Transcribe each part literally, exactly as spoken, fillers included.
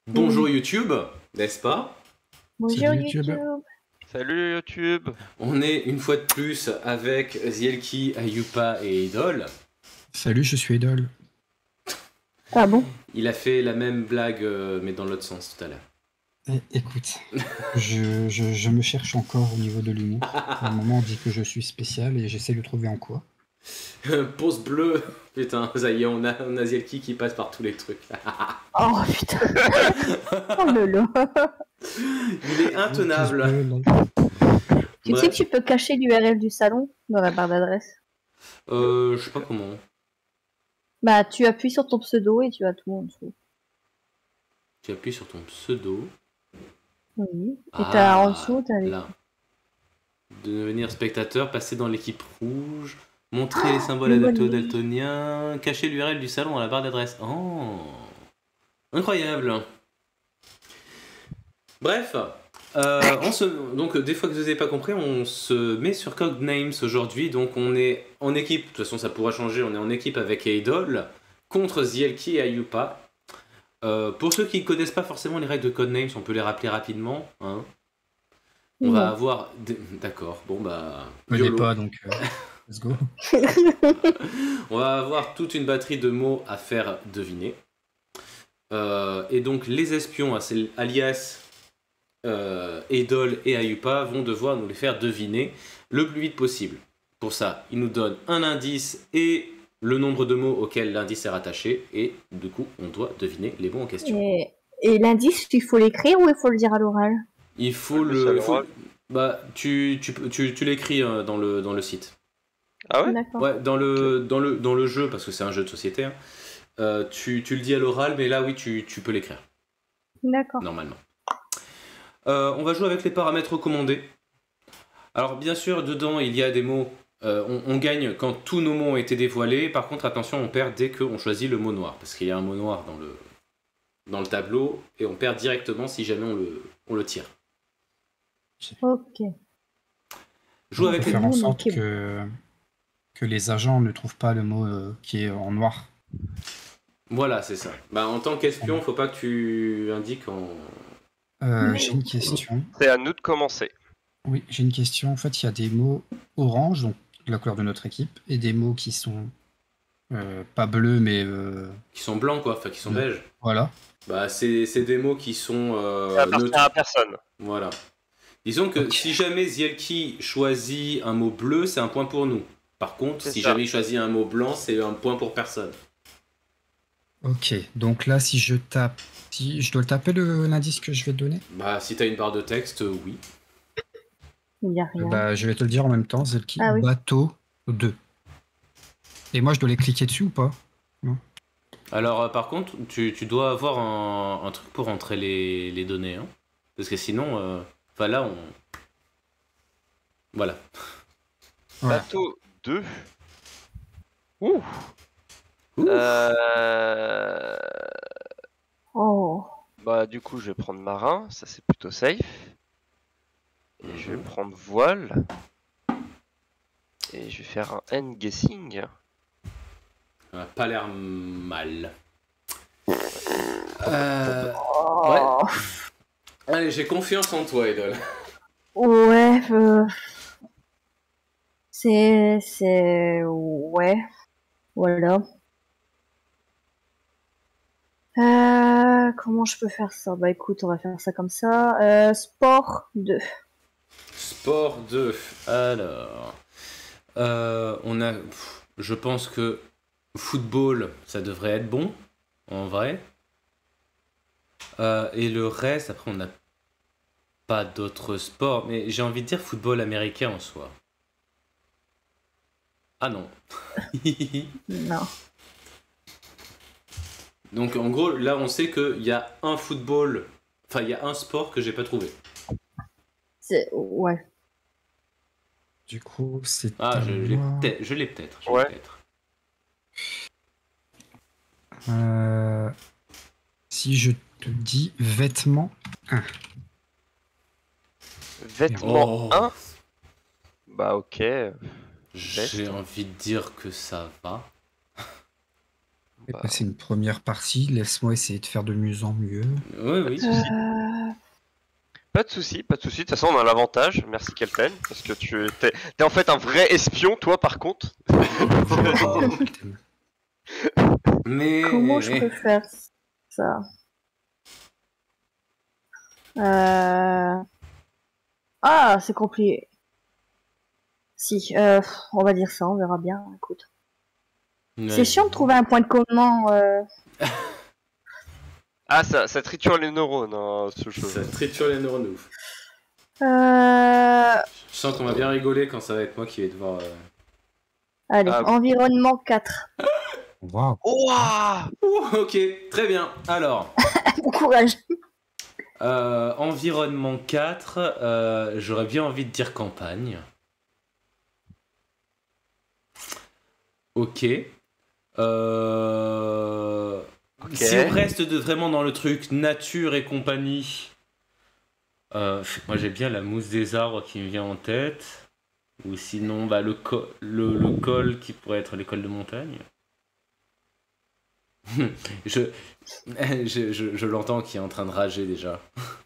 Bonjour Oui. YouTube, n'est-ce pas? Bonjour Salut, YouTube. YouTube. Salut YouTube. On est une fois de plus avec Zielki, Ayupa et Idol. Salut, je suis Idol. Ah bon? Il a fait la même blague, euh, mais dans l'autre sens tout à l'heure. Eh, écoute, je, je, je me cherche encore au niveau de l'humour. À un moment, on dit que je suis spécial et j'essaie de trouver en quoi. Pause bleue. Putain, ça y est, on a, on a Zielki qui passe par tous les trucs. Oh putain. Oh le lot. Il est intenable. Tu Bref. sais que tu peux cacher l'U R L du salon dans la barre d'adresse. Euh, je sais pas comment. Bah tu appuies sur ton pseudo et tu as tout en dessous. Tu appuies sur ton pseudo. Oui. Et Ah, t'as en dessous, t'as les... là. Devenir spectateur, passer dans l'équipe rouge, montrer les symboles une adaptés aux bonne idée. daltoniens, cacher l'U R L du salon à la barre d'adresse. Oh, incroyable. Bref, euh, on se... donc des fois que vous n'avez pas compris, on se met sur Codenames aujourd'hui. Donc on est en équipe, de toute façon ça pourra changer, on est en équipe avec Idol contre Zielki et Ayupa. Euh, pour ceux qui ne connaissent pas forcément les règles de Codenames, on peut les rappeler rapidement. Hein. On Non. va avoir... des- D'accord, bon bah... Je connais YOLO. pas, donc euh, let's go. On va avoir toute une batterie de mots à faire deviner. Euh, et donc les espions, alias euh, Idol et Ayupa, vont devoir nous les faire deviner le plus vite possible. Pour ça, ils nous donnent un indice et le nombre de mots auxquels l'indice est rattaché. Et du coup, on doit deviner les mots en question. Et, et l'indice, il faut l'écrire ou il faut le dire à l'oral? Il faut Le le... il seul faut- rôle. Bah, tu, tu, peux- tu, tu l'écris euh, dans le, dans le site. Ah ouais? D'accord. Ouais, dans le, dans le, dans le jeu, parce que c'est un jeu de société, hein, euh, tu, tu le dis à l'oral, mais là, oui, tu, tu peux l'écrire, D'accord. normalement. Euh, on va jouer avec les paramètres recommandés. Alors, bien sûr, dedans, il y a des mots... euh, on, on gagne quand tous nos mots ont été dévoilés. Par contre, attention, on perd dès qu'on choisit le mot noir, parce qu'il y a un mot noir dans le, dans le tableau, et on perd directement si jamais on le, on le tire. Ok. Joue On avec peut les... faire en mots sorte manqués. que, que les agents ne trouvent pas le mot euh, qui est en noir. Voilà, c'est ça. Bah, en tant qu'espion, faut pas que tu indiques en... Euh, Mais- j'ai une question. C'est à nous de commencer. Oui, j'ai une question. En fait, il y a des mots orange, donc la couleur de notre équipe, et des mots qui sont euh, pas bleus, mais euh, qui sont blancs, quoi, enfin, qui sont Ouais. beiges. voilà. Bah, c'est c'est des mots qui sont euh, Ça appartient neutres. à personne. Voilà. Disons que Ok. si jamais Zielki choisit un mot bleu, c'est un point pour nous. Par contre, C'est si ça. jamais il choisit un mot blanc, c'est un point pour personne. Ok, donc là, si je tape, si je dois le taper le- l'indice que je vais te donner, Bah, si t'as une barre de texte, euh, oui. Il n'y a Euh, rien. bah, je vais te le dire en même temps, Zelki. Ah oui. Bateau deux. Et moi, je dois les cliquer dessus ou pas? Alors, euh, par contre, tu, tu dois avoir un, un truc pour entrer les, les données. Hein. Parce que sinon, euh, enfin là, on... Voilà. Voilà. Bateau deux. Ouh. Ouh. Euh... Oh. Bah du coup je vais prendre marin, ça c'est plutôt safe. Et je vais prendre voile. Et je vais faire un end guessing. Ça n'a pas l'air mal. Euh, Oh. Allez, j'ai confiance en toi, Idol. Ouais. euh, C'est... C'est... Ouais. Voilà. Euh, comment je peux faire ça? Bah écoute, on va faire ça comme ça. Euh, sport deux. Sport deux. Alors, euh, on a. Pff, je pense que football, ça devrait être bon, en vrai. Euh, et le reste, après, on n'a pas d'autres sports, mais j'ai envie de dire football américain en soi. Ah non. Non. Donc en gros, là, on sait qu'il y a un football, enfin, il y a un sport que j'ai pas trouvé. C'est... Ouais. Du coup, c'est Ah, à je, je l'ai moi. peut-être. Je l'ai peut-être. je l'ai Ouais. peut-être. Euh, si je te dis vêtements un. Vêtement Oh. un. Bah ok. J'ai Veste. envie de dire que ça va. Et Bah, passer une première partie, laisse-moi essayer de faire de mieux en mieux. Oui, oui. Euh, pas de soucis, pas de soucis. De toute façon, on a l'avantage. Merci Kelten, parce que tu t'es, t'es en fait un vrai espion, toi, par contre. Mais. Comment je peux faire ça euh... Ah, c'est compliqué. Si, euh, on va dire ça, on verra bien. Écoute, Ouais. c'est chiant de trouver un point de commun. Euh... Ah, ça, ça triture les neurones, hein, ce jeu. Ça triture les neurones de ouf. Euh... Je sens qu'on va bien rigoler quand ça va être moi qui vais devoir. euh, Allez, Ah. environnement quatre. Waouh. Ouah Ouh, ok, très bien. Alors, Bon courage. euh, environnement quatre, euh, j'aurais bien envie de dire campagne. Ok. Euh... Ok. Si on reste de, vraiment dans le truc nature et compagnie, euh, moi j'ai bien la mousse des arbres qui me vient en tête. Ou sinon bah, le, co- le, le col qui pourrait être l'école de montagne. je je, je, je l'entends qui est en train de rager déjà.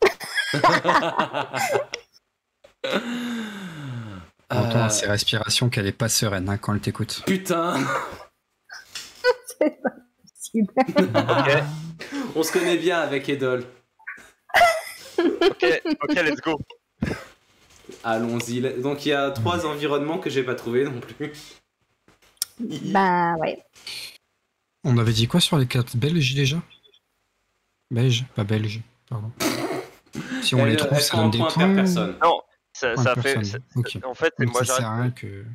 On entend Euh, à ses respirations qu'elle est pas sereine hein, quand elle t'écoute. Putain, C'est pas possible. on se connaît bien avec Edol. Ok, ok, let's go. Allons-y. Donc il y a trois environnements que j'ai pas trouvé non plus. Ben ouais. On avait dit quoi sur les cartes belges déjà? Belge, pas belge, pardon. Si on Elle- les trouve, elle ça prend donne un des point points. per personne. Non, ça, Point ça de fait. personne. ça- Ok. En fait, Donc moi ça sert à rien j'arrête. que.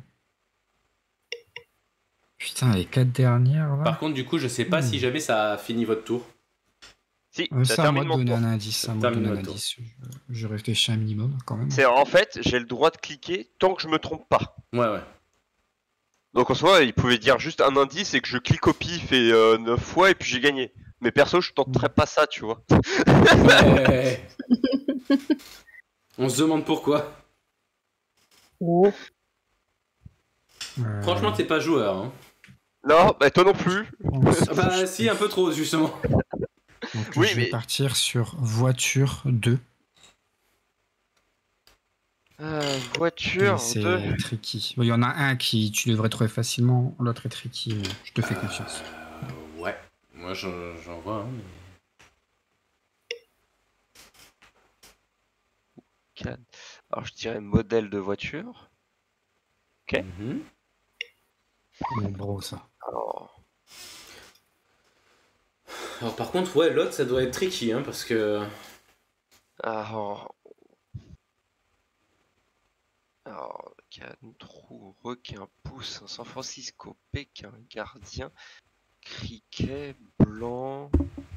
Putain, les quatre dernières là. Par contre, du coup, je sais pas Hmm. si jamais ça a fini votre tour. Si, Euh, ça c'est à moi termine de mon donner tour. un indice. Ça C'est à moi de termine donner un votre indice. Je, je réfléchis un minimum quand même. C'est en fait, j'ai le droit de cliquer tant que je me trompe pas. Ouais, ouais. Donc en soi, il pouvait dire juste un indice et que je clique au pif et euh, neuf fois et puis j'ai gagné. Mais perso, je tenterais pas ça, tu vois. Ouais. On se demande pourquoi. Oh. Euh, Franchement, t'es pas joueur. Hein. Non, bah toi non plus. je pense que Bah je- si, un peu trop, justement. Donc, Oui, je vais mais- partir sur voiture deux. Euh, Mais voiture, c'est deux. tricky. Bon, il y en a un qui tu devrais trouver facilement, l'autre est tricky, mais je te fais confiance. Euh, ouais. Moi, j'en j'en vois. Hein, mais... Quatre. Alors je dirais modèle de voiture. Ok. Mhm. Bon, bro, ça. Alors, Alors par contre, ouais, l'autre, ça doit être tricky, hein, parce que... alors, alors canne, trou, requin, pouce, San Francisco, Pékin, gardien, criquet, blanc,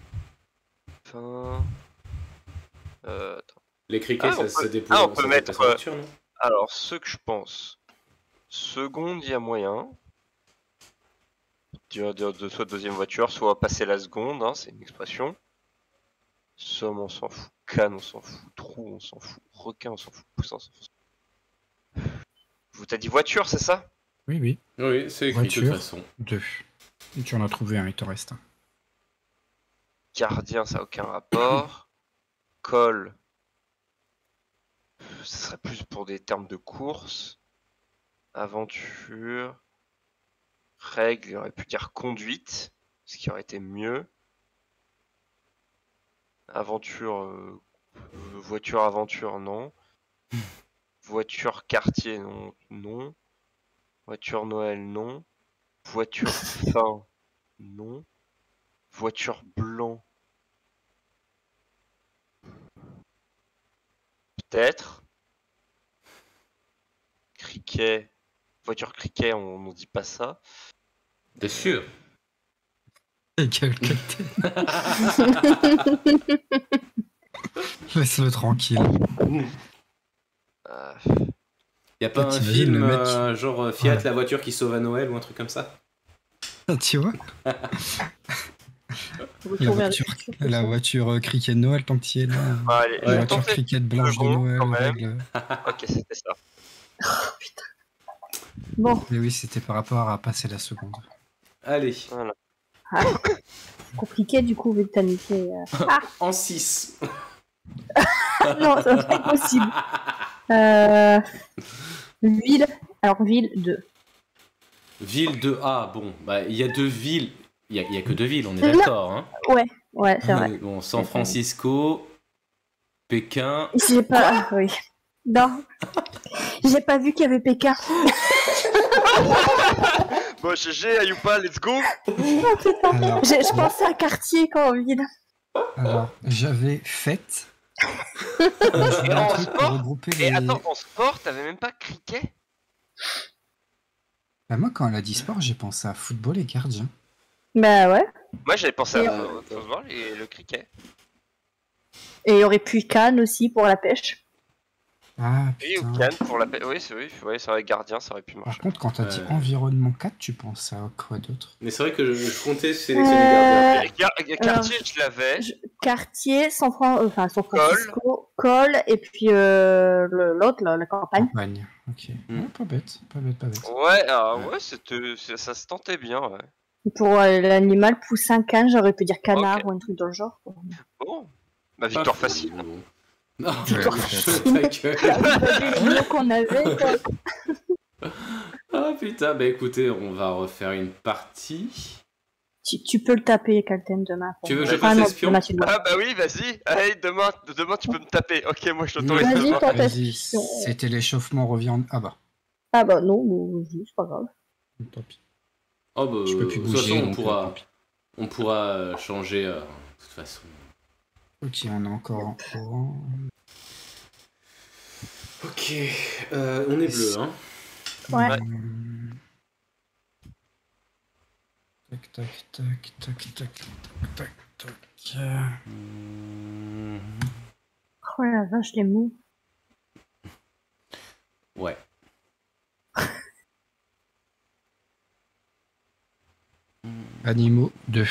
fin. Euh, attends. Les criquets, Ah, ça, on ça peut- dépose, ah, on ça peut dépose mettre, sa voiture, non? Alors, ce que je pense. Seconde, il y a moyen. De, de, de soit deuxième voiture, soit passer la seconde, hein, c'est une expression. Somme, on s'en fout. Canne, on s'en fout. Trou, on s'en fout. Requin, on s'en fout. Poussin, on s'en fout. Vous t'as dit voiture, c'est ça? Oui, oui, Oui, c'est écrit de toute Voiture. façon. deux. Et tu en as trouvé un, il t'en reste un. Gardien, ça n'a aucun rapport. Col. Ce serait plus pour des termes de course. Aventure. Règle, il aurait pu dire conduite, ce qui aurait été mieux. Aventure, euh, euh, voiture aventure, non. Voiture quartier, non. non. Voiture Noël, non. Voiture fin, non. Voiture blanc. Peut-être. Criquet. Voiture criquet, on n'en dit pas ça. T'es sûr? Laisse-le tranquille. Euh, Y a pas un T'imagines film le mec euh, genre euh, Fiat, Ouais. la voiture qui sauve à Noël ou un truc comme ça? Tu vois? Retour La vers le voiture, futur, la ça. voiture euh, cricket de Noël, tant que tu y es là. bon, allez, La je vais voiture tenter. cricket blanche de secondes, Noël, quand même. règle. Ok, c'était ça. Oh, putain. Bon, Mais oui, c'était par rapport à passer la seconde. Allez. Voilà. Ah, c'est compliqué du coup vu que t'as niqué. euh. Ah En six. non, ça c'est pas possible. Euh... Ville. Alors ville deux. Ville de A, bon, bah il y a deux villes. Il y a, il y a que deux villes, on est Non. d'accord. Hein. Ouais, ouais, c'est vrai. Bon, San Francisco, Pékin. J'ai pas. Oui. Non. J'ai pas vu qu'il y avait Pékin. Bon, G G, Ayupa, let's go. Oh, putain. Alors, J'ai- Je pensais à quartier quand en ville. alors j'avais fête. Euh, je voulais un en truc pour sport regrouper Et les. attends, en sport, t'avais même pas cricket? Bah, moi, quand elle a dit sport, j'ai pensé à football et gardien. Bah ouais. Moi, j'avais pensé Et- à au football et le cricket. Et il y aurait pu Cannes aussi pour la pêche. Ah, Oui, ou putain. Cannes pour la paix. Oui, c'est oui, ouais, c'est vrai, gardien, ça aurait pu Par marcher. contre, quand t'as dit Ouais. environnement quatre, tu penses à quoi d'autre? Mais c'est vrai que je, je comptais sélectionner gardien. Euh, Gar- Quartier, je l'avais. je- Quartier, San, Fran... enfin, San Francisco, Cole, et puis euh, le- l'autre, là, la campagne. Campagne. Ok. Hmm. Ouais, pas bête, pas bête, pas bête. Ouais, ah, Ouais. ouais, c'était- c'est- ça se tentait bien, ouais. Pour euh, l'animal poussin canne, j'aurais pu dire canard Ok. ou un truc dans le genre. Bon, bah victoire Pas facile. fou. Non, Victoire ta gueule. Les mots qu'on avait, quoi. Ah putain, bah écoutez, on va refaire une partie. Tu, tu peux le taper, Calten, demain. pour Tu veux moi. que je Enfin, fasse non, espion demain, tu dois. Ah bah oui, vas-y. Allez, demain, demain tu peux me taper. Ok, moi je t'autorise Vas-y, demain. tente Vas-y, espion. c'était l'échauffement revient. en- Ah bah, Ah bah non, mais vas-y, c'est pas grave. tant pis. Oh bah, Je peux plus de toute bouger. façon, on donc, euh, pourra, tant pis. on pourra euh, changer euh, de toute façon. Ok, on est encore en courant. Ok, euh, on est bleu, hein. Ouais. Hum. Tac, tac, tac, tac, tac, tac, tac, tac. Euh, Mmh, Oh la vache, les mots. Ouais. Animaux deux.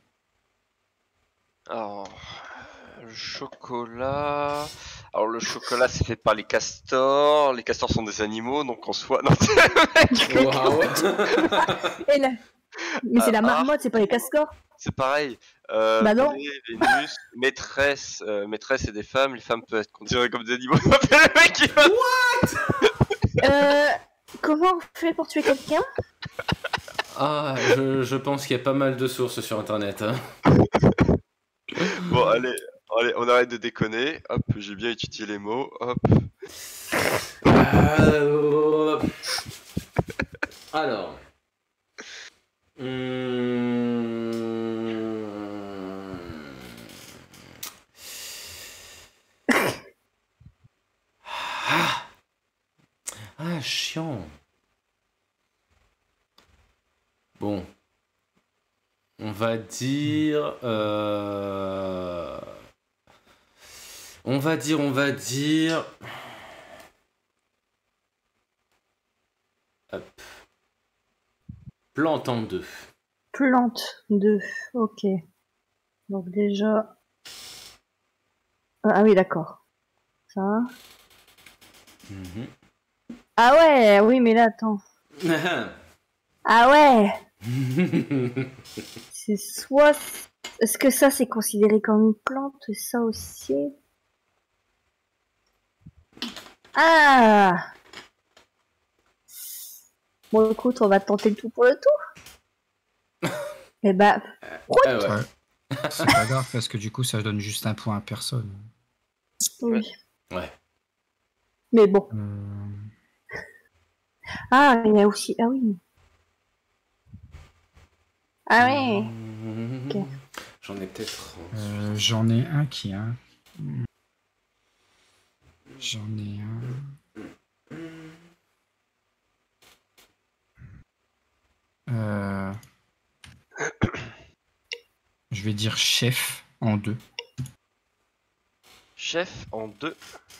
Alors, le chocolat. Alors, le chocolat, c'est fait par les castors. Les castors sont des animaux, donc en soi. Non, Waouh. Et là... Mais c'est Ah, la ah. marmotte, c'est pas les cascors. c'est pareil. Euh, Bah non. Blé, Vénus, maîtresse. Euh, maîtresse, c'est des femmes. Les femmes peuvent être considérées comme des animaux. Le mec, il va- Euh, comment on fait pour tuer quelqu'un? Ah, je, je pense qu'il y a pas mal de sources sur internet. Hein. Bon, allez, allez, on arrête de déconner. Hop, j'ai bien étudié les mots. Hop. Euh, Alors. Hum... Ah. Ah, chiant. Bon. On va dire... euh, On va dire, on va dire... Hop. Plante en deux. Plante deux, ok. Donc déjà... Ah oui, d'accord. Ça. Mhm. Ah ouais, oui, mais là, attends. Ah ouais, c'est soit... Est-ce que ça, c'est considéré comme une plante, ça aussi? Ah! Bon, écoute, on va tenter le tout pour le tout. Eh ben, Ah ouais. Ouais. C'est pas grave parce que du coup, ça donne juste un point à personne. oui. Ouais. Mais bon. Euh, Ah, il y a aussi... Ah oui. Ah ouais. Mhm. Ok. J'en ai peut-être. euh, J'en ai un qui a. J'en ai un. Euh, Je vais dire chef en deux. Chef en deux.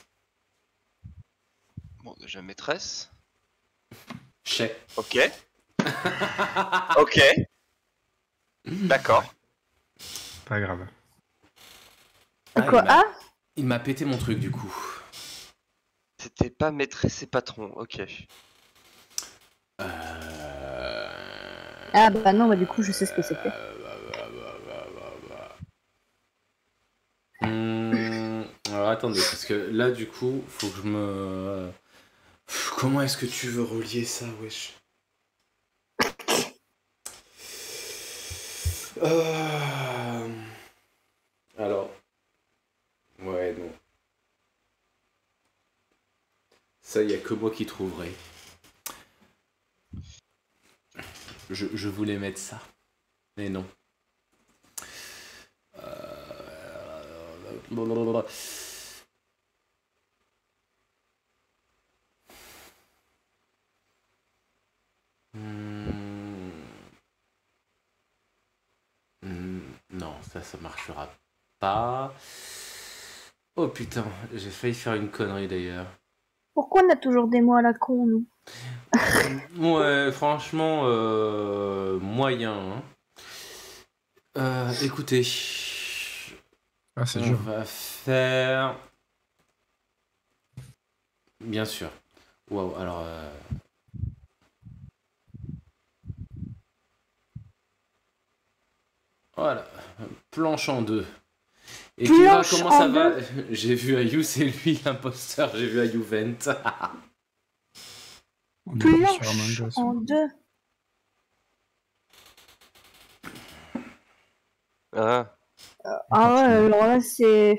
Bon, déjà maîtresse. Chef. Ok. Ok. D'accord. Pas grave. Ah, Quoi? il m'a- Ah? Il m'a pété mon truc du coup. C'était pas maîtresse et patron. Ok. Euh... Ah bah non, bah du coup, je sais ce que c'était. euh, Hum, alors attendez, parce que là du coup, faut que je me... Pff, comment est-ce que tu veux relier ça, wesh? Euh, Alors, ouais, non. Ça, il y a que moi qui trouverai. Je, je voulais mettre ça, mais non. Euh... blablabla. Hmm. Hmm, Non, ça, ça marchera pas. Oh putain, j'ai failli faire une connerie d'ailleurs. Pourquoi on a toujours des mots à la con, nous? Ouais, franchement, euh, moyen. Hein. Euh, écoutez, Ah, c'est on dur. va faire... Bien sûr. Waouh, alors... euh, Voilà, planche en deux. Et tu verras Planche comment en ça va. J'ai vu Ayu, c'est lui l'imposteur. J'ai vu Ayu Vent. On est plus sur Planche Among Us. en deux. Ah, Ah ouais, alors là, c'est...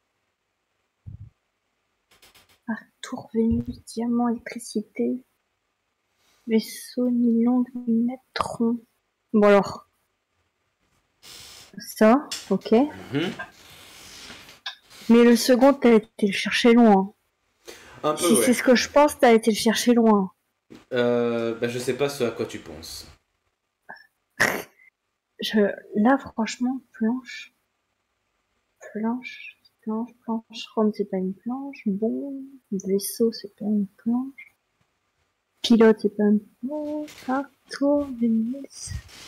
Tour, Vénus, diamant, électricité. Vaisseau, nylon, lunettes, tronc. Bon alors, ça, ok. Mhm. Mais le second, t'as été le chercher loin. Un peu, Si c'est ouais. ce que je pense, t'as été le chercher loin. Euh, bah, je sais pas ce à quoi tu penses. Je... Là, franchement, planche. Planche, planche, planche. Rome, c'est pas une planche. Bon, vaisseau, c'est pas une planche. Pilote, c'est pas une planche. Artour, Vénus.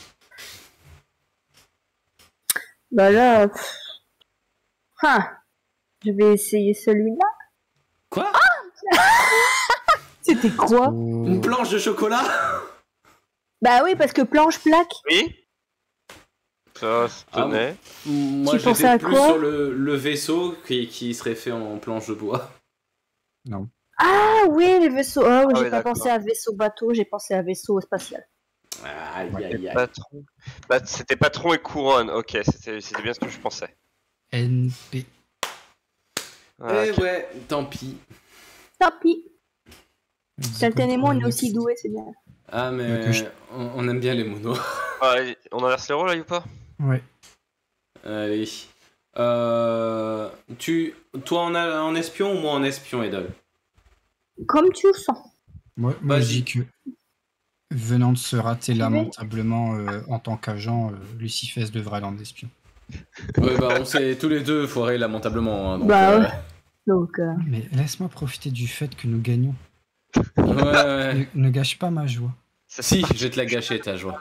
Bah là, pff. Ah, je vais essayer celui-là. Quoi? C'était quoi? Une planche de chocolat? Bah oui, parce que planche, plaque. oui. Ça se Ah, tenait. Moi, Tu pensais j'étais à plus quoi? sur le, le vaisseau qui, qui serait fait en planche de bois. Non. Ah oui, les vaisseaux. Ah oui, Ah j'ai oui, pas d'accord. pensé à vaisseau bateau, j'ai pensé à vaisseau spatial. Aïe, Ouais, aïe, aïe. Patron. Bah, c'était patron et couronne. Ok, c'était c'était bien ce que je pensais. N P. Ah, Eh ok. ouais, tant pis. Tant pis. Quelqu'un et moi, on est aussi doués, c'est bien. Ah, mais Ouais, que je- on, on aime bien les monos. Ah, et on inverse les rôles là ou pas? Ouais. Allez. Euh, tu, toi en, a- en espion ou moi en espion, Edol? Comme tu le sens. Moi, moi je Vas-y. dis que venant de se rater Tu veux lamentablement euh, en tant qu'agent, euh, Lucifès devrait aller en espion. Ouais, bah on s'est tous les deux foirés lamentablement. Hein, donc, Bah euh, ouais. Donc, euh, Mais laisse-moi profiter du fait que nous gagnons. ouais, ouais. Ne, ne gâche pas ma joie. Ça fait Si, partie je vais te la du gâcher ta joie.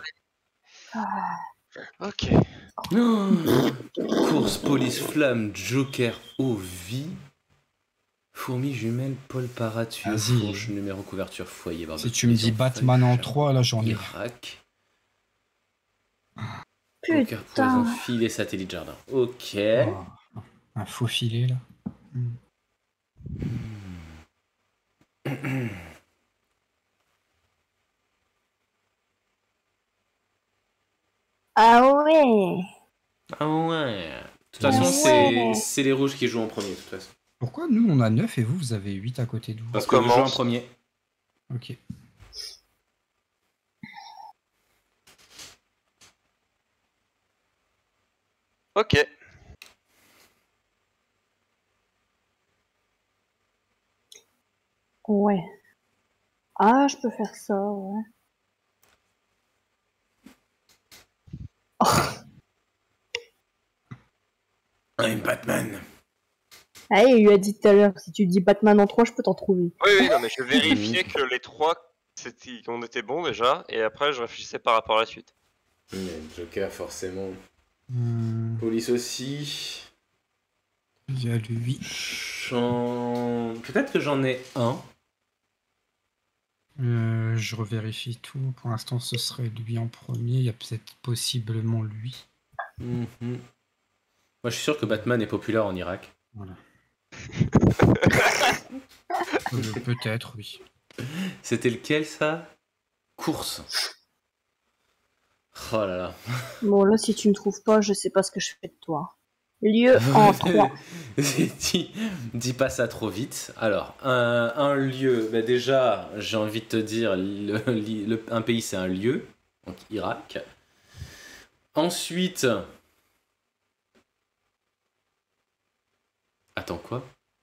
jeu. Ok. Oh, course, police, flamme, joker, eau, vie. Fourmi, jumelle, Paul, paratuyo, Vas-y. fourche, numéro, couverture, foyer, barbe Si de tu me dis maison, Batman feuille, en chapeau, trois, là j'en ai. Irak, poker, poison, putain. filet, satellite, jardin. Ok. Oh, un faux filet là. Hmm. Ah ouais. Ah ouais. De toute Ah façon, ouais. c'est c'est les rouges qui jouent en premier, de toute façon. Pourquoi nous on a neuf et vous vous avez huit à côté de vous? Parce On que je joue en commence. premier. Ok. Ok. Ouais. Ah, je peux faire ça, ouais. I'm Batman. Ah, il lui a dit tout à l'heure, si tu dis Batman en trois, je peux t'en trouver. Oui, oui, non, mais je vérifiais que les trois, c'était, qu'on était bons déjà, et après je réfléchissais par rapport à la suite. Mais Joker, forcément. Hmm, Police aussi. Il y a lui. J'en... Peut-être que j'en ai un. Euh, je revérifie tout. Pour l'instant, ce serait lui en premier. Il y a peut-être possiblement lui. Mhm. Moi, je suis sûr que Batman est populaire en Irak. Voilà. Euh, Peut-être, oui. C'était lequel, ça? Course. Oh là là. Bon, là, si tu me trouves pas, je sais pas ce que je fais de toi. Lieu en trois. dis, dis pas ça trop vite. Alors, un, un lieu, bah déjà, j'ai envie de te dire, le, le, un pays c'est un lieu, donc Irak. Ensuite, attends quoi?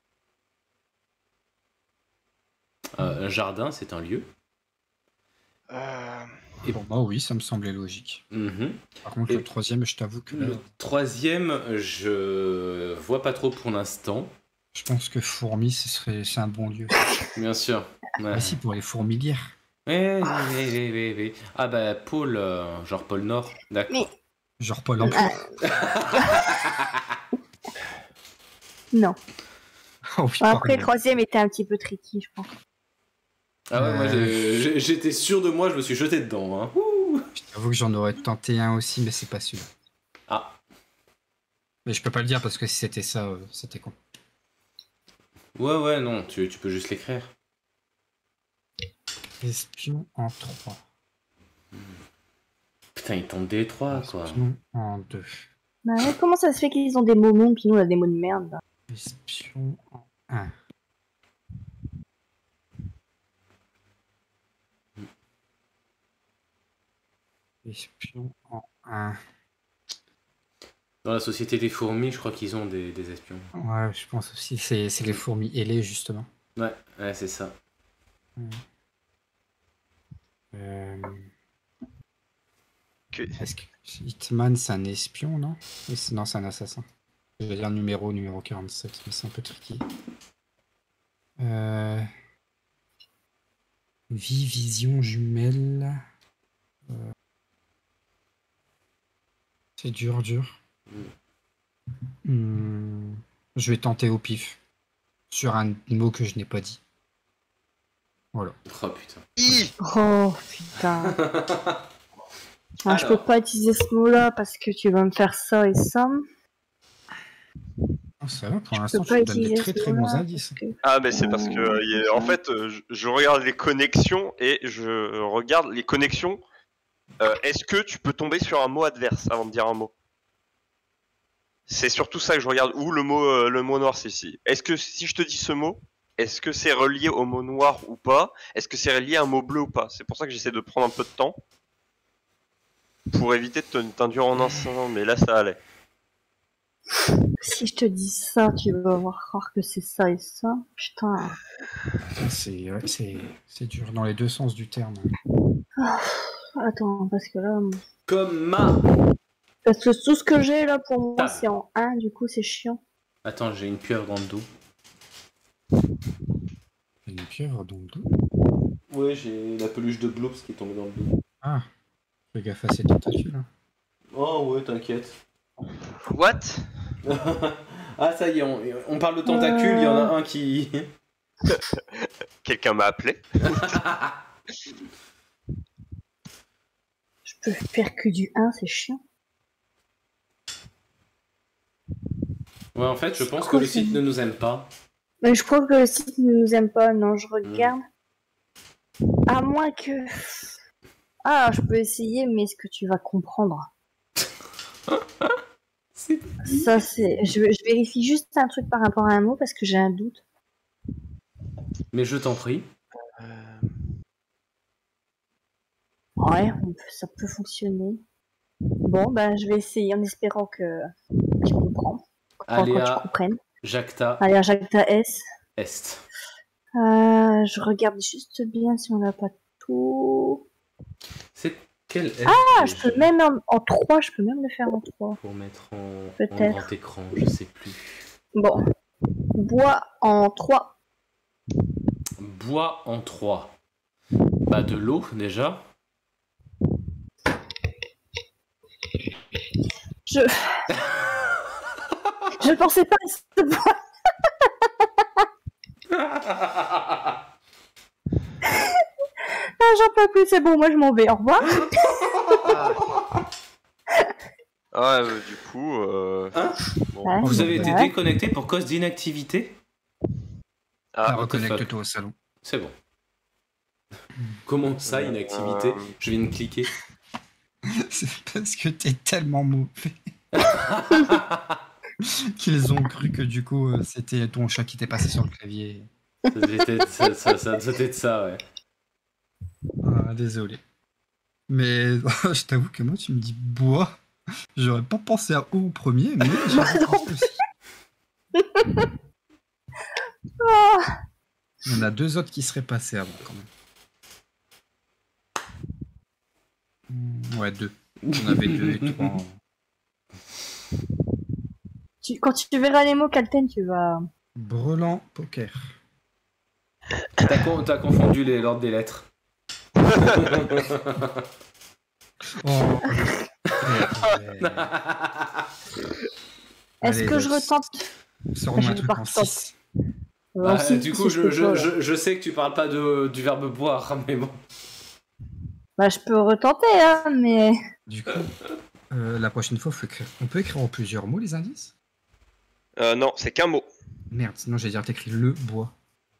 euh, Un jardin, c'est un lieu. Euh... Et pour moi, oui, ça me semblait logique. Mm-hmm. Par contre, Et le troisième, je t'avoue que là, Le troisième, je vois pas trop pour l'instant. je pense que fourmi, ce serait, c'est un bon lieu. Bien sûr. Ouais. Ah si, pour les fourmilières. Oui, oui, oui, oui, oui. Ah bah Pôle, euh, genre pôle Nord, d'accord. Mais- Genre Pôle emploi. Non. Oh, oui, Après, le pardon. troisième était un petit peu tricky, je pense. Ah ouais, moi Euh, j'ai- j'ai- j'étais sûr de moi, je me suis jeté dedans. Hein. Ouh. Je t'avoue que j'en aurais tenté un aussi, mais c'est pas celui-là. Ah, Mais je peux pas le dire parce que si c'était ça, euh, c'était con. ouais, ouais, non, tu, tu peux juste l'écrire. Espion en trois. Putain, ils tombent des trois, quoi. Espion en deux. Bah ouais, comment ça se fait qu'ils ont des mots longs, puis nous on a des mots de merde là. Espion en un. Espion en un. Dans la société des fourmis, je crois qu'ils ont des, des espions. Ouais, je pense aussi. C'est c'est les fourmis ailées, justement. Ouais, ouais, c'est ça. Euh, Que... Est-ce que Hitman, c'est un espion, non? Oui, c'est- Non, c'est un assassin. Je vais dire numéro, numéro quarante-sept, mais c'est un peu tricky. Euh... Vie, vision, jumelle. Euh, C'est dur, dur. Hmm, Je vais tenter au pif. Sur un mot que je n'ai pas dit. Voilà. Oh putain. I Oh putain. Ah, je peux Alors. pas utiliser ce mot-là parce que tu vas me faire ça et ça. Oh, ça va, pour Je l'instant, peux tu pas me donnes des utiliser très ce très bons mot-là indices. parce que- Ah, mais c'est parce que, euh, y a- en fait, euh, je, je regarde les connexions et je regarde les connexions. Euh, Est-ce que tu peux tomber sur un mot adverse avant de dire un mot? C'est surtout ça que je regarde. Ou le mot, euh, le mot noir, c'est ici. Est-ce que si je te dis ce mot, est-ce que c'est relié au mot noir ou pas? Est-ce que c'est relié à un mot bleu ou pas? C'est pour ça que j'essaie de prendre un peu de temps pour éviter de te- t'induire en instant, mais là ça allait. Si je te dis ça, tu vas voir croire que c'est ça et ça. Putain. C'est ouais, c'est- c'est dur dans les deux sens du terme. Attends, parce que là. Comme ma... Parce que tout ce que j'ai là pour moi Ah. c'est en un, du coup c'est chiant. Attends, j'ai une pieuvre dans le dos. Une pieuvre dans le dos. Ouais, j'ai la peluche de Bloops qui est tombée dans le dos. Ah, fais gaffe à ces tentacules. Hein. Oh ouais, t'inquiète. What? Ah ça y est, on, on parle de tentacules, il y en a un qui... Quelqu'un m'a appelé? Je peux faire que du un, c'est chiant. Ouais, en fait, je pense que le site ne nous aime pas. Mais je crois que le site ne nous aime pas. Non, je regarde. À moins que. Ah, je peux essayer, mais est-ce que tu vas comprendre? C'est- Ça, c'est. Je, je vérifie juste un truc par rapport à un mot parce que j'ai un doute. Mais je t'en prie. Ouais, on peut- ça peut fonctionner. Bon, bah, je vais essayer en espérant que tu comprends. Enfin, que tu Aléa comprennes. Jacta Allez, Jacta S. Est. Euh, je regarde juste bien si on n'a pas tout. C'est quel est Ah, je peux même en, en trois, je peux même le faire en trois. Pour mettre en, en Peut-être. grand écran, je sais plus. Bon. Bois en trois. Bois en trois. Bah de l'eau déjà. Je. je pensais pas à ce bois. Ah, j'en peux plus, c'est bon, moi je m'en vais, au revoir. Ah, euh, du coup, euh... Hein? bon Ouais. Vous avez été Ouais. déconnecté pour cause d'inactivité? Ah, what the fuck. Reconnecte-toi au salon. C'est bon. Comment ça, inactivité? Euh. Je viens de cliquer. C'est parce que t'es tellement mauvais qu'ils ont cru que du coup euh, c'était ton chat qui t'est passé sur le clavier. Ça devait être ça, ça, ça devait être ça, ouais. Ah, désolé. Mais je t'avoue que moi tu me dis bois. J'aurais pas pensé à eau au premier, mais j'ai réfléchi aussi. Ah, Il y en a deux autres qui seraient passés avant quand même. Hmm, Ouais, deux. On avait deux et trois. en- tu- quand tu verras les mots Calten, tu vas. Brelan poker. T'as con- t'as confondu les- l'ordre des lettres. Oh. Est-ce Allez, que je Loïs. retente? Sors-moi Je un vais truc pas en retenter. six. Bah, Euh, si, du si coup, je je, peux je, pas, je, je sais que tu parles pas de, du verbe boire, mais bon. Bah, je peux retenter, hein, mais. Du coup, euh, la prochaine fois, faut écrire- on peut écrire en plusieurs mots les indices? Euh, non, c'est qu'un mot. Merde, sinon j'allais dire t'écris le bois.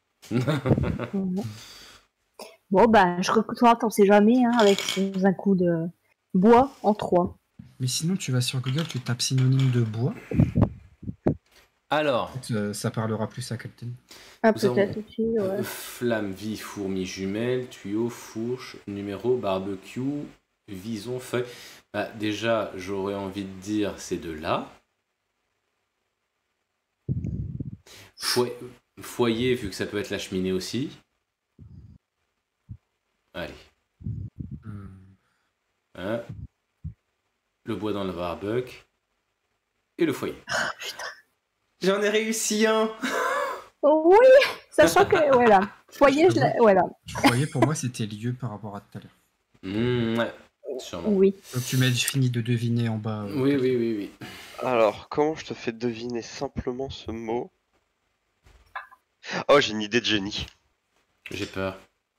Bon, bah, je retente, on sait jamais, hein, avec un coup de bois en trois. Mais sinon, tu vas sur Google, tu tapes synonyme de bois. Alors, Euh, ça parlera plus à Captain. Ah, Nous peut-être avons- aussi, ouais. flamme, vie, fourmi, jumelle, tuyau, fourche, numéro, barbecue, vison, feuille. Bah, déjà, j'aurais envie de dire ces deux-là. Fo- foyer, vu que ça peut être la cheminée aussi. Allez. Hmm. Hein. Le bois dans le barbecue. Et le foyer. J'en ai réussi un. Oui, sachant que, voilà. Foyer, je l'ai- voilà. Je croyais pour moi c'était lieu par rapport à tout à l'heure. Mmh, ouais, sûrement. Oui. Donc tu m'as fini de deviner en bas. euh, Oui, oui, oui, oui. Alors, comment je te fais deviner simplement ce mot? Oh, j'ai une idée de génie. J'ai peur.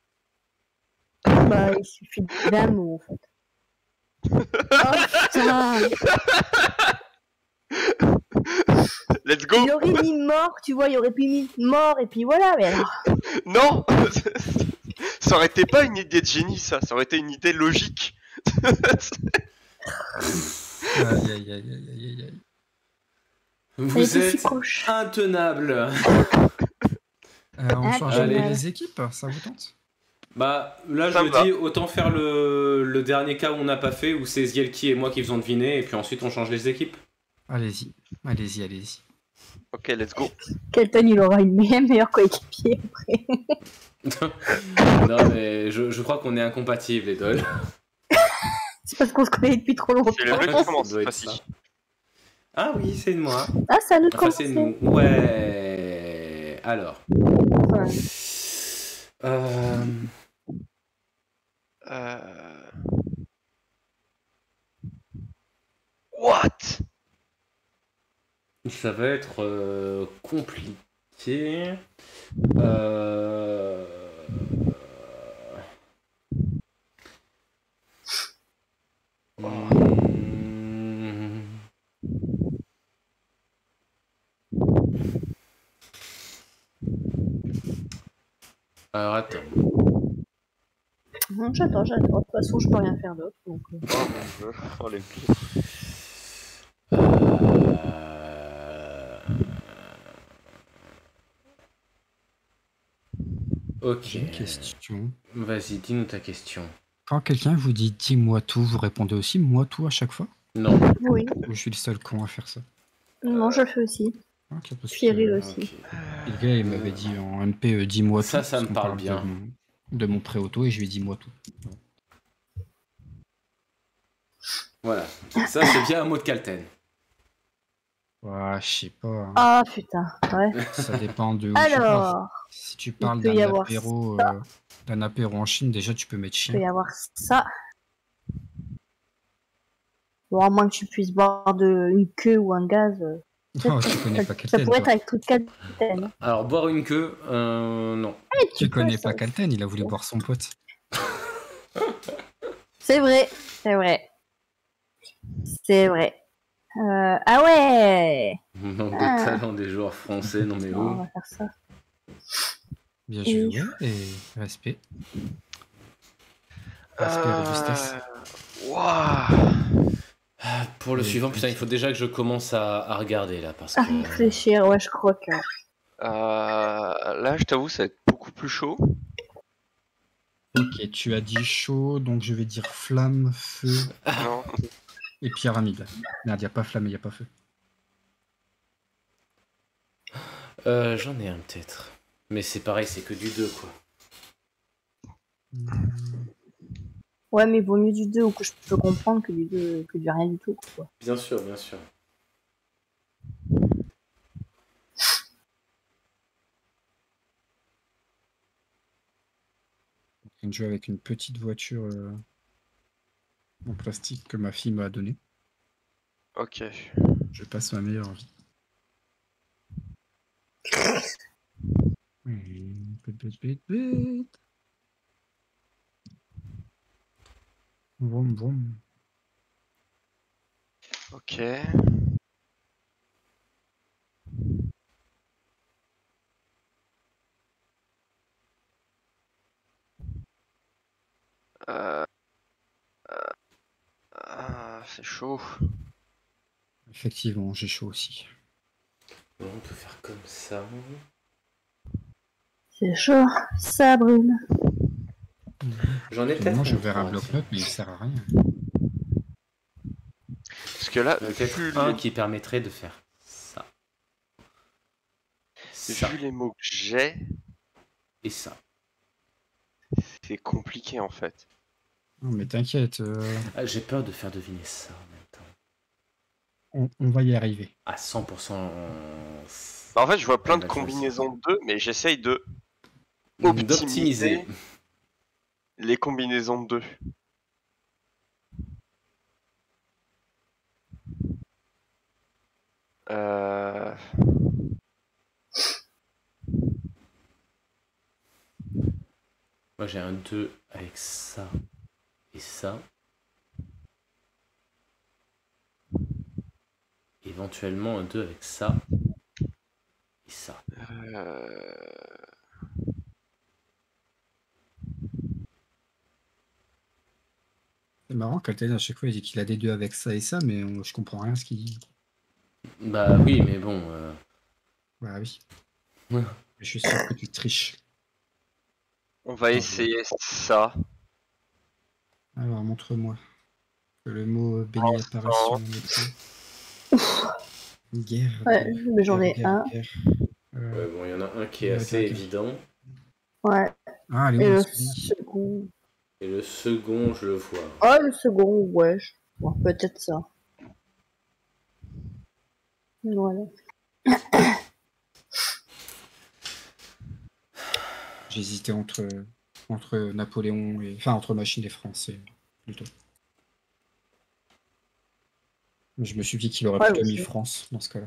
Bah, il suffit d'un mot, en fait. Oh, putain. Let's go! Il aurait mis mort, tu vois, il aurait pu mis mort, et puis voilà, mais alors. Non! Ça aurait été pas une idée de génie, ça. Ça aurait été une idée logique. Aïe aïe aïe aïe aïe aïe. Elle Vous était si êtes proche. intenable. Euh, on Ah, change génial. les équipes, ça vous tente? Bah, là, Ça je me me va. dis, autant faire le, le dernier cas où on n'a pas fait, où c'est Zielki et moi qui faisons deviner, et puis ensuite on change les équipes. Allez-y, allez-y, allez-y. Ok, let's go. Kelton, il aura une me- meilleure coéquipier après. Non, mais je, je crois qu'on est incompatibles, les dolls. C'est parce qu'on se connaît depuis trop longtemps. C'est le vrai qui Ça commence doit cette être fois-ci. ça. Ah oui, c'est de moi. Ah, ça nous Enfin, commence. c'est nous. Ouais. Alors. Ouais. Euh... Euh... What? Ça va être euh, compliqué. Euh... Hmm. Alors attends. Non, j'attends, j'attends. De toute façon, je peux rien faire d'autre. Donc... euh. Oh mon dieu. Oh les Euh... Ok. J'ai une question. Vas-y, dis-nous ta question. Quand quelqu'un vous dit dis-moi tout, vous répondez aussi moi tout à chaque fois? Non. Oui. Ou je suis le seul con à faire ça? Non, je le fais aussi. Ok, parce que, Cyril euh, aussi. Ok. Le gars il m'avait dit en M P euh, dis-moi tout. Ça, ça parce me qu'on parle parle bien. De mon, de mon pré-auto et je lui ai dit moi tout. Voilà. Ça, c'est bien un mot de Calten. Ouais, je sais pas. hein. Ah, putain. Ouais. Ça dépend de où tu parles. Alors, Si tu parles peut y d'un avoir apéro, ça. euh, d'un apéro en Chine, déjà tu peux mettre il peut y chien. avoir ça. Bon, à moins que tu puisses boire de, une queue ou un gaz. euh, Oh, tu connais ça, pas ça Calten. pourrait être toi. avec toute Calten. Alors, boire une queue, euh, non. Eh, Tu peux, connais ça. pas Calten, il a voulu boire son pote. C'est vrai, c'est vrai. C'est vrai. Euh, ah ouais. Manque Ah. de talent des joueurs français, non mais Non, on oh. va faire ça. Bien Et- joué et respect. Respect à la justesse. Ouah. Ah, Pour le Et suivant, puis, putain, il faut déjà que je commence à, à regarder là parce À que. réfléchir, ouais, je crois que. Euh, là, je t'avoue, ça va être beaucoup plus chaud. Ok, tu as dit chaud, donc je vais dire flamme, feu Non. et pyramide. Merde, y a pas flamme et y a pas feu. Euh, J'en ai un peut-être. Mais c'est pareil, c'est que du deux quoi. Ouais, mais vaut mieux du deux, ou que je peux comprendre que du deux, que du rien du tout, quoi. Bien sûr, bien sûr. Je joue avec une petite voiture euh, en plastique que ma fille m'a donnée. Ok. Je passe ma meilleure vie. Hum, bête, bête, bête, bête. Vroom, vroom. Ok. Euh... euh, ah, c'est chaud. Effectivement, j'ai chaud aussi. Bon, on peut faire comme ça. C'est chaud, ça brûle. J'en ai peut-être Finalement, je un verrai un trois, bloc-notes, tiens. mais il sert à rien. Parce que là, J'en ai peut-être vu un les... qui permettrait de faire ça. Ça vu les mots que j'ai, et ça. c'est compliqué en fait. Non, mais t'inquiète, euh, Ah, j'ai peur de faire deviner ça en même temps. on, on va y arriver. À cent pour cent. Bah, en fait, je vois plein Elle de va choisir. combinaisons de deux, mais j'essaye de optimiser D'optimiser. les combinaisons de deux. Euh... Moi j'ai un deux avec ça et ça. Éventuellement un deux avec ça et ça. euh, C'est marrant qu'Alten, à chaque fois, il dit qu'il a des deux avec ça et ça, mais on- je comprends rien à ce qu'il dit. Bah oui, mais bon. euh, Bah oui. Ouais. Je suis sûr que tu triches. On va Ah, essayer ça. Alors, montre-moi. Que le mot euh, béni apparaisse sur mon écran. Guerre. Ouais, guerre, mais j'en guerre, ai un. guerre, guerre. Euh, Ouais, bon, il y en a un qui est Ouais, assez t'as un évident. Ouais. Ah, allez, Et on le se dit. second. Et le second, je le vois. Ah, le second, ouais. je- bon, peut-être ça. Voilà. J'hésitais entre, entre Napoléon et. Enfin, entre Machine et Français, plutôt. Je me suis dit qu'il aurait Ouais, plutôt mis aussi. France dans ce cas-là.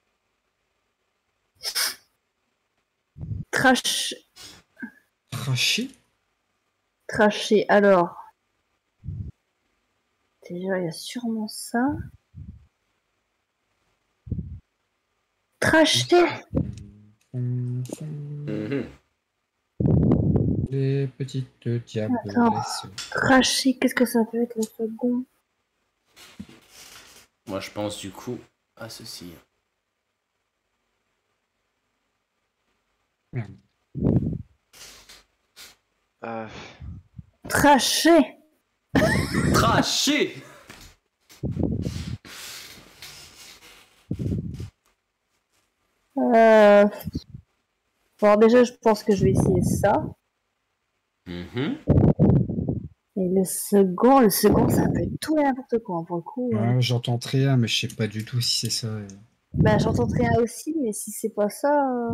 Trash... Traché. Traché. Alors. Déjà, il y a sûrement ça. Traché. Mhm. Les petites diablesses. Traché, qu'est-ce que ça peut être le second? Moi je pense du coup à ceci. Merde. Euh... Traché. Traché. Euh... Bon, alors déjà, je pense que je vais essayer ça. Mhm. Et le second, le second, ça peut être tout et n'importe quoi, hein, pour le coup. euh. Ouais, j'entends très bien, mais je sais pas du tout si c'est ça. euh. Bah, j'entends très bien aussi, mais si c'est pas ça... euh,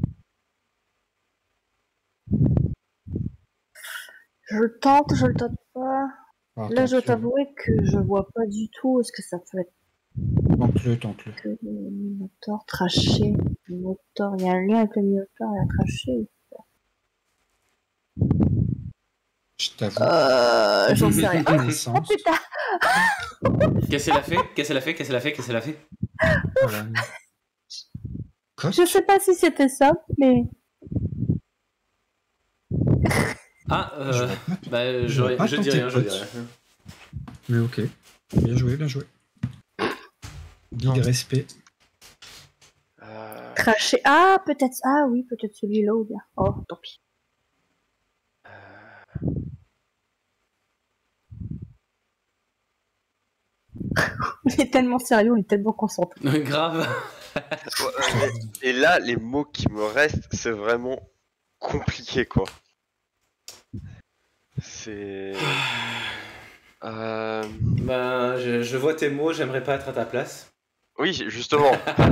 Je le tente, je le tente pas. Ah, Là, je dois tente-le. t'avouer que je vois pas du tout ce que ça peut être Tente-le, tente-le. que le Minotaure traché. Le Minotaure, il y a un lien avec le Minotaure et la traché. Je t'avoue. Euh, j'en sais rien. Oh Connaissance. putain. Qu'est-ce qu'elle a fait Qu'est-ce qu'elle a fait Qu'est-ce qu'elle a fait Qu'est-ce qu'elle a fait Voilà. Quoi? Je sais pas si c'était ça, mais Ah, euh, J'aurais pas- bah, j'aurais je, pas je dis tenté rien, je dis pote. rien. Mais ok. Bien joué, bien joué. Big respect. Euh, cracher. Ah, peut-être. Ah oui, peut-être celui-là ou bien. Oh, tant pis. euh, On est tellement sérieux, on est tellement concentrés. Grave. ouais, euh, et, et là, les mots qui me restent, c'est vraiment compliqué, quoi. C'est... Euh... Bah, je, je vois tes mots, j'aimerais pas être à ta place. Oui, justement.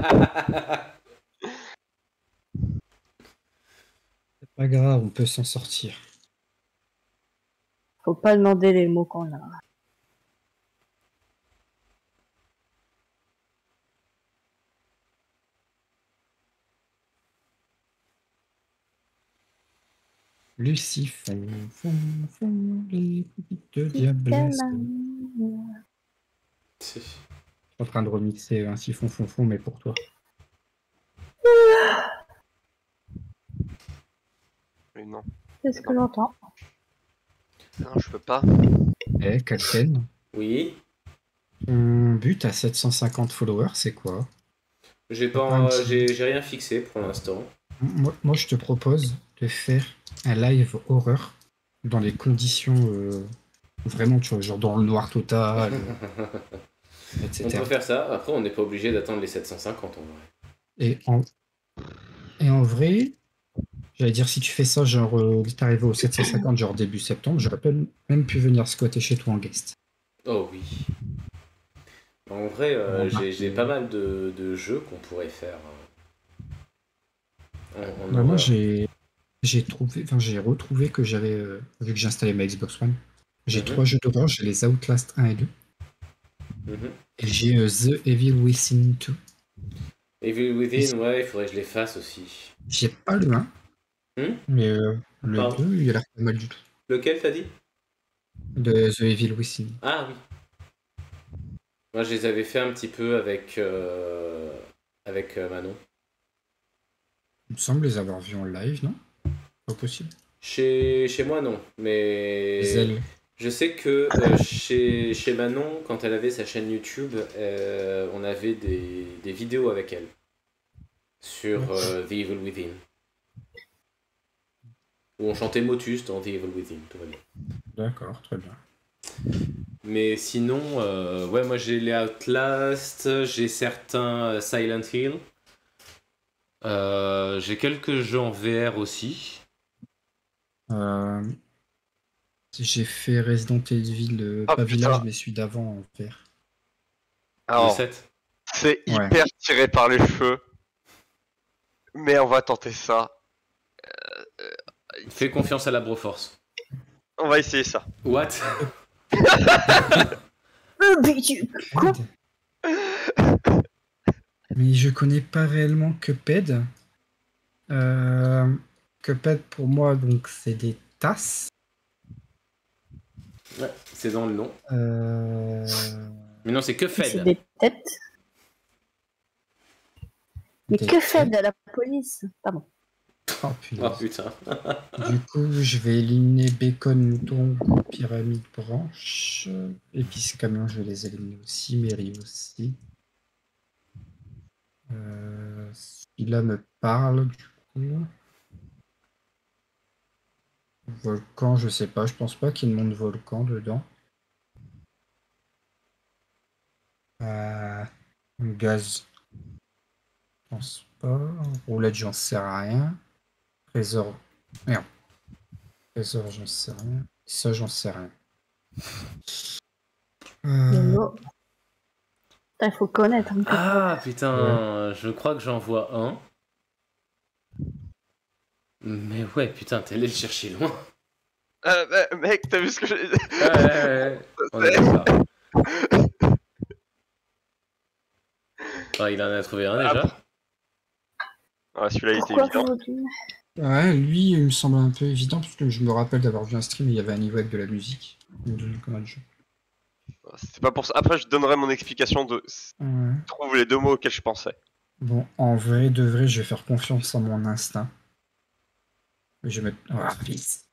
C'est pas grave, on peut s'en sortir. Faut pas demander les mots qu'on a. Lucie fond, fond, fond, les petites diablesses. Je suis en train de remixer un siphon fond fond, mais pour toi. Mais non. C'est ce que j'entends. Non, je peux pas. Eh, Kalken, Oui. ton but à sept cent cinquante followers, c'est quoi? J'ai Pas pas, un petit- j'ai j'ai rien fixé pour l'instant. moi, moi, je te propose de faire un live horreur dans les conditions euh, vraiment, tu vois, genre dans le noir total, On et cetera. peut faire ça. Après, on n'est pas obligé d'attendre les sept cent cinquante en vrai. Et en, et en vrai, j'allais dire, si tu fais ça, genre, euh, t'es arrivé au sept cent cinquante, genre début septembre, j'aurais pas même pu venir squatter chez toi en guest. Oh oui. En vrai, euh, On j'ai marque- j'ai pas mal de, de jeux qu'on pourrait faire. euh, en- en Bah, moi, horreur. j'ai j'ai trouvé, enfin, j'ai retrouvé que j'avais, euh, vu que j'ai installé ma Xbox One, j'ai Mhm. trois jeux d'horreur, j'ai les Outlast un et deux, Mhm. et j'ai euh, The Evil Within deux. Evil Within, ouais, il faudrait que je les fasse aussi. J'ai pas le un, Hmm mais euh, le Pardon. deux, il a l'air pas mal du tout. Lequel t'as dit? De The Evil Within. Ah oui. Moi, je les avais fait un petit peu avec, euh, avec euh, Manon. Il me semble les avoir vus en live, non? Pas possible. Chez, chez moi, non. Mais Zelle. je sais que euh, chez, chez Manon, quand elle avait sa chaîne YouTube, euh, on avait des, des vidéos avec elle sur euh, The Evil Within. Où on chantait Motus dans The Evil Within, tout va bien. D'accord, très bien. Mais sinon, euh, ouais, moi j'ai les Outlast, j'ai certains euh, Silent Hill. Euh, j'ai quelques jeux en V R aussi. Euh, j'ai fait Resident Evil, euh, Ah, pas putain. Village, mais celui d'avant en faire. Le Alors, sept. c'est Ouais. hyper tiré par les cheveux. Mais on va tenter ça. Fais confiance à la Broforce. On va essayer ça. What? Euh, mais tu- Quoi? Mais je connais pas réellement Cuphead. Euh, Cuphead pour moi, donc c'est des tasses. Ouais, c'est dans le nom. Euh, Mais non, c'est que C'est Fed. des têtes. Mais des que fait têtes. de la police? Pardon. Oh, Oh punaise. putain. Du coup, je vais éliminer Bacon, Mouton, Pyramide, Branche. Épices, Camion, je vais les éliminer aussi. Mairie aussi. Euh, Celui-là me parle, du coup. Volcan, je sais pas. Je pense pas qu'il y ait de monde volcan dedans. Euh, Gaz. Je pense pas. Roulette, j'en sais rien. Trésor. Merde. Trésor, j'en sais rien. Ça, j'en sais rien. Le Euh, mot. Putain, il faut connaître. hein. Ah putain, je crois que j'en vois un. Mais ouais, putain, t'es allé le chercher loin. Euh, bah, mec, t'as vu ce que j'ai dit? Ouais, ouais, ouais. On est d'accord. Ah, il en a trouvé un déjà. Ah, celui-là, il était Pourquoi évident. aujourd'hui Ouais, lui, il me semble un peu évident, parce que je me rappelle d'avoir vu un stream et il y avait un niveau avec de la musique. De comment de jeu. C'est pas pour ça. Après, je donnerai mon explication de. Ouais. Trouve les deux mots auxquels je pensais. Bon, en vrai, de vrai, je vais faire confiance en mon instinct. Je vais mettre. Ah, please.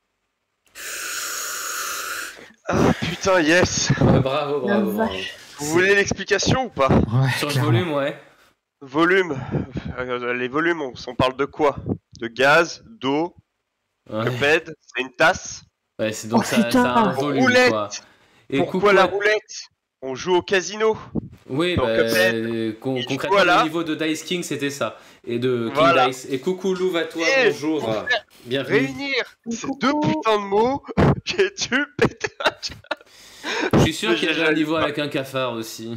Ah putain, yes. Ouais, bravo, La bravo, bravo. vache. Vous voulez l'explication ou pas? Ouais, Sur le clairement. volume, ouais. Volume. Euh, les volumes, on, on parle de quoi? De gaz, d'eau, Ouais, Cuphead, c'est une tasse. ouais c'est donc Oh, ça, putain. ça a un volume, Roulette. quoi. Et Pourquoi coucou la à- roulette? On joue au casino. Oui, Donc, bah, Cuphead. euh, con- Et du concrètement, coup, voilà. le niveau de Dice King, c'était ça. Et de King Voilà. Dice. Et coucou Lou, à toi, Et bonjour. pour faire Bienvenue. Réunir ces Coucou. deux putains de mots, j'ai dû péter. Je suis sûr Mais qu'il y j'ai avait un jamais niveau pas. avec un cafard aussi.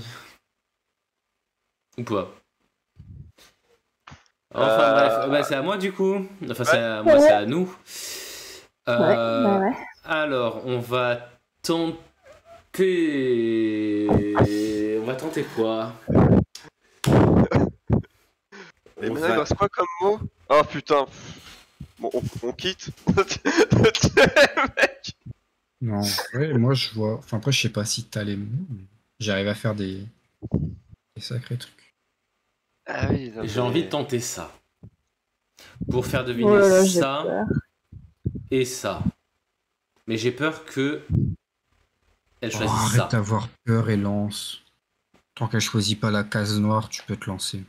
Ou pas. Enfin Euh, bref, bah, c'est à moi du coup. Enfin, c'est à moi, Ouais. c'est à nous. Ouais, Euh, bah ouais. Alors, on va tenter. On va tenter quoi? Et On maintenant, va- il reste quoi comme mot? Oh putain. Bon, on, on quitte. Mec. Non, ouais, moi je vois. Enfin, après, je sais pas si t'as les mots, mais j'arrive à faire des, des sacrés trucs. Ah oui, non, J'ai mais- envie de tenter ça. Pour faire deviner Oh là là, j'ai ça peur. et ça. Mais j'ai peur que elle Oh, choisisse arrête ça. d'avoir peur et lance. Tant qu'elle choisit pas la case noire, tu peux te lancer.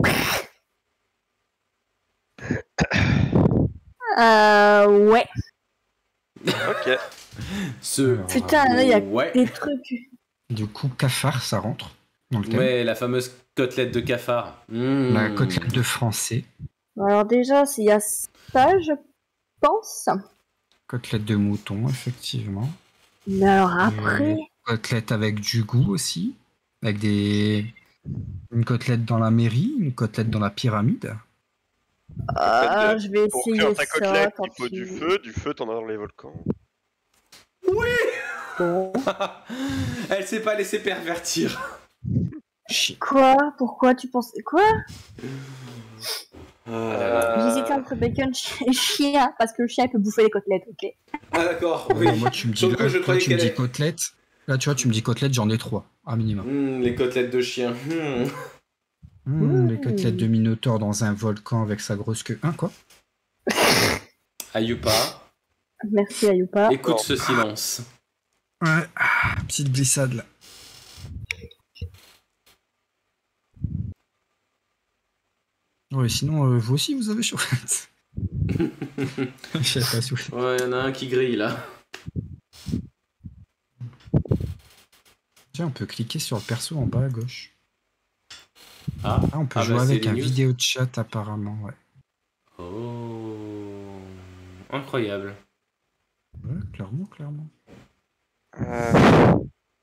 Euh, ouais. Ok. Ce Alors, Putain, là, il y a ouais. des trucs. Du coup, cafard, ça rentre dans le thème. Ouais, la fameuse côtelette de cafard. Mmh. La côtelette de français, Alors déjà, s'il y a ça, je pense. côtelette de mouton, effectivement. Mais alors après... Côtelette avec du goût aussi, avec des une côtelette dans la mairie, une côtelette dans la pyramide. Ah, fait, je vais Pour essayer cuire ta ça. côtelette, tant il faut pis. du feu, du feu, t'en as dans les volcans. Bon. Elle s'est pas laissée pervertir. Chier. Quoi? Pourquoi tu penses... Quoi? Euh, J'hésitais entre bacon et chien, parce que le chien peut bouffer les côtelettes, ok? Ah d'accord, oui. Alors, moi, tu me dis, Sauf que je toi, croyais tu me qu'elle dis est- côtelette. Là, tu vois, tu me dis côtelette, j'en ai trois, à minimum. Mmh, les côtelettes de chien. Mmh. Mmh, Les Mmh. côtelettes de Minotaure dans un volcan avec sa grosse queue. Hein, quoi? Ayupa, Merci Ayupa. écoute Non. ce silence. Ouais, ah, petite glissade là. Ouais, sinon, euh, vous aussi, vous avez chaud. Je sais pas souffler. Ouais, y en a un qui grille là. Tiens, on peut cliquer sur le perso en bas à gauche. Ah, Ah, on peut Ah, jouer bah, c'est avec les un news. vidéo chat apparemment, ouais. oh. Incroyable. Ouais, clairement, clairement. euh,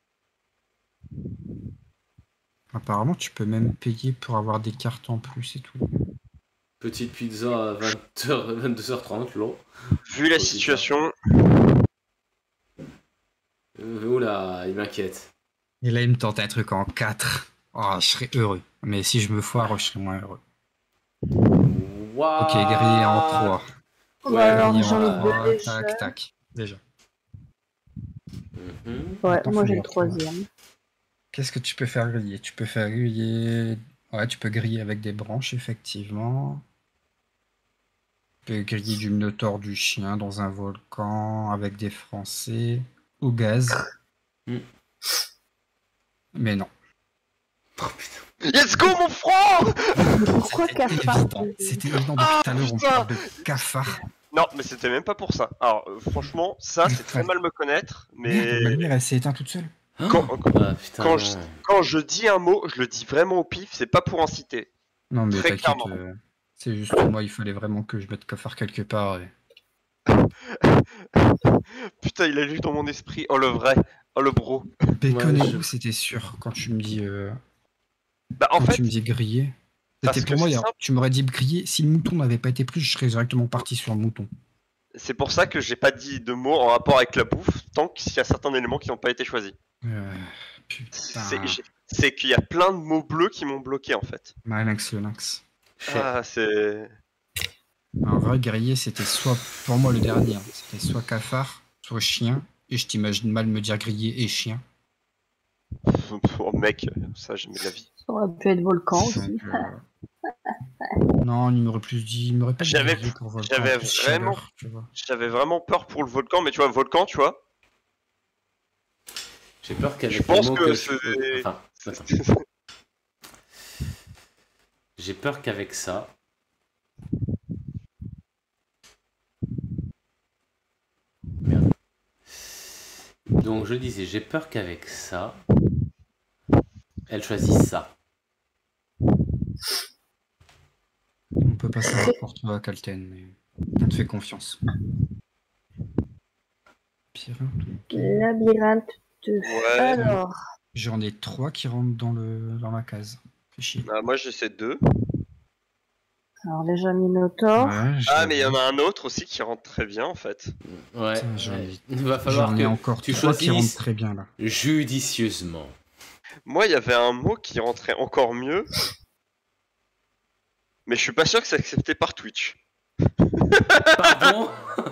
Apparemment, tu peux même payer pour avoir des cartes en plus et tout. Petite pizza à vingt heures, vingt-deux heures trente, l'eau. Vu la Oh, situation, Euh, oula, il m'inquiète. Et là, il me tente un truc en quatre. Oh, je serais heureux. Mais si je me foire, je serais moins heureux. Waouh. Ok, grillé en trois. Ouais, Bah alors, Grillé j'ai en envie de trois, déjà. tac, tac. Déjà. Mhm. Ouais, Attends, moi faut j'ai le voir, faut voir. troisième. Qu'est-ce que tu peux faire griller? Tu peux faire griller... Ouais, tu peux griller avec des branches, effectivement. Tu peux griller du minotaure du chien dans un volcan avec des Français au gaz. Mm. Mais non. Oh putain. let's go mon front! Mais pourquoi C'était cafard? évident. C'était évident depuis tout à l'heure, on putain. parle de cafard. Non, mais c'était même pas pour ça. Alors, euh, franchement, ça, c'est très Ouais. mal me connaître, Merde, ma mais lumière, elle s'est éteinte toute seule. Quand- Ah, putain, quand non. je- quand je dis un mot, je le dis vraiment au pif, c'est pas pour inciter. Non, mais Très t'inquiète, clairement. euh, c'est juste moi, il fallait vraiment que je mette cafard quelque part. et- Putain, il a lu dans mon esprit. Oh le vrai, oh le bro. Bacon Ouais, et je- goût, c'était sûr quand tu me dis. euh, Bah en quand fait, tu me dis griller. parce C'était que pour moi, c'est hier. simple. Tu m'aurais dit griller. Si le mouton n'avait pas été pris, je serais directement parti sur le mouton. c'est pour ça que j'ai pas dit de mots en rapport avec la bouffe, tant qu'il y a certains éléments qui n'ont pas été choisis. Euh, putain. C'est j'ai- c'est qu'il y a plein de mots bleus qui m'ont bloqué en fait. Malinx le lynx. Chef. Ah, c'est. En vrai, guerrier, c'était soit, pour moi, le dernier, hein, c'était soit cafard, soit chien. Et je t'imagine mal me dire grillé et chien. Oh mec, ça jamais de la vie. Ça aurait pu être volcan Donc, aussi. euh, Non, il m'aurait plus dit, il m'aurait pas dit J'avais- grillé pour volcan, j'avais plus vraiment- chaleur, tu vois. J'avais vraiment peur pour le volcan, mais tu vois, volcan, tu vois. J'ai peur qu'avec Je pense les mots que que c'est- je... Enfin, attends. J'ai peur qu'avec ça... Merde. Donc je disais, j'ai peur qu'avec ça, elle choisisse ça. On peut pas savoir pour toi, Kalten, mais on te fait confiance. Pirate, Labyrinthe deux. Ouais. Alors, j'en ai trois qui rentrent dans, le, dans la case. Fais chier. Bah, moi j'essaie deux. alors déjà Minotaur. Ouais, Ah, mais il y en j'avoue. a un autre aussi qui rentre très bien en fait. Ouais. Putain, j'en ai- Il va falloir J'en ai que encore tu trois qui rentrent choisisses très bien là. judicieusement. Moi, il y avait un mot qui rentrait encore mieux. Mais je suis pas sûr que c'est accepté par Twitch. Pardon.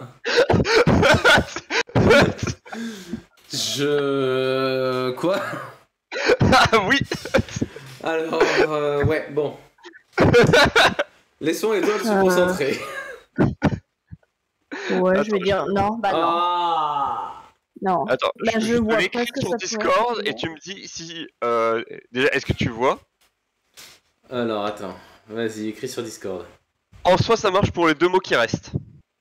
Je... Quoi? Ah oui. Alors, euh, ouais, bon. Laissons les autres se Euh. concentrer. Ouais, Attends, je vais dire non, bah non, Ah. non. Attends, Bah, je, je je te vois pas l'écris ce que sur ça peut Discord être. et tu me dis si... Euh, déjà, est-ce que tu vois? Alors, attends. Vas-y, écris sur Discord. En soi, ça marche pour les deux mots qui restent.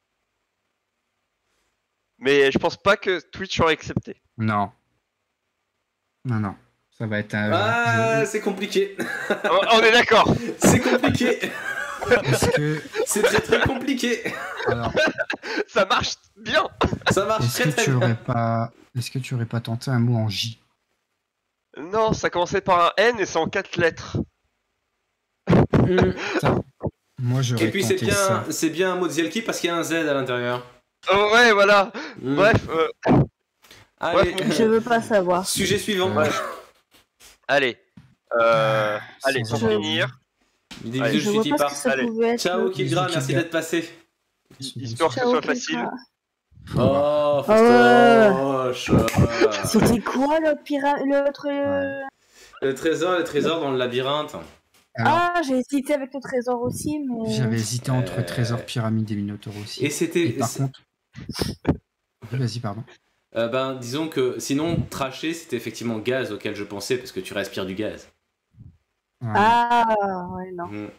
Mais je pense pas que Twitch aurait accepté. Non. Non, non. Ça va être un. Ah, je- c'est compliqué. on, on est d'accord. C'est compliqué. Est-ce que. C'est très très compliqué. Alors, Ça marche bien. Ça marche est-ce très que très tu bien. aurais pas. Est-ce que tu aurais pas tenté un mot en J? Non, ça commençait par un N et c'est en quatre lettres. Mm. Moi, j'aurais Et puis c'est tenté bien, ça. c'est bien un mot de Zielki parce qu'il y a un Z à l'intérieur. Oh, ouais, voilà. Mm. Bref, euh, Allez, Ouais. Je veux pas savoir. sujet suivant. Ouais. allez. Euh, allez, Sans pour avoir- finir, Des Allez, bisous, Je je vois suis pas pas. ce que ça Allez. pouvait être. Ciao Kildra, Bisous, merci Kildra. d'être passé. histoire que ce Ciao, soit Kildra. facile. Oh, Ah fastoche. C'était quoi l'autre pyramide, l'autre euh, Le trésor, le trésor dans le labyrinthe. Alors, Ah, j'ai hésité avec le trésor aussi, mais. j'avais hésité entre Euh, Trésor, Pyramide et Minotaur aussi. Et c'était. Et par contre. Oui, vas-y, pardon. Euh, ben, disons que sinon, tracher, c'était effectivement gaz auquel je pensais parce que tu respires du gaz. Ouais. Ah, ouais, non. Mm.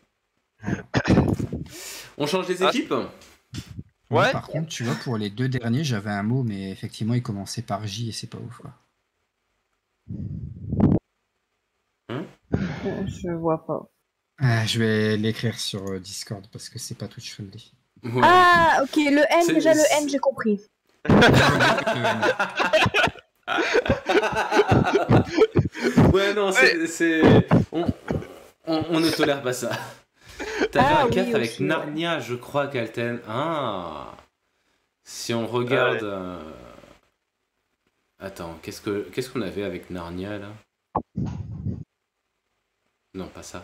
On change les Ah. équipes? Moi, Ouais. Par contre, tu vois, pour les deux derniers, j'avais un mot, mais effectivement, il commençait par J et c'est pas ouf. Quoi. Euh, Je vois pas. Ah, je vais l'écrire sur euh, Discord parce que c'est pas Twitch friendly. Ouais. Ah, ok, le N, C'est- déjà le c'est- N, j'ai compris. Ouais, non, c'est. c'est- On, on, on ne tolère pas ça. T'avais Ah, un oui, quatre avec aussi, ouais. Narnia, je crois, Kalten. Ah. Si on regarde. euh, Attends, qu'est-ce que qu'est-ce qu'on avait avec Narnia là? Non, pas ça.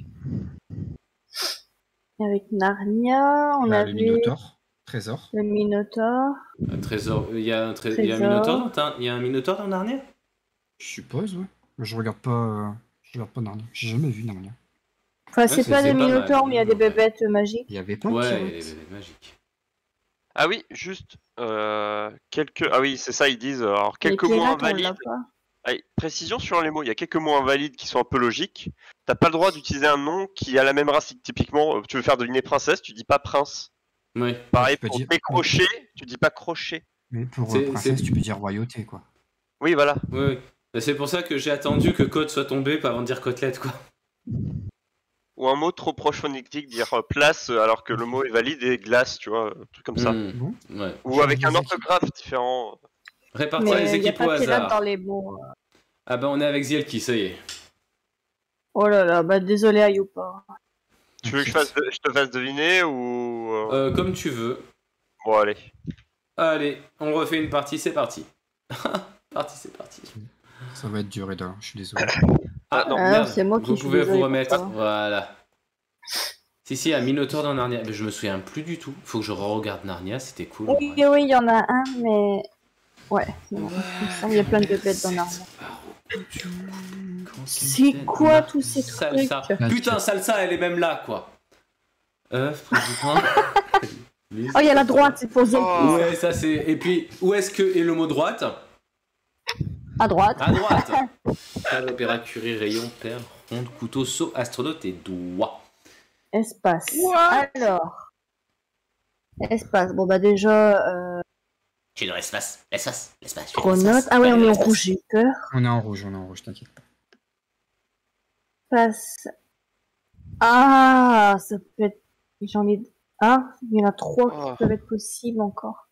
Avec Narnia, on Bah, avait le Minotaur, Trésor. le Minotaur. Un trésor. Il y a un, tré- il y a un Trésor. Minotaur dans ta- il y a un Minotaur dans Narnia? Je suppose, ouais. Je regarde pas. euh, Je regarde pas Narnia. J'ai jamais vu Narnia. Enfin, c'est c'est- pas c'est des pas mal, Minotaurs, mais il y a des ouais. bébêtes magiques. Il y avait pas Ouais, qui- il est, il est magique. Ah oui, juste euh, quelques. Ah oui, c'est ça, ils disent. euh, Alors, Les quelques mots pirates, on l'a invalides. pas. Allez, précision sur les mots. Il y a quelques mots invalides qui sont un peu logiques. T'as pas le droit d'utiliser un nom qui a la même racine. Typiquement, euh, tu veux faire deviner princesse, tu dis pas prince. Oui. Pareil tu peux pour dire- décrocher, tu dis pas crochet. Mais pour C'est- euh, princesse, c'est- tu peux dire royauté, quoi. Oui, voilà. Oui, oui. Bah, c'est pour ça que j'ai attendu que Côte soit tombé avant de dire côtelette, quoi. Ou un mot trop proche phonétique, dire euh, place euh, alors que le mot est valide et glace, tu vois, un truc comme ça. Hmm, Bon. ouais. Ou avec Change un les orthographe différent. Répartir Mais les il n'y a équipes au pas de pirate hasard. dans les mots. Ah bah on est avec Zielki, ça y est. Oh là là, bah désolé Ayupa. Tu veux que je, fasse de- je te fasse deviner ou... euh, Euh, comme tu veux. Bon, allez. Allez, on refait une partie, c'est parti. parti, c'est parti. Ça va être dur, Eda, je suis désolé. Ah non, Ah, merde. c'est moi qui Vous suis pouvez désolée vous pour remettre. toi. Voilà. Si, si, à Minotaur dans Narnia. Mais je me souviens plus du tout. Faut que je re-regarde Narnia, c'était cool. Oui, ouais. oui, il y en a un, mais... Ouais, non, il me semble, il y a plein de bêtes dans Narnia. C'est quoi tous ces Salsa. trucs? Putain, Salsa, elle est même là, quoi. œuf, président. Oh, il y a la droite, c'est pour dire. Oh. Ouais, ça c'est. Et puis, où est-ce que est le mot droite? À droite. À droite. Salle, opéra, curie, rayon, perle, ronde, couteau, seau, astronaute et doigt. Espace. Alors. Espace. Bon, bah déjà. Euh... Tu es dans l'espace, l'espace, l'espace. Chronote. Ah ouais, on est en rouge, j'ai eu peur. On est en rouge, on est en rouge, t'inquiète pas. Passe. Ah, ça peut être. J'en ai. Ah, il y en a trois Oh. qui peuvent être possibles encore.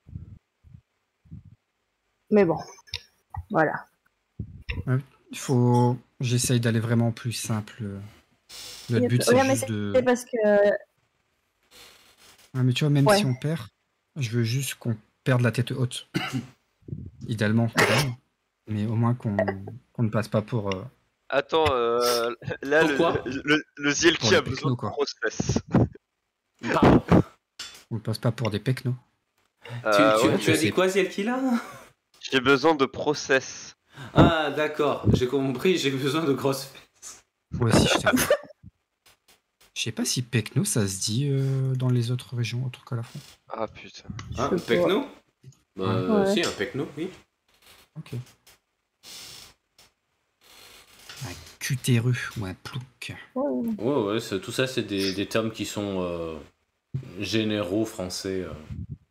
Mais bon. Voilà. Il faut. J'essaye d'aller vraiment plus simple. Notre but, c'est Ouais, mais juste c'est de. c'est parce que. Ouais, mais tu vois, même Ouais. si on perd, je veux juste qu'on perde la tête haute. Idéalement, on gagne, mais au moins qu'on qu'on ne passe pas pour. euh, Attends, euh, là, le, Pourquoi le, le, le Zielki Pour les a besoin technos, de quoi. grosses fesses. Pardon. On ne passe pas pour des pecnos. Tu, Euh, tu- ouais, tu as je dit sais. quoi, Zielki là? J'ai besoin de process. Ah, d'accord, j'ai compris, j'ai besoin de grosses fesses. Moi aussi, je t'avoue. Je sais pas si pecno, ça se dit euh, dans les autres régions autres que la France. Ah putain. Un Je sais pecno? Bah, Ouais. si, un pecno, oui. Ok. Un cutéru ou un plouc. Ouais. Ouais, ouais, c'est- tout ça, c'est des, des termes qui sont euh, généraux français. euh.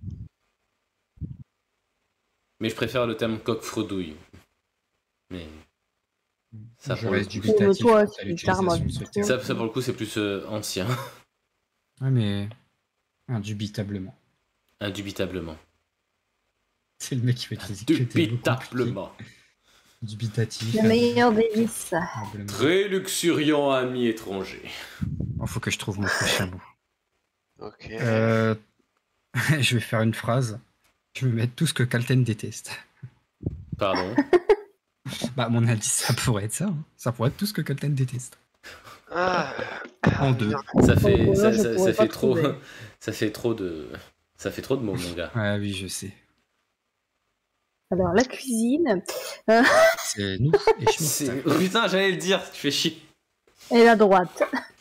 Mais je préfère le terme coq-fredouille. Mais ça, je pour le reste coup, dubitatif toi, quant à c'est l'utilisation carrément de ce du- terme. ça, ça, pour le coup, c'est plus euh, ancien, Ouais, mais indubitablement. indubitablement. C'est le mec qui fait utiliser que des mots compliqués. Dubitablement. Dubitatif. Le meilleur des vices. indubitablement. Très luxuriant ami étranger. Bon, faut que je trouve mon prochain mot. Ok. Euh, je vais faire une phrase. Je vais mettre tout ce que Kalten déteste. Pardon. Bah, mon indice, ça pourrait être ça. hein. Ça pourrait être tout ce que Kalten déteste. Ah, En deux. Ça fait, Bon, ça, là, je ça- ça pourrais pas fait trop, trouver. ça fait trop de, ça fait trop de mots, mon gars. Ouais, oui, je sais. Alors, la cuisine. C'est nous et Schmitt. C'est- oh, putain, j'allais le dire, tu fais chier. Et la droite.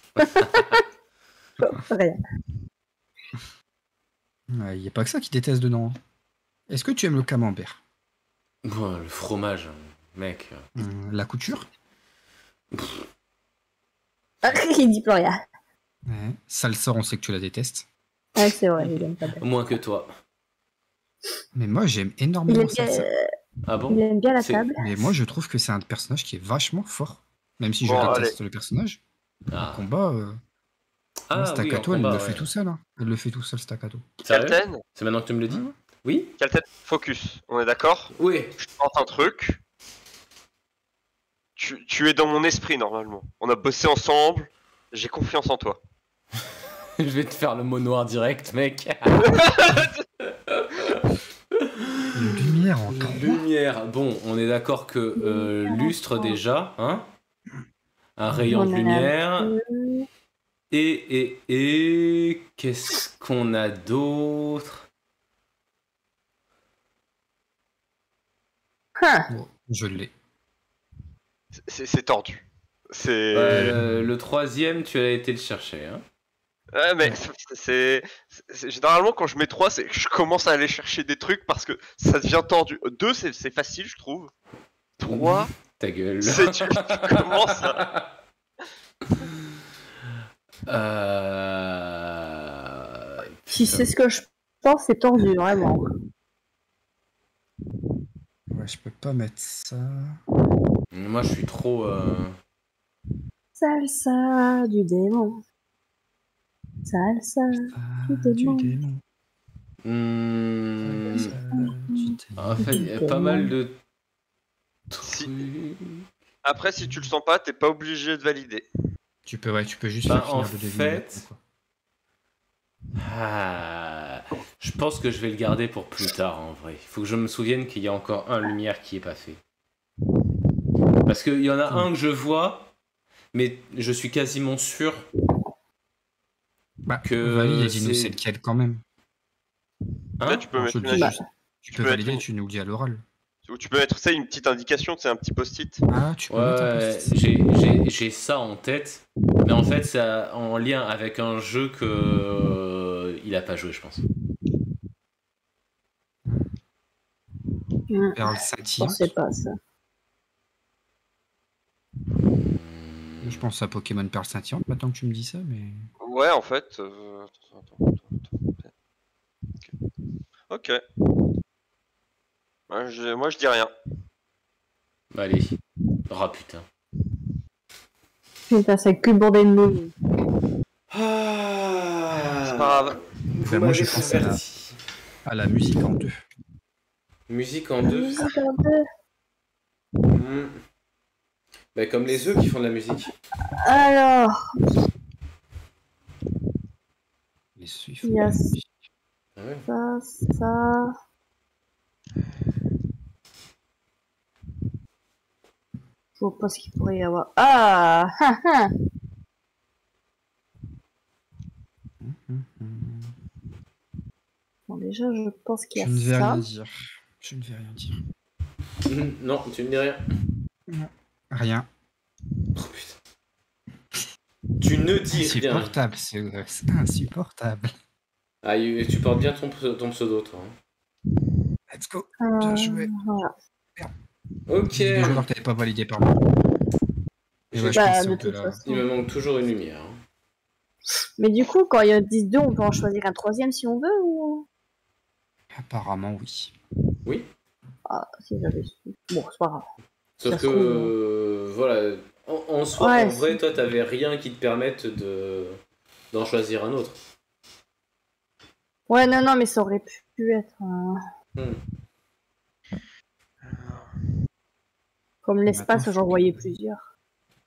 Rien. Il n'y a pas que ça qui déteste dedans. hein. Est-ce que tu aimes le camembert? Bon, le fromage, mec. Hum, La couture? Ah, il dit plus rien. Ouais. Salsa, on sait que tu la détestes. Ouais, c'est vrai, il aime pas bien. Moins que toi. Mais moi, j'aime Il énormément aime bien, Salsa. Ah il bon? aime bien la C'est- table. Mais moi, je trouve que c'est un personnage qui est vachement fort. Même si je Bon, déteste le personnage. Ah, En combat, euh, ah oui, en Staccato, elle combat, le ouais. fait tout seul. Hein. Elle le fait tout seul, Staccato. Sérieux? Kalten, C'est maintenant que tu me le dis? Ouais. Oui? Kalten, focus. On est d'accord? Oui. Je te tente un truc. Tu, tu es dans mon esprit normalement. On a bossé ensemble. J'ai confiance en toi. Je vais te faire le mot noir direct, mec. Une lumière en trois. Lumière. Bon, on est d'accord que euh, lustre déjà, hein? Un rayon de On a lumière. un- Et, et, et... Qu'est-ce qu'on a d'autre? Ah, Bon, je l'ai. C'est c'est tordu. C'est. Euh, le troisième, tu as été le chercher, hein? Ouais, mais c'est- c'est. c'est- Généralement, quand je mets trois, c'est que je commence à aller chercher des trucs parce que ça devient tordu. deux, c'est c'est facile, je trouve. trois, Ta gueule. c'est tu, tu commences à. Euh... si c'est ce que je pense, c'est tordu, vraiment. Ouais, je peux pas mettre ça. Moi, je suis trop... euh, Salsa du démon. Salsa. Ah, Du du démon. démon. hmm, Salsa du démon. En fait, il y a pas mal de Si- trucs... Après, si tu le sens pas, t'es pas obligé de valider. Tu peux, ouais, tu peux juste Bah, faire finir en de deviner. fait- quoi. Ah, je pense que je vais le garder pour plus tard, en vrai. Il faut que je me souvienne qu'il y a encore un lumière qui est pas fait. Parce qu'il y en a un que je vois, mais je suis quasiment sûr Bah, que valide, dis-nous c'est- c'est lequel quand même. Hein Là, tu peux Non, mettre je une dis Bah, juste. Tu tu peux peux valider, mettre tu nous le dis à l'oral. Ou tu peux mettre, ça une petite indication, c'est un petit post-it. Ah, tu peux mettre un Ouais, post-it. j'ai j'ai- j'ai ça en tête, mais en fait c'est en lien avec un jeu que euh, il a pas joué, je pense. Hmm, Perle Je scintillante. pensais pas à ça. Hmm. Je pense à Pokémon Perle scintillante maintenant que tu me dis ça, mais. Ouais, en fait. euh, Attends, attends, attends, attends. Ok. Moi je, moi, je dis rien. Bah, allez. Oh putain. Putain, c'est que le bordel de mots. Ah, C'est pas grave. Vous Bah, moi, m'avez je pense à la- converti. À la musique en deux. Musique en deux. Musique en deux. Hmm. Bah, comme les œufs qui font de la musique. Alors, Les suifs. il y a Ah ouais. ça, ça. Je vois pas ce qu'il pourrait y avoir. Ah, ah, ah. Bon, déjà, je pense qu'il y Je a ne vais ça. rien dire. Je ne vais rien dire. Hmm, Non, tu me dis rien. Rien. Oh putain. Tu ne dis rien. Insupportable, c'est euh, c'est insupportable. Ah, et tu portes bien ton, pse- ton pseudo, toi. hein. Let's go. Euh, Bien joué. voilà. Ok. Dis déjà alors que t'avais pas validé par moi. Et ouais, je Bah, pense de que toute là. façon. Il me manque toujours une lumière. hein. Mais du coup, quand il y a dix deux, on peut en choisir un troisième si on veut ou... Apparemment, oui. Oui. Ah, si j'avais su. Bon, c'est pas grave. Sauf Ça que, se trouve, euh, voilà, en, en soi, Ouais, en vrai, c'est- toi, t'avais rien qui te permette de d'en choisir un autre. Ouais, non, non, mais ça aurait pu être... un- Hmm. Comme l'espace, Maintenant, j'en faut voyais que- plusieurs.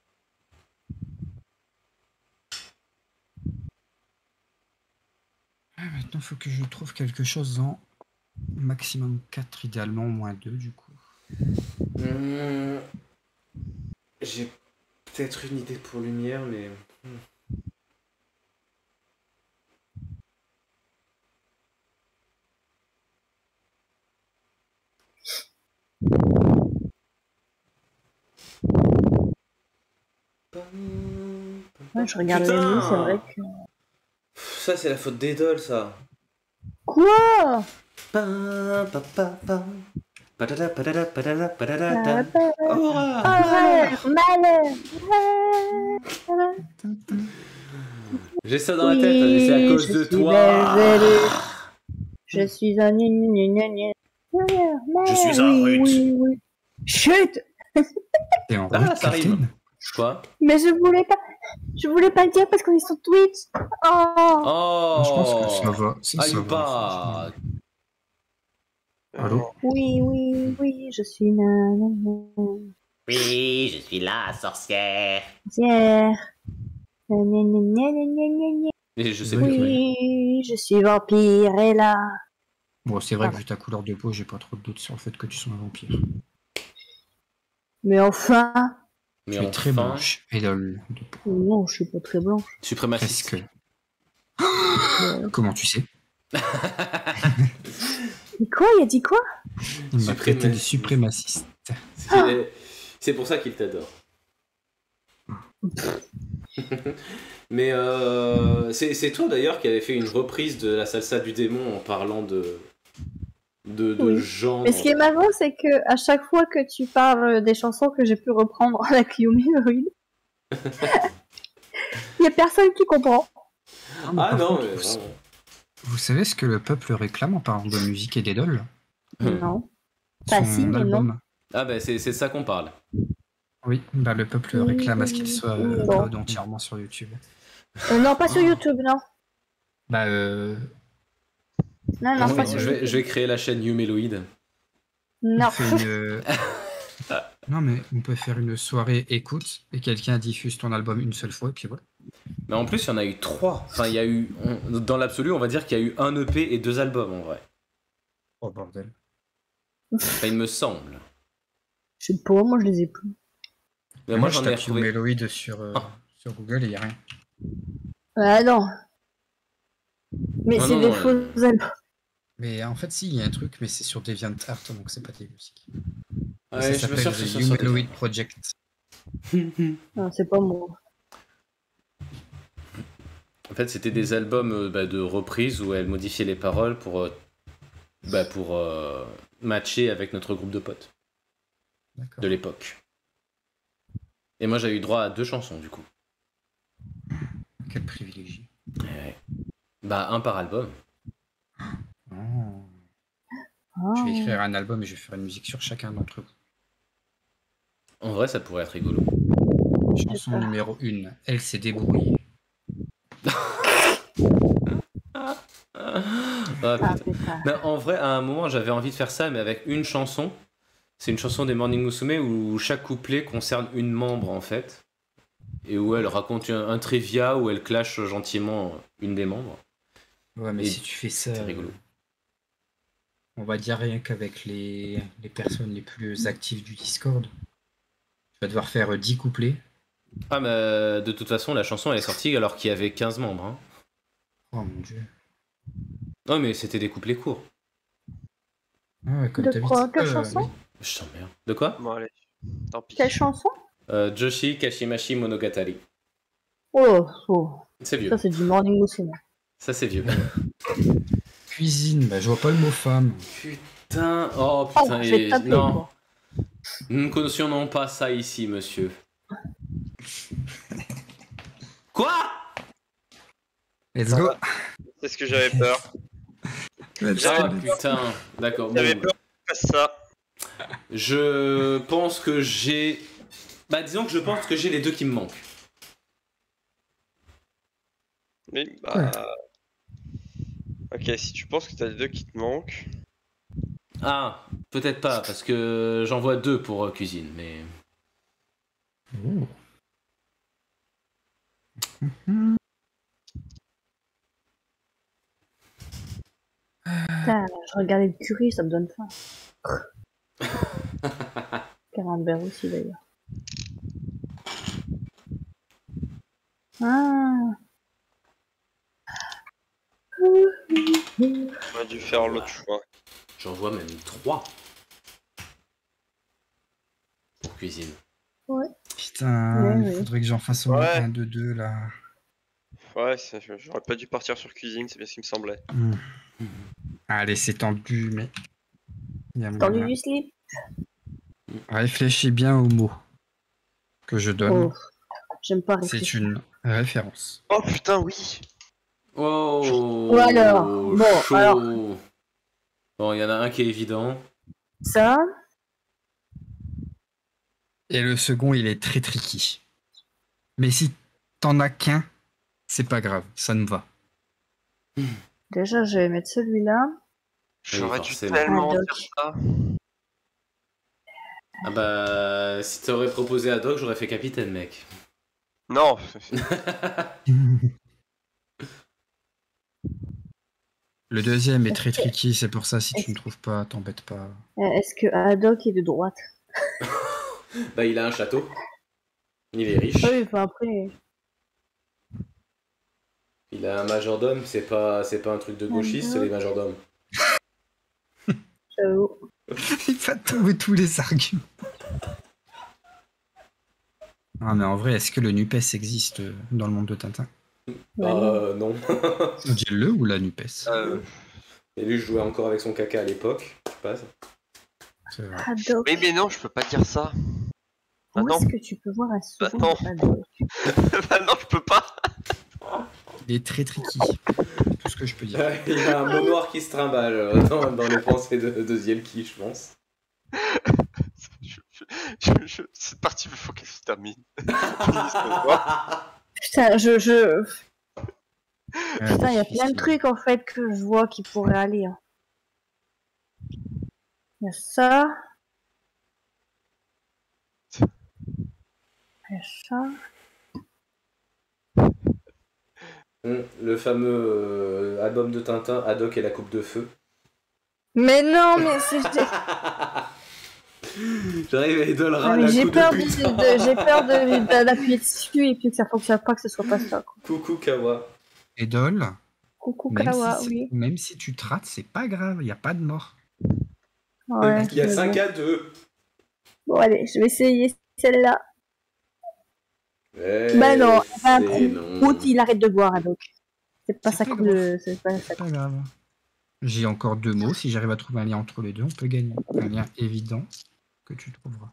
Ah, maintenant, il faut que je trouve quelque chose en maximum quatre, idéalement moins deux du coup. Hmm. J'ai peut-être une idée pour lumière, mais. hmm. Ouais, je regarde les Putain mots, c'est vrai que... Pff, Ça, c'est la faute d'Edol, ça. Quoi Pa, pa, pa, pa. Padada, padada, padada, padada, da. Aura, Horreur, malheur. J'ai ça dans la tête, mais c'est à Oui, cause je de suis toi. Belzébuth. Je suis un... gna, gna, gna, gna. Malheur, Je suis malheur, un oui, rude. oui, oui. Chut. Et en Ah, vrai, ça Captain, rime. Quoi? Mais je voulais pas... Je voulais pas le dire parce qu'on est sur Twitch. Oh. Oh! je pense que ça va. Ça, Ah, ça va, Youpa. Allô? Oui, oui, oui, je suis nanana. Oui, je suis la sorcière. Pierre. Gna, gna, gna, gna, gna, gna, gna. Mais je sais Oui, plus. Oui, je suis vampire et là. Bon, c'est vrai Ah. que vu ta couleur de peau, j'ai pas trop de doutes sur le fait que tu sois un vampire. Mais enfin. Mais tu es très enfin, blanche et lol de peau. Non, je suis pas très blanche. suprémaciste. Presque. Euh, Comment tu sais? Mais quoi, il a dit quoi? Il m'a traité de Suprémaciste. suprémaciste. C'est- C'est pour ça qu'il t'adore. Mais euh, c'est c'est toi d'ailleurs qui avait fait une reprise de la salsa du démon en parlant de de, de Oui. gens. Mais ce qui est marrant, c'est que à chaque fois que tu parles des chansons que j'ai pu reprendre avec Yumeruid, il y a personne qui comprend. Ah par non, contre, mais vous, vraiment. vous savez ce que le peuple réclame en parlant de musique et d'idoles? Non. Bah, si, Son mais album. Ah ben c'est c'est de ça qu'on parle. Oui, bah le peuple Oui, réclame à ce qu'il oui, soit oui, euh, bon. upload entièrement sur YouTube. Euh, non, pas sur Oh. YouTube, non. Bah euh... Non, non, Ah, pas oui, sur je, vais, YouTube. je vais créer la chaîne Yumeloid. Non. on fait une... non mais on peut faire une soirée écoute et quelqu'un diffuse ton album une seule fois et puis voilà. Mais en plus, il y en a eu trois. Enfin, il y a eu. on- dans l'absolu, on va dire qu'il y a eu un E P et deux albums en vrai. Oh bordel. Enfin, il me semble. Je sais pas, moi je les ai plus. Mais moi, je j'en ai tape retrouvé. Méloïde sur, euh, Ah. sur Google et y a rien. Ah non. Mais Non, c'est non, des non, faux euh, albums. Mais en fait, si, il y a un truc, mais c'est sur DeviantArt, donc c'est pas des musiques. Et Ouais, ça je me s'appelle sûr que ce The soit sur des Humanoid Project. Non, c'est pas moi. En fait, c'était des albums euh, bah, de reprises où elle modifiait les paroles pour, euh, bah, pour euh, matcher avec notre groupe de potes D'accord. de l'époque. Et moi, j'ai eu droit à deux chansons du coup. Quel privilégié. Ouais. Bah, un par album. Oh. Ah. Je vais écrire un album et je vais faire une musique sur chacun d'entre vous. En vrai, ça pourrait être rigolo. Chanson numéro un. Elle s'est débrouillée. Ah, Ah, putain. putain. Mais en vrai, à un moment, j'avais envie de faire ça, mais avec une chanson. C'est une chanson des Morning Musume où chaque couplet concerne une membre en fait. Et où elle raconte un, un trivia, où elle clash gentiment une des membres. Ouais, mais Et si tu fais ça, c'est rigolo. euh, on va dire rien qu'avec les, les personnes les plus actives du Discord, tu vas devoir faire euh, dix couplets. Ah, mais de toute façon, la chanson elle est sortie alors qu'il y avait quinze membres. Hein. Oh mon dieu. Non, mais c'était des couplets courts. Ah ouais, comme De t'habites. quoi? Quelle Euh, chanson? oui. Je t'emmerde. De quoi? Bon, allez, tant pis. Quelle chanson? euh, Joshi Kashimashi Monogatari. Oh, oh. C'est vieux. Ça, c'est du Morning Musume. Ça, c'est vieux. Cuisine, bah, je vois pas le mot femme. Putain. Oh, Oh, putain. je vais et- te taper, Non. toi. Nous ne cautionnons pas ça ici, monsieur. Quoi? Let's go. C'est ce que j'avais peur. Let's Ah, go. putain. D'accord. J'avais Bon. peur que tu fasses ça. Je pense que j'ai... Bah, disons que je pense que j'ai les deux qui me manquent. Oui, bah. Ok, si tu penses que t'as les deux qui te manquent. Ah, peut-être pas, parce que j'en vois deux pour euh, cuisine, mais... Oh. Putain, je regardais le curry, ça me donne faim. Camembert aussi, d'ailleurs. Ah. On a dû faire l'autre choix. J'en vois même trois. Pour cuisine. Putain, Ouais, il ouais. faudrait que j'en fasse au moins Ouais. un de deux là. Ouais, c'est- j'aurais pas dû partir sur cuisine, c'est bien ce qui me semblait. Hmm. Allez, c'est tendu, mais. il y a Tendu moyen. du slip. Réfléchis bien aux mots que je donne. Oh. J'aime pas C'est réfléchir. une référence. Oh putain, oui. Oh, Ou alors, bon, chaud. alors. Bon, il y en a un qui est évident. Ça, Et le second, il est très tricky. Mais si t'en as qu'un, c'est pas grave, ça me va. déjà, je vais mettre celui-là. J'aurais dû forcément. tellement Ah, faire doc. ça. Ah bah, si t'aurais proposé à Doc, j'aurais fait capitaine, mec. Non. Le deuxième est très tricky, c'est pour ça, si tu ne trouves pas, t'embête pas. Euh, Est-ce que Haddock est de droite? Bah, il a un château. Il est riche. Ah oui, enfin après. Il a un majordome. C'est pas, c'est pas un truc de gauchiste, les majordomes. J'avoue. Il va trouver tous les arguments. Ah, mais en vrai, est-ce que le NUPES existe dans le monde de Tintin? Ouais, Euh, non. On dit le ou la NUPES? Euh, Et lui, je jouais encore avec son caca à l'époque. Je passe. C'est vrai. Haddock. Mais, mais non, je peux pas dire ça. Bah Où non, est-ce que tu peux voir un second non. de Haddock? bah non, je peux pas. Il est très tricky. C'est tout ce que je peux dire. Il y a un mot noir qui se trimballe euh, dans, dans les pensées de, de Zielki, je pense. Je- je- je- je- Cette partie, il faut qu'elle se termine. Putain, je. je... Ouais, Putain, il y a plein difficile. de trucs en fait que je vois qui pourraient aller. hein. Il y a ça. Il y a ça. Hum, Le fameux euh, album de Tintin, Haddock et la coupe de feu. Mais non, mais c'est. J'arrive à idolera Ah, mais la j'ai coupe peur de de- putain. de- j'ai peur de- de- d'appuyer dessus et puis que ça fonctionne pas, que ce soit pas ça. Quoi. Coucou Kawa. Edol, Coucou Même Kawa, si, c'est- oui. même si tu te rates, c'est pas grave, il n'y a pas de mort. Ouais, Il y a mais cinq bon. à deux. Bon, allez, je vais essayer celle-là. Eh, Bah non, bah, c'est non. Prout, il arrête de boire, donc. C'est pas C'est ça pas cool, grave. c'est pas ça C'est pas grave. J'ai encore deux mots. Si j'arrive à trouver un lien entre les deux, on peut gagner. Un lien évident que tu trouveras.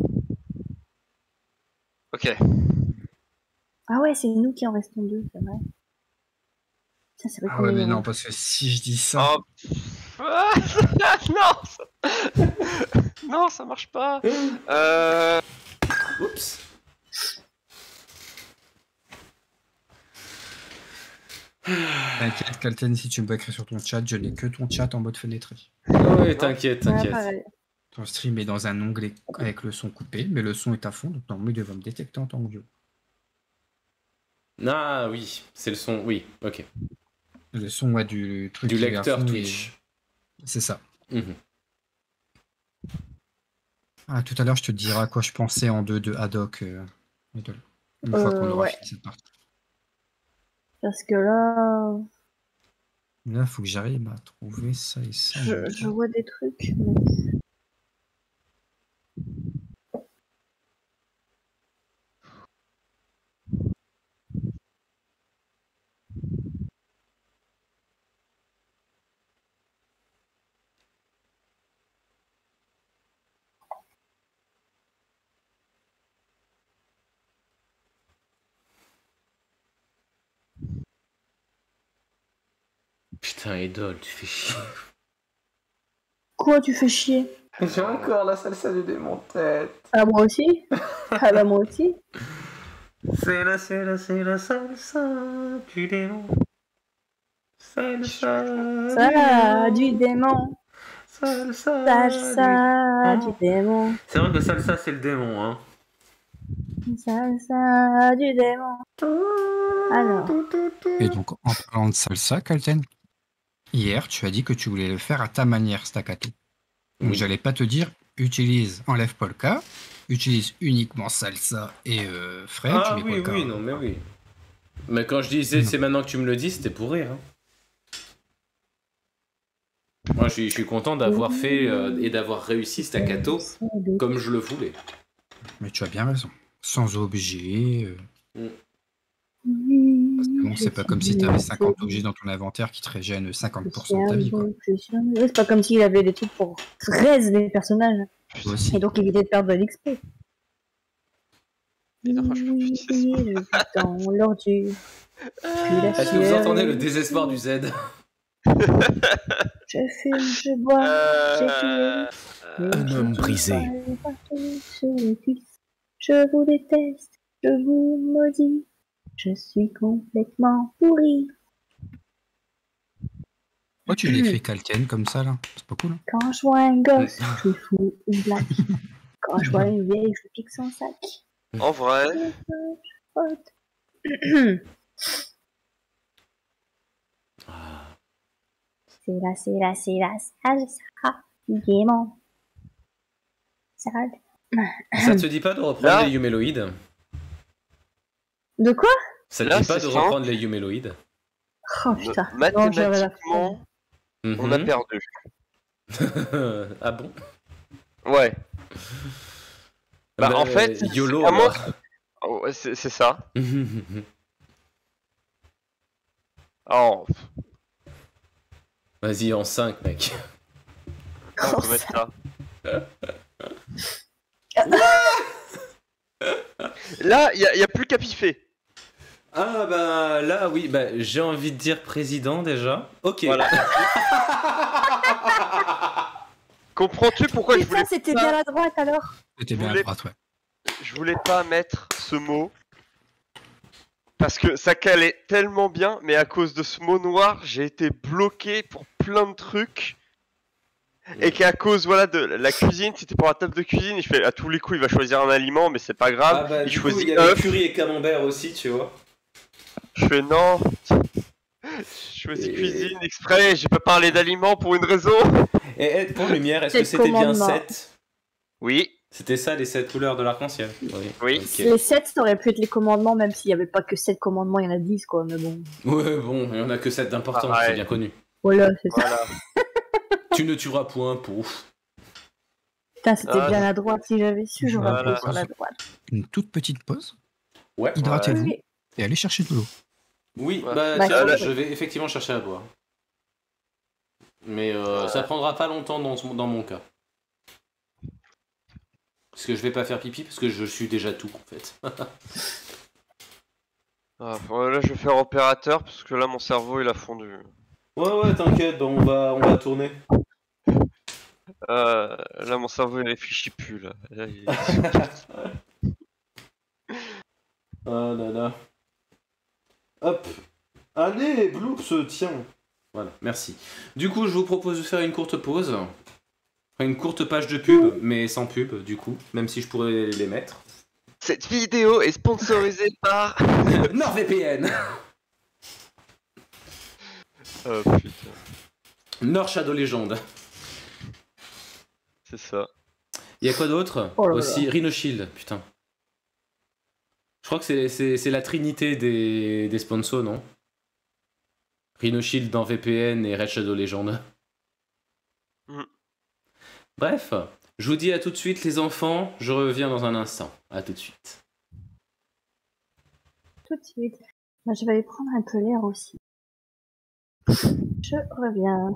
Ok. Ah ouais, c'est nous qui en restons deux, c'est vrai. Ça, c'est vrai Ah qu'on ouais, est mais heureux. non, parce que si je dis ça, Oh. Ah, non, ça... non, ça marche pas. Euh... Oups. t'inquiète, Kalten, si tu me peux écrire sur ton chat, je n'ai que ton chat en mode fenêtré. Oui, t'inquiète, Ouais, t'inquiète. pareil. Ton stream est dans un onglet avec le son coupé, mais le son est à fond, donc normalement il devrait me détecter en tant que audio. Ah oui, c'est le son. Oui, ok. Le son ouais, du truc Du qui est à lecteur fond, Twitch. et- C'est ça. Mhm. Ah, tout à l'heure, je te dirai à quoi je pensais en deux de Haddock. Euh, Idol. Une fois qu'on Euh, aura ouais. fini cette partie. Parce que là, Là, il faut que j'arrive à trouver ça et ça. en je, même je temps. vois des trucs. Mais... Putain, Idol, tu fais chier. Quoi, tu fais chier? J'ai encore la salsa du démon tête. Ah, moi aussi? Ah bah moi aussi. C'est la, c'est la, c'est la salsa du démon. Salsa. Ça, du démon. Salsa. Salsa, du démon. C'est vrai que salsa, c'est le démon, hein. Salsa, du démon. Alors. Et donc, en parlant de salsa, Kalten, hier, tu as dit que tu voulais le faire à ta manière, staccato. Donc, Oui. j'allais pas te dire, utilise, enlève polka, utilise uniquement salsa et euh, frais, tu Ah mets oui, polka. oui, non, mais oui. Mais quand je disais Non. c'est maintenant que tu me le dis, c'était pour rire. Hein. Moi, je suis, je suis content d'avoir fait euh, et d'avoir réussi Staccato comme je le voulais. Mais tu as bien raison. Sans objet. euh, Parce que bon, c'est pas comme si tu avais cinquante objets dans ton inventaire qui te régènent cinquante pour cent de ta vie, quoi. C'est pas comme s'il avait des trucs pour treize des personnages. Toi aussi. Et donc éviter de perdre de l'X P. Et non, je peux plus dire ça. Oui, je vis dans l'ordure. Puis la Est-ce que vous sueur. entendez le désespoir du Z? Je fume, je bois, Euh... j'ai euh, tué. Un homme brisé. Partout sur les cuisses. Je vous déteste, je vous maudis. Je suis complètement pourri. Pourquoi tu l'écris Kalten comme ça, là? C'est pas cool, hein? Quand je vois un gosse, je lui fous une blague. Quand je vois une vieille, je lui pique son sac. En vrai, C'est là, c'est là, c'est là, salsa du démon. Sale. Ça te dit pas de reprendre Là. les Yuméloïdes? De quoi? Ça te Là, dit pas c'est de simple. reprendre les Yuméloïdes? Oh putain. ma- Non, j'aurais la mathématiquement, on a Mhm. perdu. Ah bon? Ouais. Bah, Bah, en fait, euh, YOLO à moins alors. Oh, ouais, c'est c'est ça. Oh, Vas-y, en cinq, mec. on peut mettre ça. Là, il n'y a, y a plus qu'à piffer. Ah bah là, oui, bah j'ai envie de dire président déjà. Ok. Voilà. Comprends-tu pourquoi je voulais, Putain, c'était bien la droite alors. C'était bien à voulais- droite, ouais. je voulais pas mettre ce mot parce que ça calait tellement bien, mais à cause de ce mot noir, j'ai été bloqué pour plein de trucs. Et qu'à cause voilà de la cuisine, c'était pour la table de cuisine, je fais à tous les coups il va choisir un aliment, mais c'est pas grave. Ah bah il du coup, choisit il y avait œuf. curry et camembert aussi, tu vois. Je fais non. Je choisis Et- cuisine exprès, j'ai pas parlé d'aliments pour une raison. Et, et pour Lumière, est-ce C'est que c'était bien commandement. sept? Oui. C'était ça les sept couleurs de l'arc-en-ciel. Oui. Ok. Les sept, ça aurait pu être les commandements, même s'il n'y avait pas que sept commandements, il y en a dix, quoi, mais bon. Ouais, bon, il y en a que sept d'importants, Pareil. c'est bien connu. Voilà, c'est ça. Voilà. Tu ne tueras point pour. Putain, c'était Ah, bien à droite, si j'avais su, j'aurais voilà. appuyé sur la droite. Une toute petite pause. Ouais. Hydratez-vous Oui. et allez chercher de l'eau. Oui, Ouais. bah, Bah, tiens, ouais. je vais effectivement chercher à boire. Mais euh, Ouais. ça prendra pas longtemps dans, son- dans mon cas. Parce que je vais pas faire pipi parce que je suis déjà tout en fait. Ah, ouais, là, je vais faire opérateur parce que là, mon cerveau, il a fondu. Ouais, ouais, t'inquiète, bah, on va, on va tourner. Euh, là, mon cerveau, il réfléchit plus, là. Là, il- Ah là là. Hop. Allez, Bloops, tiens. Voilà, merci. Du coup, je vous propose de faire une courte pause. Enfin, une courte page de pub, mais sans pub, du coup, même si je pourrais les mettre. Cette vidéo est sponsorisée par... NordVPN. Oh putain, Nord Shadow Legend. c'est ça. Il y a quoi d'autre? Oh là là. Aussi Rhino Shield, putain. Je crois que c'est- c'est c'est la trinité des, des sponsors, non? Rhino Shield dans V P N et Red Shadow Legend. Mm. Bref, je vous dis à tout de suite les enfants, je reviens dans un instant. À tout de suite. Tout de suite. Moi, je vais aller prendre un peu l'air aussi. Je reviens.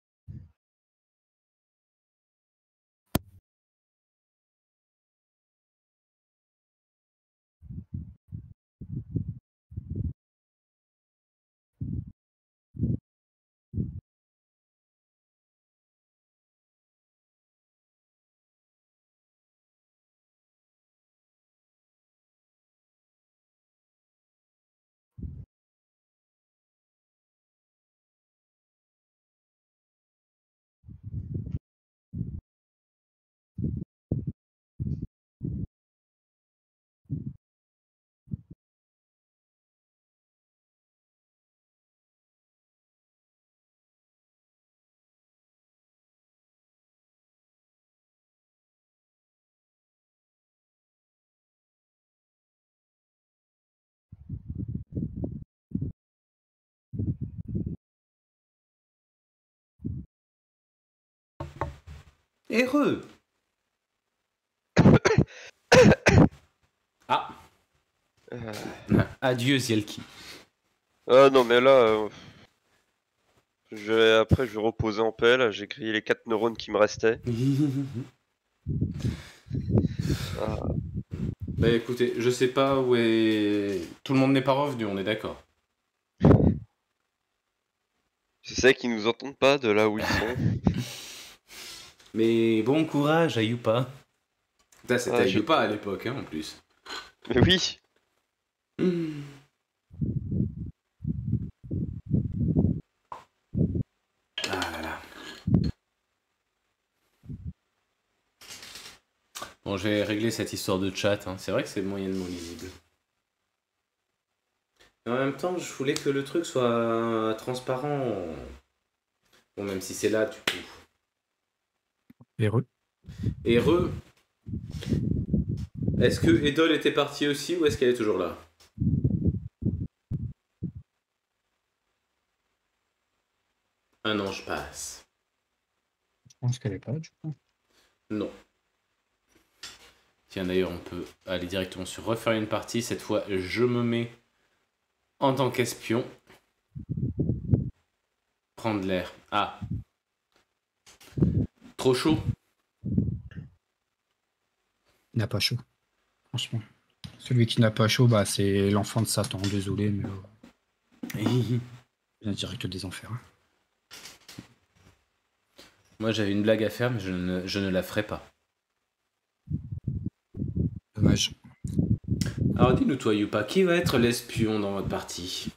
Heureux. Ah, Euh, adieu Zielki. Ah non, mais là... euh, je vais... Après, je vais reposer en paix, là. J'ai grillé les quatre neurones qui me restaient. Ah, Bah écoutez, je sais pas où est... Tout le monde n'est pas revenu, on est d'accord. je sais qu'ils nous entendent pas de là où ils sont. Mais bon courage à Yupa. Putain, c'était Ah, à je- Yupa à l'époque, hein, en plus. Mais oui. Hmm. Ah là là. Bon, je vais régler cette histoire de chat. Hein. C'est vrai que c'est moyennement lisible. Mais en même temps, je voulais que le truc soit transparent. Bon, même si c'est là, du coup. Heureux. Et Re, est-ce que Edol était partie aussi ou est-ce qu'elle est toujours là? Un an, je passe. Je pense qu'elle est pas, du coup. Non. Tiens, d'ailleurs, on peut aller directement sur refaire une partie. Cette fois, je me mets en tant qu'espion. Prendre l'air. Ah. Trop chaud. Il n'a pas chaud. Franchement. Celui qui n'a pas chaud, bah, c'est l'enfant de Satan. Désolé, mais euh, il vient direct des enfers. Hein. Moi, j'avais une blague à faire, mais je ne, je ne la ferai pas. Dommage. Alors, dis-nous, toi, Yupa, qui va être l'espion dans votre partie?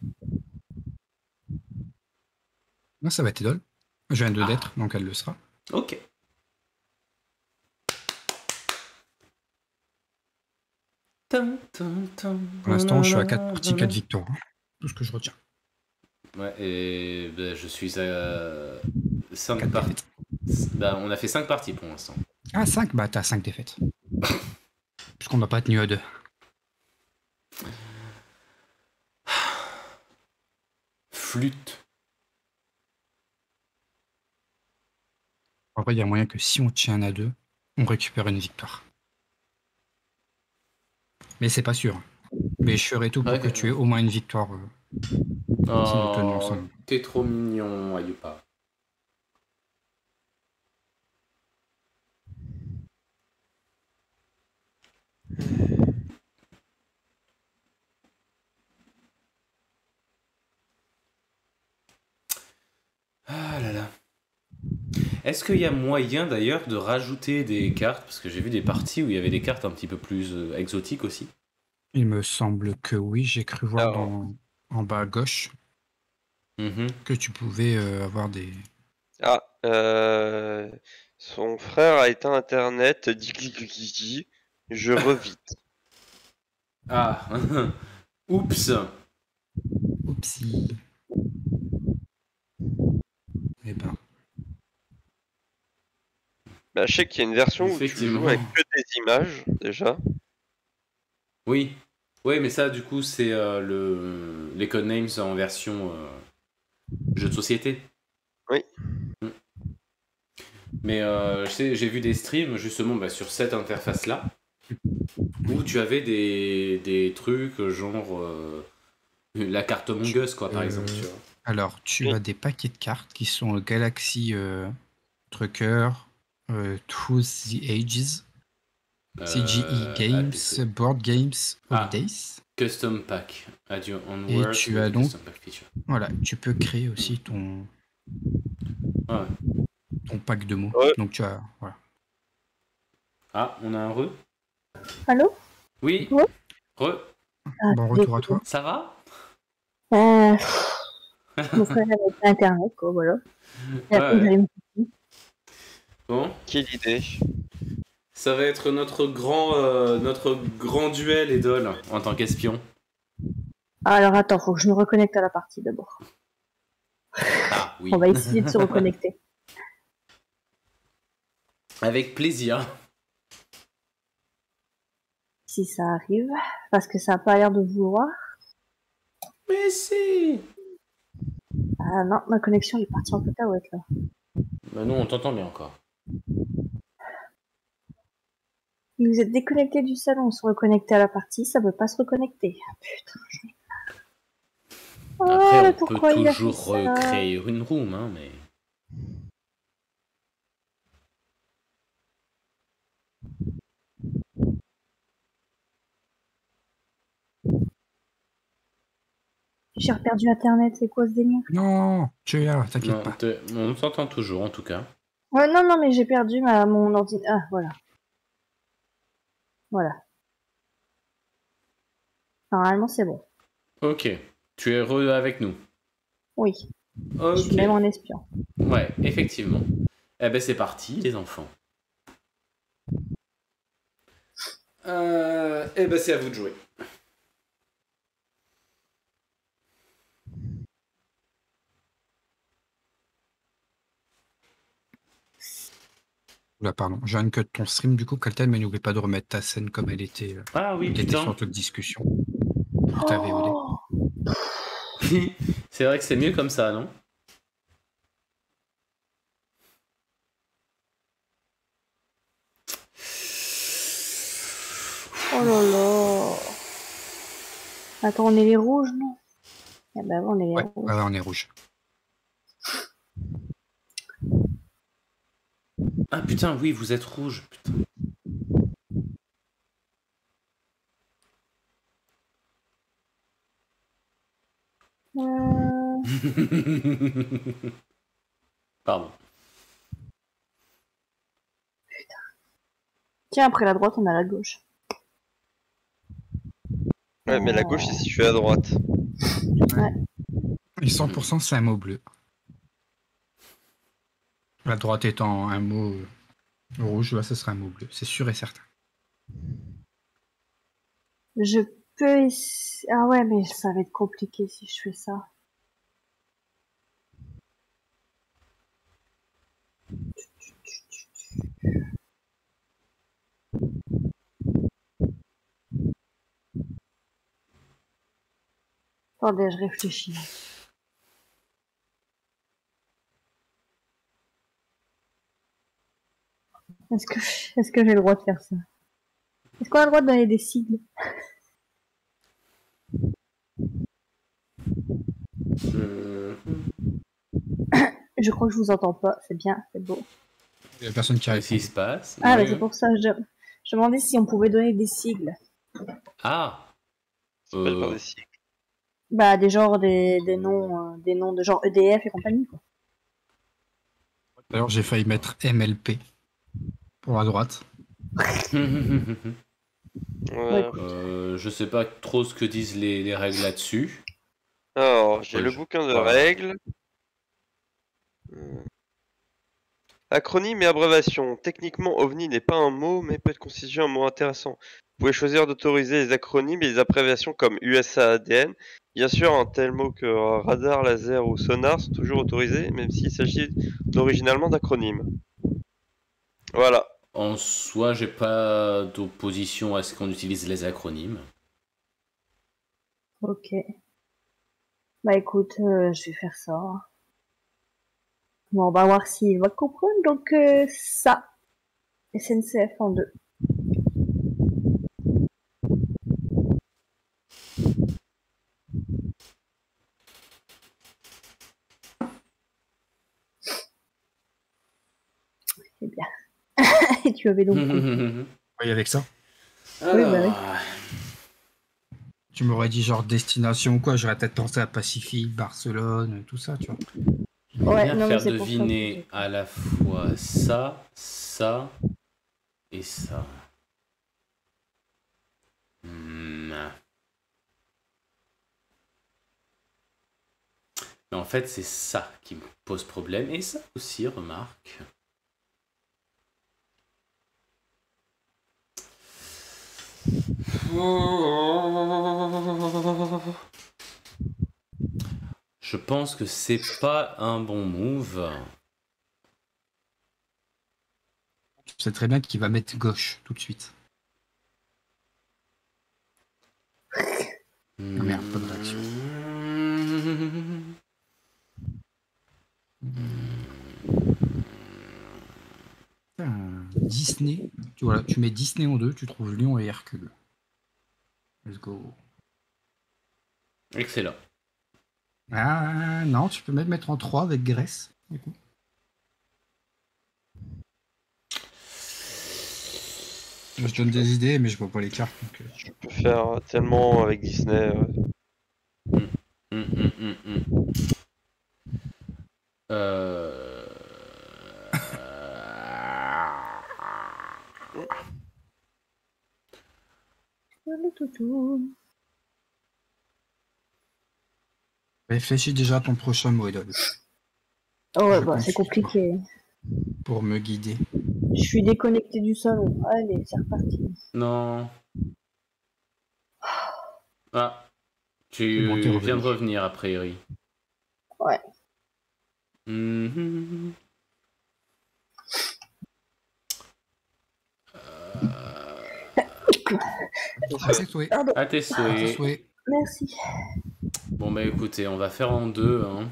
Non, ça va être Idol. Je viens de Ah. l'être, donc elle le sera. Ok. Pour l'instant, je suis à quatre parties, quatre victoires. Hein. Tout ce que je retiens. Ouais, et ben, je suis à cinq quatre parties. défaites. Bah, on a fait cinq parties pour l'instant. Ah, cinq. Bah, t'as cinq défaites. Puisqu'on n'a pas tenu à deux. Flûte. En vrai, il y a moyen que si on tient à deux, on récupère une victoire. Mais c'est pas sûr. Mais je ferai tout pour Ouais, que tu aies au moins une victoire euh, si nous tenons Oh, ensemble. t'es trop mignon, Ayupa. Ah là là. Est-ce qu'il y a moyen d'ailleurs de rajouter des cartes? Parce que j'ai vu des parties où il y avait des cartes un petit peu plus euh, exotiques aussi. Il me semble que oui, j'ai cru voir Alors. dans, en bas à gauche Mhm. que tu pouvais euh, avoir des... Ah, euh, son frère a éteint Internet, dit clic clic clic, clic. Je revite. Ah, oups. Oupsie. Eh ben, Bah, je sais qu'il y a une version où tu Effectivement. joues avec que des images, déjà. Oui. Oui, mais ça, du coup, c'est euh, le les codenames en version euh, jeu de société. Oui. Mm. Mais euh, je sais, j'ai vu des streams justement bah, sur cette interface-là où tu avais des, des trucs genre euh, la carte Among Us, quoi, par Euh, exemple. Tu vois. alors, tu Oui. as des paquets de cartes qui sont Galaxy euh, Trucker, euh, Through the Ages, C G E Euh, ah, Games, des trucs. Board Games Ah, Holidays. Custom Pack. Add your own Et words tu with as the donc, Custom Pack feature. voilà, tu peux créer aussi ton, Ah, ouais. ton pack de mots. Ouais. Donc tu as, voilà. Ah, on a un re. Allô? Oui. Ouais. Re. Ah, Bon retour à toi. Ça va? Euh, mon frère avait pas internet, quoi, voilà. Et après, Ouais. j'allais me- Bon. Quelle idée. Ça va être notre grand, euh, notre grand duel, Edol, en tant qu'espion. Ah, alors attends, faut que je me reconnecte à la partie d'abord. Ah, oui. On va essayer de se reconnecter. Avec plaisir. Si ça arrive, parce que ça a pas l'air de vouloir. Mais si. Ah non, ma connexion est partie en cacahuète là. Bah non, on t'entend bien encore. Vous êtes déconnecté du salon, se reconnecter à la partie, ça veut pas se reconnecter. Ah, putain, je... Après, Ah, on peut pourquoi il a fait toujours ça? recréer une room, hein, mais... J'ai perdu internet, c'est quoi ce délire? Non, tu es là, t'inquiète Non, pas. te- on t'entend toujours, en tout cas. Ouais, non, non, mais j'ai perdu ma, mon ordinateur. Ah, voilà. Voilà. Normalement, c'est bon. Ok. Tu es re avec nous. Oui, je suis Ok. même en espion. Ouais, effectivement. Eh ben, c'est parti, les enfants. Euh, eh ben, c'est à vous de jouer. Oula, pardon. Je viens que de ton stream, du coup, Kalten, mais n'oublie pas de remettre ta scène comme elle était. Euh, Ah oui, qui était putain. sur notre discussion. Pour ta V O D. Oh, C'est vrai que c'est mieux comme ça, non? oh là là. Attends, on est les rouges, non? Ah bah on est les Ouais, rouges. ouais, on est rouge. Ah putain, oui, vous êtes rouge, putain. Euh, Pardon. Tiens, après la droite, on a la gauche. Ouais, mais la gauche, c'est si je suis à droite. Ouais. Et cent pour cent, c'est un mot bleu. La droite étant un mot euh, rouge, là, ce sera un mot bleu. C'est sûr et certain. Je peux essayer... Ah ouais, mais ça va être compliqué si je fais ça. Attendez, je réfléchis. Est-ce que, est-ce que j'ai le droit de faire ça? Est-ce qu'on a le droit de donner des sigles? Hmm. Je crois que je vous entends pas. C'est bien, c'est beau. Il y a personne qui Qu'est-ce qui répond. se passe? Ah, Oui, mais c'est oui. pour ça. Je, je demandais si on pouvait donner des sigles. Ah Ça s'appelle faire euh, des cycles. Bah, des genres, des, des noms, euh, des noms de genre E D F et compagnie, quoi. D'ailleurs, j'ai failli mettre M L P pour la droite. Ouais. euh, je sais pas trop ce que disent les, les règles là-dessus. Alors, j'ai Ouais, le je- bouquin de voilà. règles. Euh, Acronyme et abréviation. Techniquement, OVNI n'est pas un mot, mais peut être constitué un mot intéressant. Vous pouvez choisir d'autoriser les acronymes et les abréviations comme U S A A D N. Bien sûr, un tel mot que radar, laser ou sonar sont toujours autorisés, même s'il s'agit d'originalement d'acronymes. Voilà. En soi, j'ai pas d'opposition à ce qu'on utilise les acronymes. Ok. Bah, écoute, euh, je vais faire ça. Bon, on va voir s'il va comprendre. Donc, euh, ça. S N C F en deux. C'est bien. Et tu avais donc compris. Oui, avec ça. Alors, bah oui. Tu m'aurais dit genre destination ou quoi, j'aurais peut-être pensé à Pacifique, Barcelone, tout ça, tu vois. je vais Ouais, bien non, mais faire c'est pour ça que deviner j'ai- à la fois ça, ça et ça. Hmm. Mais en fait, c'est ça qui me pose problème. Et ça aussi, remarque. Je pense que c'est pas un bon move. Tu sais très bien qu'il va mettre gauche tout de suite. Ah merde, pas de réaction. Putain, Disney. Tu, voilà, tu mets Disney en deux, tu trouves Lion et Hercule. Let's go. Excellent. Ah non, tu peux même mettre en trois avec Grèce. Du coup. Je donne des idées, mais je vois pas les cartes. Donc, euh, Je peux faire tellement avec Disney. euh. Hum, hum, hum, hum. Euh... Le toutou. Réfléchis déjà à ton prochain mot, Edol, Oh ouais, Je bah, compte c'est sur toi. compliqué. pour me guider. Je suis déconnecté du salon. Allez, c'est reparti. Non. Ah, C'est bon, t'es tu viens de revenu. revenir a priori. Ouais. Mhm. Euh, À tes souhaits. Pardon. À tes À tes souhaits. souhaits. Merci. Bon bah écoutez, on va faire en deux. Hein.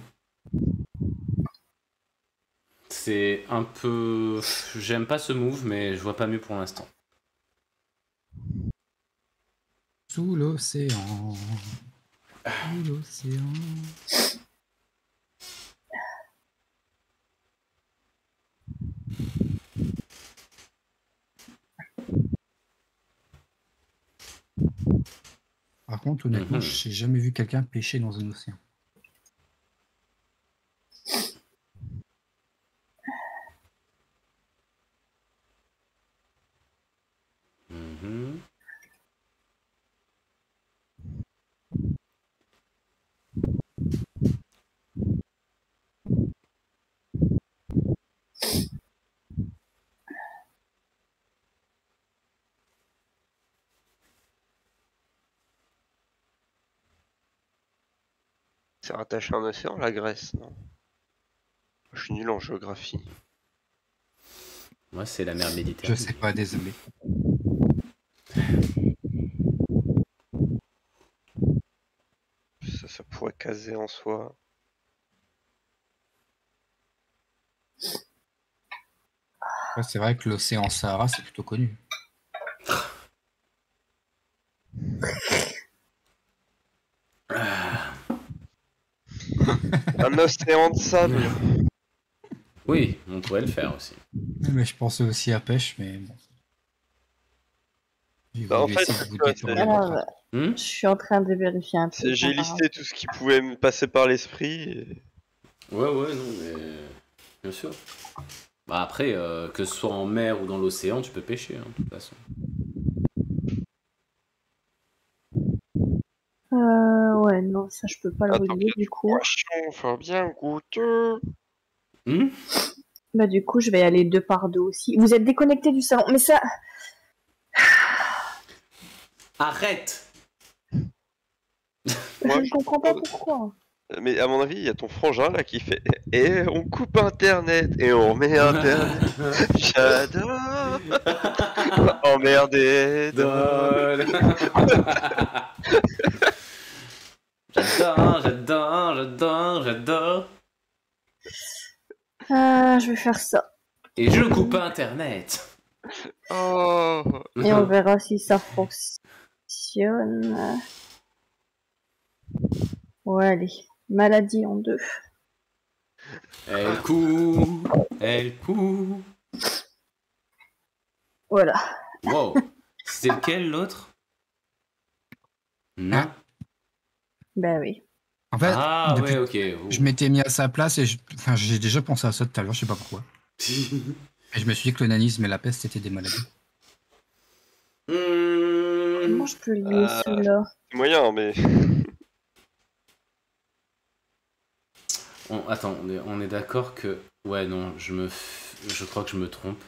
C'est un peu... J'aime pas ce move, mais je vois pas mieux pour l'instant. Sous l'océan. Sous l'océan. Par contre, honnêtement, Mhm. je n'ai jamais vu quelqu'un pêcher dans un océan. Mhm. C'est rattaché à un océan, la Grèce, non? Je suis nul en géographie. Moi, c'est la mer Je Méditerranée. sais pas, désolé. Ça, ça pourrait caser en soi. Ouais, c'est vrai que l'océan Sahara, c'est plutôt connu. Un océan de sable. Oui, on pourrait le faire aussi. Mais je pensais aussi à pêche, mais bon. J'ai Bah, en voulu fait, essayer de vous tu vois, détourner c'est- votre Alors, attention. Hmm je suis en train de vérifier un c'est- truc. J'ai hein, par listé tout ce qui pouvait me passer par l'esprit. et- Ouais, ouais, non, mais. Bien sûr. Bah après, euh, que ce soit en mer ou dans l'océan, tu peux pêcher, hein, de toute façon. Euh, ouais, non, ça je peux pas le Attends, relier il y a du du coup. poisson, enfin bien goûteux. Hmm Bah du coup, je vais aller deux par deux aussi. Vous êtes déconnecté du salon, mais ça... Arrête! Moi, je ne je comprends pas propose- pourquoi. Mais à mon avis, il y a ton frangin là qui fait et on coupe internet et on met internet. J'adore. Emmerdé. Dole. J'adore, j'adore, j'adore, j'adore. Euh, je vais faire ça. Et je coupe internet. Oh. Et on verra si ça fonctionne. Ouais, allez. Maladie en deux. Elle coupe, elle coupe. Voilà. Wow. C'est lequel l'autre? Non. Ah. Ben oui. En fait, Ah depuis ouais, que ok. je m'étais mis à sa place et je- enfin, j'ai déjà pensé à ça tout à l'heure, je sais pas pourquoi. Et je me suis dit que le nanisme et la peste étaient des maladies. Comment Hmm. je peux lier Euh, celui-là? C'est moyen, mais On- Attends, on est, on est d'accord que... Ouais, non, je me... f- Je crois que je me trompe.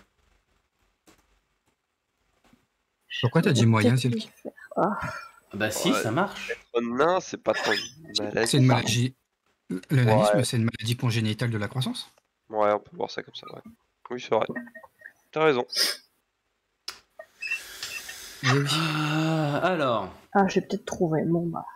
Pourquoi t'as dit Je peux moyen, peut-être Silky? le faire. Ah. Bah si, Ouais. ça marche. être nain, c'est pas trop une maladie. C'est une maladie. Le nanisme, Ouais. c'est une maladie congénitale de la croissance. Ouais, on peut voir ça comme ça. Ouais. Oui, c'est vrai. T'as raison. Eh oui. Ah, alors... Ah, j'ai peut-être trouvé. Bon, bah.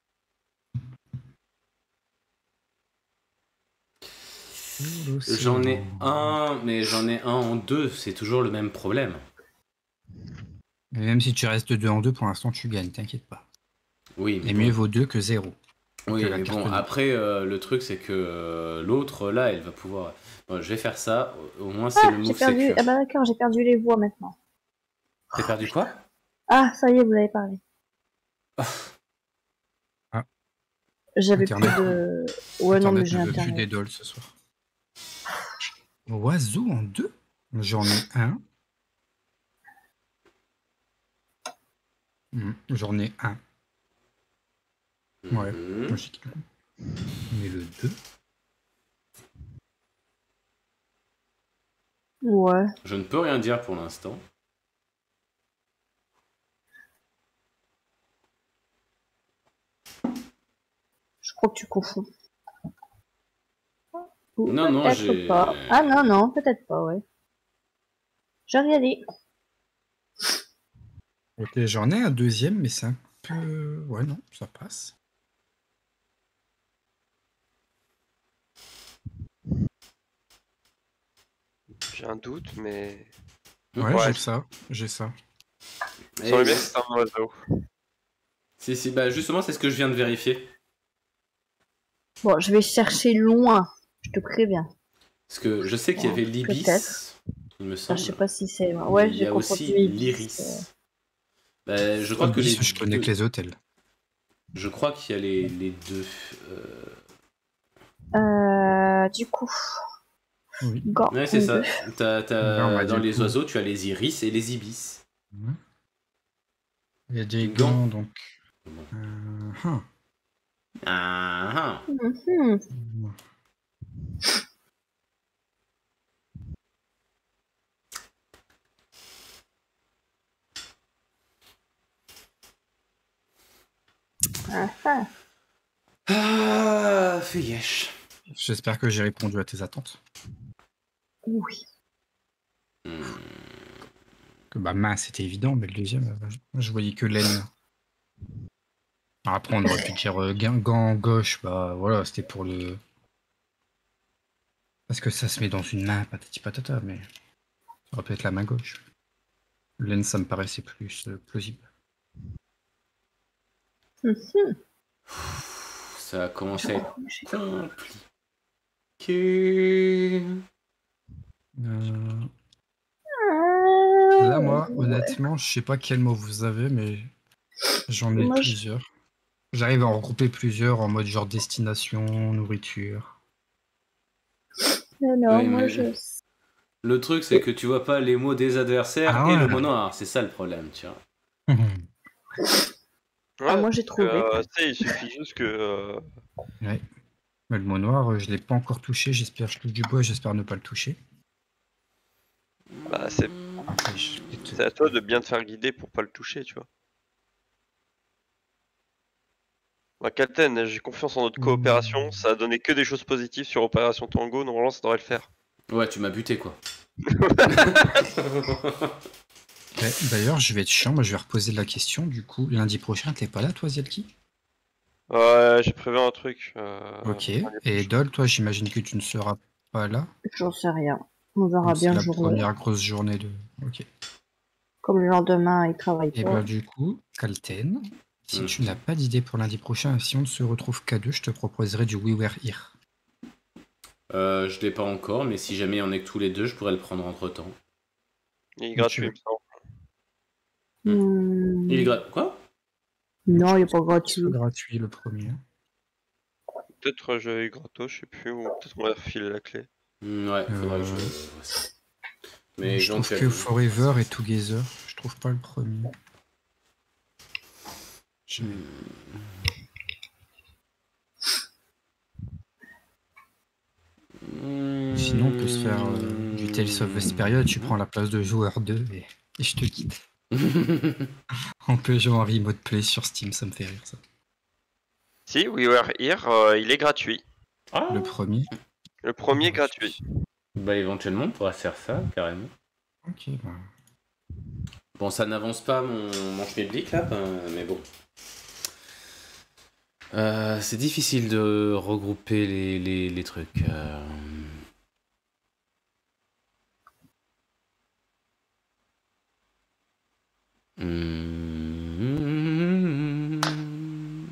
J'en ai un, mais j'en ai un en deux. C'est toujours le même problème. Mais même si tu restes deux en deux, pour l'instant, tu gagnes, t'inquiète pas. Oui, mais Et bon. mieux vaut deux que zéro. Oui, que la mais carte bon, nulle. après, euh, le truc, c'est que euh, l'autre, là, elle va pouvoir... Bon, je vais faire ça. Au moins, c'est Ah, le j'ai move perdu. secure. Ah bah d'accord, j'ai perdu les voix maintenant. T'as perdu quoi? Ah, ça y est, vous avez parlé. Ah. J'avais plus Internet. de. Ouais, non, mais Internet j'ai ne veut plus internet. des dolls ce soir. Oiseau en deux? J'en ai un. Hmm, J'en ai un. Ouais, Mhm. logiquement. Mais le deux? Ouais. Je ne peux rien dire pour l'instant. Je crois que tu confonds. Ou Non, non, peut-être j'ai- pas. Ah non, non, peut-être pas, ouais. J'ai rien dit. Ok, j'en ai un deuxième, mais c'est un peu... Ouais, non, ça passe. J'ai un doute, mais. Ouais, Ouais. j'ai ça, j'ai ça. Et- Sur le bien que c'est un oiseau. Si, si, bah justement, c'est ce que je viens de vérifier. Bon, je vais chercher loin. Je te préviens. Parce que je sais qu'il y avait Ouais, l'ibis, peut-être. il me Ah, semble. je sais pas si c'est. Mais Ouais, il y j'ai a confondu aussi Ibis, l'iris. Bah, je crois que Ibis, les je connais deux- que les hôtels. Je crois qu'il y a les, les deux. euh, Euh... euh, du coup. Oui. Gorgon Ouais, c'est ça. deux. T'as- t'as- Non, bah, dans du les coup. oiseaux, tu as les iris et les ibis. Il y a des Gants. gants, donc... Euh, hein. Ah, ah. Mhm. Ah, ah. Ah, fais yesh. J'espère que j'ai répondu à tes attentes. Oui. Hmm. Que bah mince, c'était évident, mais le deuxième, euh, je voyais que laine. Après, on aurait pu dire euh, Guingamp gauche, bah voilà, c'était pour le. Parce que ça se met dans une main, patati patata, mais ça aurait pu être la main gauche. L'aine, ça me paraissait plus euh, plausible. Mhm. Ça a commencé à Je être crois que j'ai- compliqué. Euh, Ah, Là, moi, ouais. honnêtement, je sais pas quel mot vous avez, mais j'en ai Moi, je- plusieurs. J'arrive à en regrouper plusieurs en mode genre destination, nourriture. Alors, Oui, moi, mais je... le truc, c'est que tu vois pas les mots des adversaires Ah et ouais. le mot noir. C'est ça le problème, tu vois. Ah, Ouais, moi, j'ai trouvé. euh, tu sais, il suffit juste que. euh, Ouais. Mais le mot noir, euh, je l'ai pas encore touché. J'espère, je touche du bois, j'espère ne pas le toucher. Bah, c'est Et je vais te- c'est à toi de bien te faire guider pour pas le toucher, tu vois. Bah, Captain, j'ai confiance en notre coopération. Mmh. Ça a donné que des choses positives sur Opération Tango. Normalement, ça devrait le faire. Ouais, tu m'as buté, quoi. Ouais, d'ailleurs, je vais être chiant, moi je vais reposer la question. Du coup, lundi prochain, t'es pas là, toi, Zielki? Ouais, j'ai prévu un truc. euh, Ok. lundi Et prochain. Dol, toi, j'imagine que tu ne seras pas là. J'en sais rien. On verra Donc c'est bien le la jour. première grosse journée de. Ok. Comme le lendemain, il travaille Et pas. bah du coup, Kalten, si Mm. tu n'as pas d'idée pour lundi prochain, si on ne se retrouve qu'à deux, je te proposerai du We Were Here. Euh, je l'ai pas encore, mais si jamais il y en a que tous les deux, je pourrais le prendre entre temps. Il est Comme tu gratuit, il veux. me semble. Hmm. Il est gra... Quoi? Non, il est Je pas pense qu'il soit gratuit. gratuit le premier. Peut-être euh, j'ai eu gratos, je sais plus, ou peut-être qu'on va refiler la clé. Mm, ouais, faudra que je Euh, vois ça. Mais je trouve que éventuellement. Forever et Together, je trouve pas le premier. Je- Mm. Sinon, on peut se faire euh, du Tales of Vesperia, tu prends la place de joueur deux et, et je te quitte. On peut jouer en remote play sur Steam, ça me fait rire ça. Si, We Were Here, euh, il est gratuit. Ah, Le premier. Le premier est gratuit. gratuit. bah éventuellement, on pourra faire ça, carrément. Ok, bah. Bon, ça n'avance pas mon, mon schmilblick là, ben, mais bon. Euh, c'est difficile de regrouper les, les, les trucs. euh. Hmm.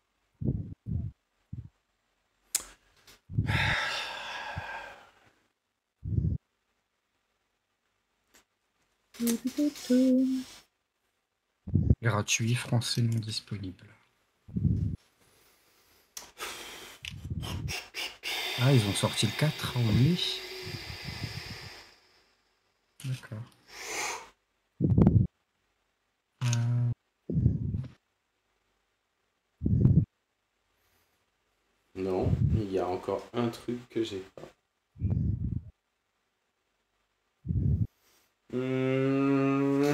Gratuit, français non disponible. Ah, ils ont sorti le quatre en mai. D'accord. Euh, Non, il y a encore un truc que j'ai pas. Hmm.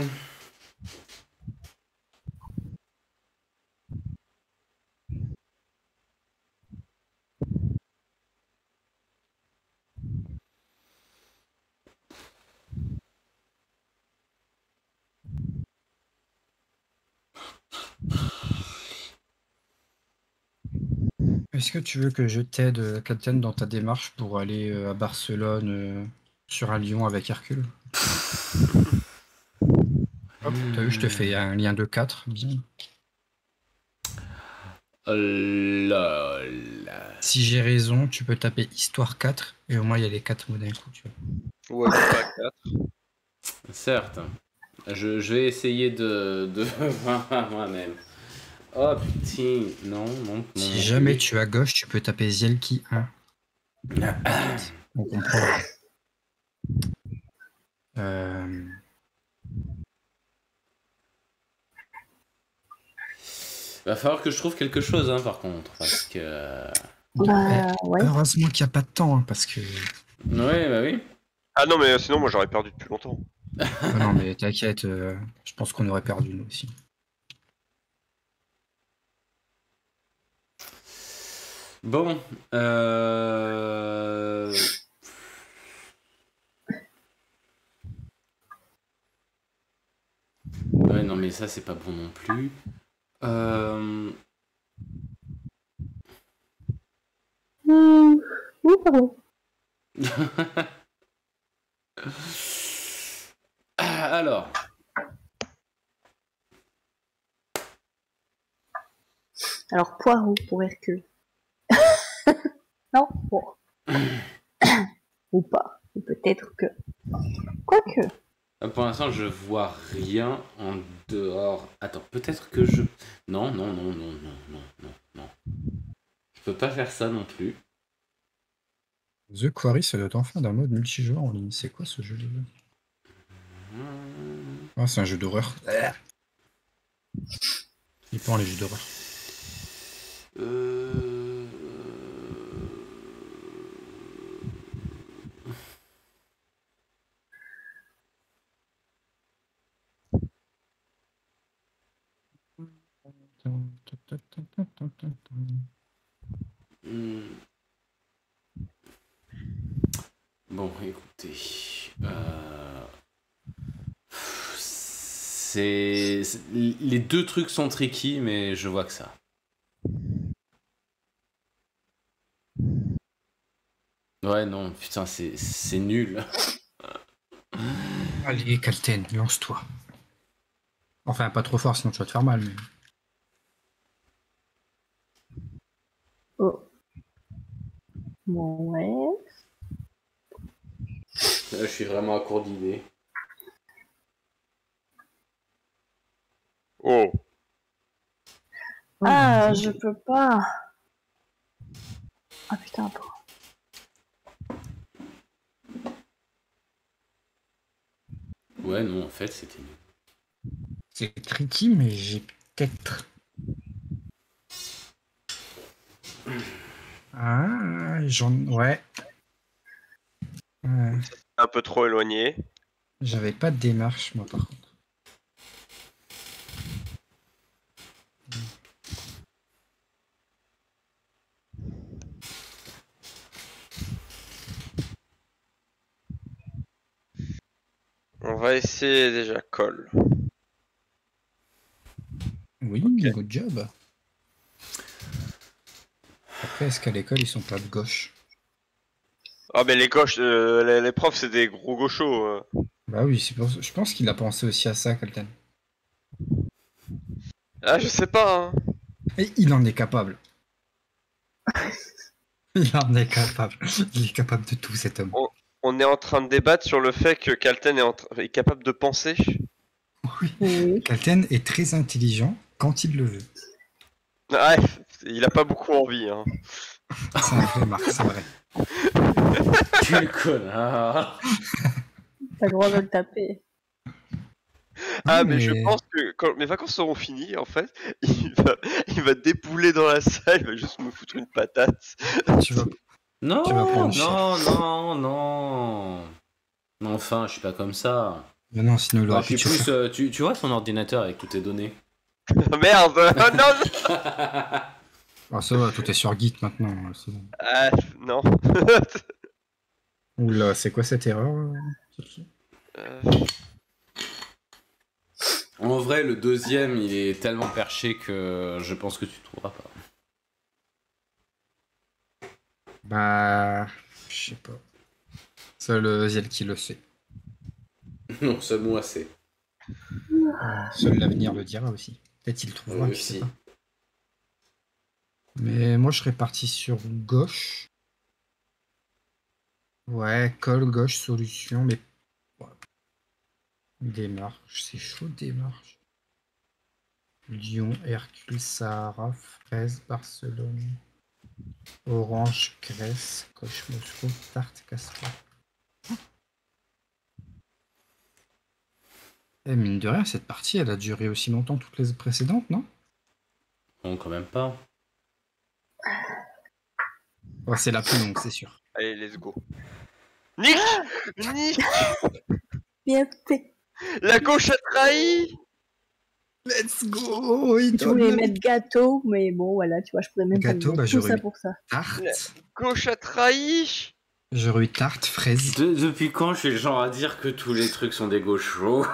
Est-ce que tu veux que je t'aide, euh, Captain, dans ta démarche pour aller euh, à Barcelone euh, sur un Lyon avec Hercule? Hop, t'as vu, je te fais un lien de quatre, bim. Lol. Si j'ai raison, tu peux taper Histoire quatre et au moins il y a les quatre mots d'un coup, tu vois. Ou à pas quatre. Certes. Je, je vais essayer de, de voir moi-même. Oh putain, non, non, non. Si jamais tu es à gauche, tu peux taper Zielki un. On comprend. Euh... Va falloir que je trouve quelque chose, hein, par contre, parce que. Bah, ouais. Heureusement qu'il n'y a pas de temps, hein, parce que. Ouais, bah oui. Ah non, mais euh, sinon, moi j'aurais perdu depuis longtemps. Ah non, mais t'inquiète, euh, je pense qu'on aurait perdu nous aussi. Bon, euh... Ouais, non, mais ça, c'est pas bon non plus. Euh... Pardon. Alors. Alors, poireau pour Hercule. Non, bon. Ou pas. Ou peut-être que. Quoique. Pour l'instant, je vois rien en dehors. Attends, peut-être que je. Non, non, non, non, non, non, non, non. Je peux pas faire ça non plus. The Quarry, ça doit être enfin d'un mode multijoueur en ligne. C'est quoi ce jeu là? Ah, c'est un jeu d'horreur. Il prend les jeux d'horreur. Euh... Hmm. Bon, écoutez. Euh... C'est... c'est- Les deux trucs sont tricky, mais je vois que ça. Ouais, non, putain, c'est c'est nul. Allez, Kalten, lance-toi. Enfin, pas trop fort, sinon tu vas te faire mal. Mais... Oh. Bon, ouais. Là, je suis vraiment à court d'idées. Oh. Ah, je peux pas. Ah putain, attends. Ouais, non, en fait, c'était nul. C'est tricky, mais j'ai peut-être. Ah, j'en. Ouais. Ouais. Un peu trop éloigné. J'avais pas de démarche, moi, par contre. On va essayer déjà Cole. Oui, Ok. good job. Après, est-ce qu'à l'école, ils sont pas de gauche? Ah mais les gauches, euh, les, les profs c'est des gros gauchos. euh. Bah oui, c'est pour... je pense qu'il a pensé aussi à ça, Kalten. Ah je sais pas. Hein. Et il en est capable. Il en est capable. Il est capable de tout, cet homme. On est en train de débattre sur le fait que Kalten est, en tra- est capable de penser. Oui. Oui. Kalten est très intelligent quand il le veut. Ouais, il a pas beaucoup envie. Hein. C'est un vrai Marc, c'est vrai. Quel connard. T'as le droit de le taper. Ah Oui, mais je pense que quand mes vacances seront finies, en fait, il va, il va dépouler dans la salle, il va juste me foutre une patate. Tu vas... Non, Tu vas prendre cher. non, non, non. Non, enfin, je suis pas comme ça. Mais non, sinon il Ah, aurait je pu suis te plus, faire. euh, tu, tu vois son ordinateur avec toutes tes données. Merde. Oh non. Ah, ça va, tout est sur Git maintenant. C'est bon. Ah non. Oula, c'est quoi cette erreur euh, Kiki Euh, En vrai, le deuxième, il est tellement perché que je pense que tu trouveras pas. Bah, je sais pas. C'est le Ziel qui le sait. Non, ça moi c'est. Seul l'avenir le dira aussi. Peut-être il le trouvera, Oui, je sais aussi. pas. Mais moi, je serais parti sur gauche. Ouais, col, gauche, solution, mais... Ouais. Démarche, c'est chaud, démarche. Lyon, Hercule, Sahara, Fraise, Barcelone. Orange, Grèce, Coche, Moscou, Tarte, Castor. Eh, mine de rien, cette partie, elle a duré aussi longtemps que toutes les précédentes, non? Non, quand même pas. Ouais, c'est la plus longue, c'est sûr. Allez, let's go. Nick. Nick. Bien fait. La gauche a trahi. Let's go! Il Je voulais mettre gâteau, mais bon, voilà, tu vois, je pourrais même Gâteau, pas bah, mettre tout j'aurais ça mis- pour ça. Tarte. Gauche a trahi. J'aurais eu tarte, fraise. De- depuis quand je suis le genre à dire que tous les trucs sont des gauchos?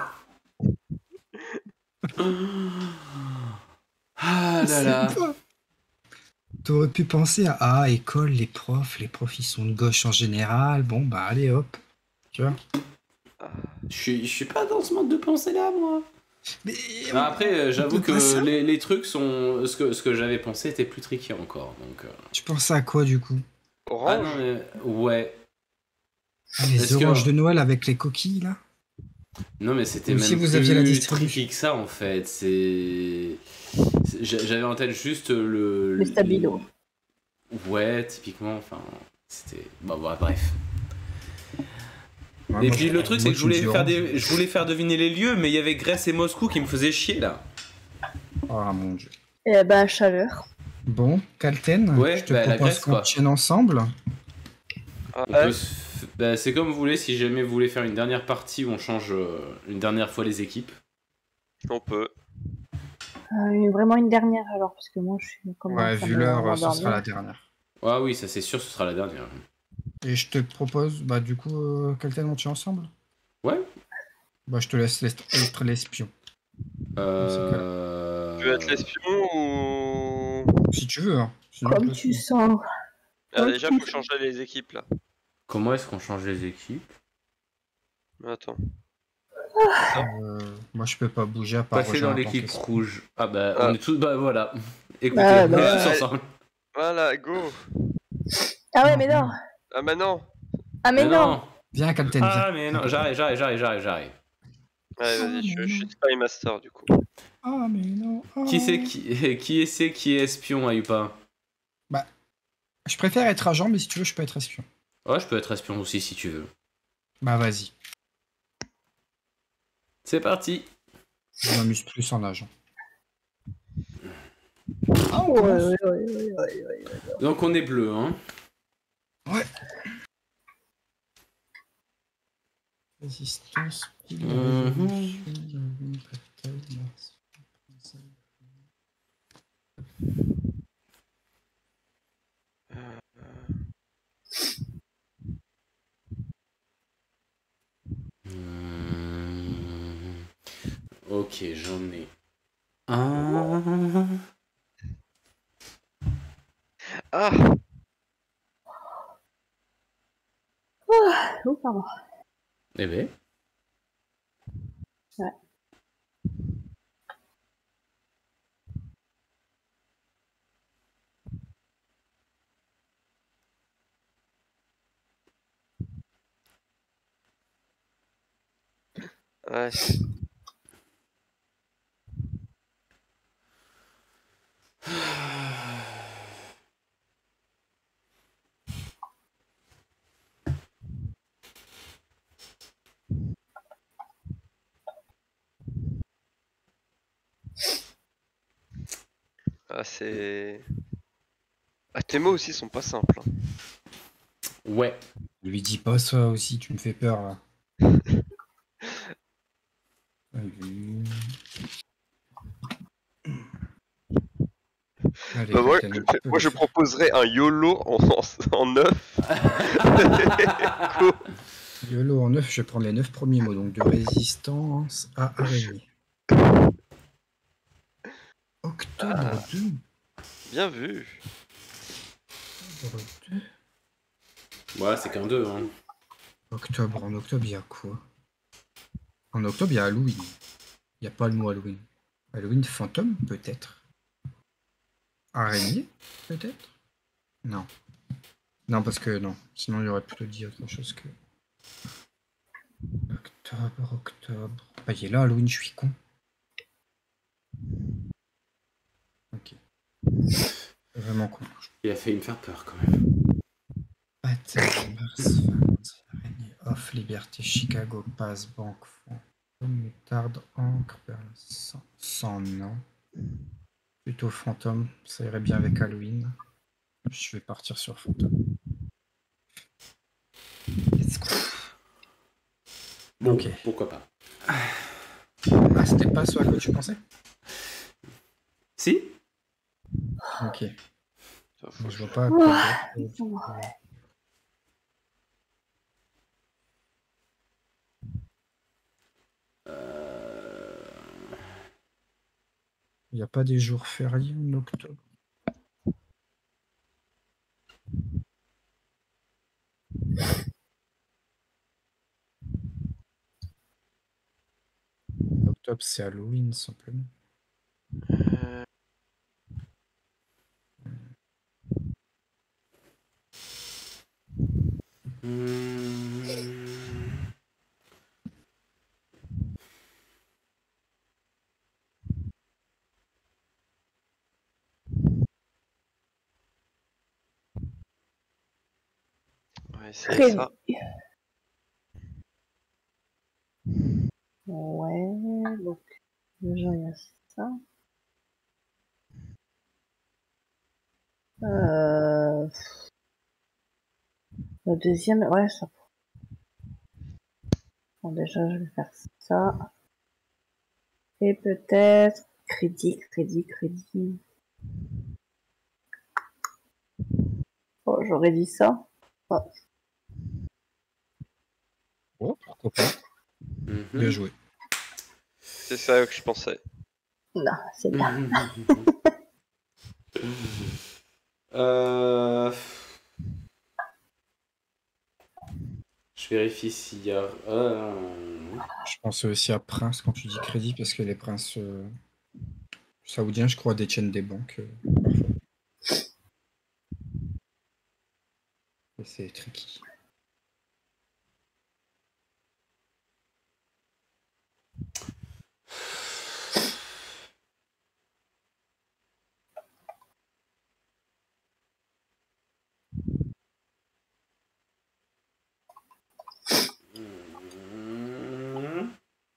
Ah là là. C'est pas- T'aurais pu penser à ah, école, les profs, les profs ils sont de gauche en général. Bon, bah allez hop. Tu vois? Je suis, je suis pas dans ce mode de pensée là, moi. Mais Non, après, euh, on j'avoue peut pas que ça. les, les trucs sont. Ce que, ce que j'avais pensé était plus tricky encore. Donc, euh. Tu pensais à quoi du coup? Ah non, Orange. mais. Ouais. Ah, les Est-ce que- oranges de Noël avec les coquilles là? Non, mais c'était Ou si même vous aviez la plus distribution. tricky que ça en fait. C'est. c'est- j'a- J'avais en tête juste le. Le stabilo. Ouais, typiquement. Enfin. C'était. Bah, bah, bref. Ouais, Et moi, puis je- le truc, moi, c'est que je tu me voulais, dis faire orange. des... je voulais faire deviner les lieux, mais il y avait Grèce et Moscou qui me faisaient chier là. Ah mon dieu. Eh ben, chaleur. Bon, Kalten, Ouais, je te bah, la propose Grèce, qu'on quoi. tienne ensemble. Ah, On ouais. peut se- bah, c'est comme vous voulez, si jamais vous voulez faire une dernière partie où on change euh, une dernière fois les équipes. On peut. Euh, vraiment une dernière alors, parce que moi je suis commence Ouais, à vu me- l'heure, ce sera la m'endormir. dernière. Ah oui, ça c'est sûr, ce sera la dernière. Et je te propose, bah du coup, euh, Kalten, on tient ensemble? Ouais. Bah je te laisse l'est- être l'espion. Euh... Tu veux être l'espion ou. Si tu veux, hein. Sinon, je Comme le tu suis. sens. Ah, Comme déjà, tu faut sens. changer les équipes là. Comment est-ce qu'on change les équipes? Attends. Euh, moi, je peux pas bouger à part Passer Roger dans en tant l'équipe qu'espion. rouge. Ah bah, Ah. on est tous... Bah voilà. Écoutez, Ah, on est bah. tous ensemble. Voilà, go. Ah ouais, Non, mais non. Ah, bah non. Ah, mais, Mais non. non. Viens, Kalten, viens. Ah mais Viens, non, Kalten. j'arrive, j'arrive, j'arrive, j'arrive, j'arrive. Ouais, Ah, vas-y, je, mais je suis non. Spy Master du coup. Ah, mais non. ah. Qui c'est qui, qui est c'est qui est espion, Ayupa? Bah, je préfère être agent, mais si tu veux, je peux être espion. Ouais, je peux être espion aussi si tu veux. Bah, vas-y. C'est parti. Je m'amuse plus en agent. Ah, on Ouais, commence. ouais, ouais, ouais, ouais, ouais. Donc on est bleu, hein. Ouais. Résistance, pile, Mhm. révolution, bataille, merci. Hmm. Ok, j'en ai un. Ah. Oh, pardon. Eh ben. Ouais. Ouais. Ah, c'est. Ah, tes mots aussi sont pas simples. hein. Ouais. Lui dis pas ça aussi, tu me fais peur là. Allez. Allez, Bah, moi, Kalten, tu peux moi le je faire. proposerais un YOLO en, en, en neuf. Go. YOLO en neuf, je vais prendre les neuf premiers mots, donc de résistance à araignée. Octobre Ah. deux. Bien vu. Octobre deux. Ouais, c'est qu'un deux, hein. Octobre, en octobre, il y a quoi? En octobre, il y a Halloween. Il n'y a pas le mot Halloween. Halloween fantôme, peut-être. Araignée, peut-être? Non. Non, parce que non. Sinon, il aurait plutôt dit autre chose que. Octobre, octobre. Bah, il est là, Halloween, je suis con. Ok. Vraiment con. Il a failli me faire peur quand même. Bataille, Mars, Valence, araignée, off, liberté, Chicago, passe, banque, fond. Moutarde, encre, perle, sang. Sang, non. Plutôt fantôme, ça irait bien avec Halloween. Je vais partir sur fantôme. Let's go. Bon, Ok. pourquoi pas. Ah, c'était pas ce à quoi tu pensais? Si? Ok. Ça, faut Je vois que pas à Ouah. quoi d'autre. Bon. Euh... Il n'y a pas des jours fériés en octobre. octobre, c'est Halloween, simplement. Euh, Hmm. On va essayer Très ça. Ouais, donc déjà il y a ça. Euh... Le deuxième, ouais, ça. Bon, déjà je vais faire ça. Et peut-être crédit, crédit, crédit. Oh, j'aurais dit ça. Oh. Oh, pourquoi pas. Mhm. Bien joué. C'est ça que je pensais. Non, c'est bien. Euh, Je vérifie s'il y a. Euh, Je pensais aussi à Prince quand tu dis crédit, parce que les princes euh, saoudiens, je crois, détiennent des banques. euh, parfois. Et c'est tricky. hmm.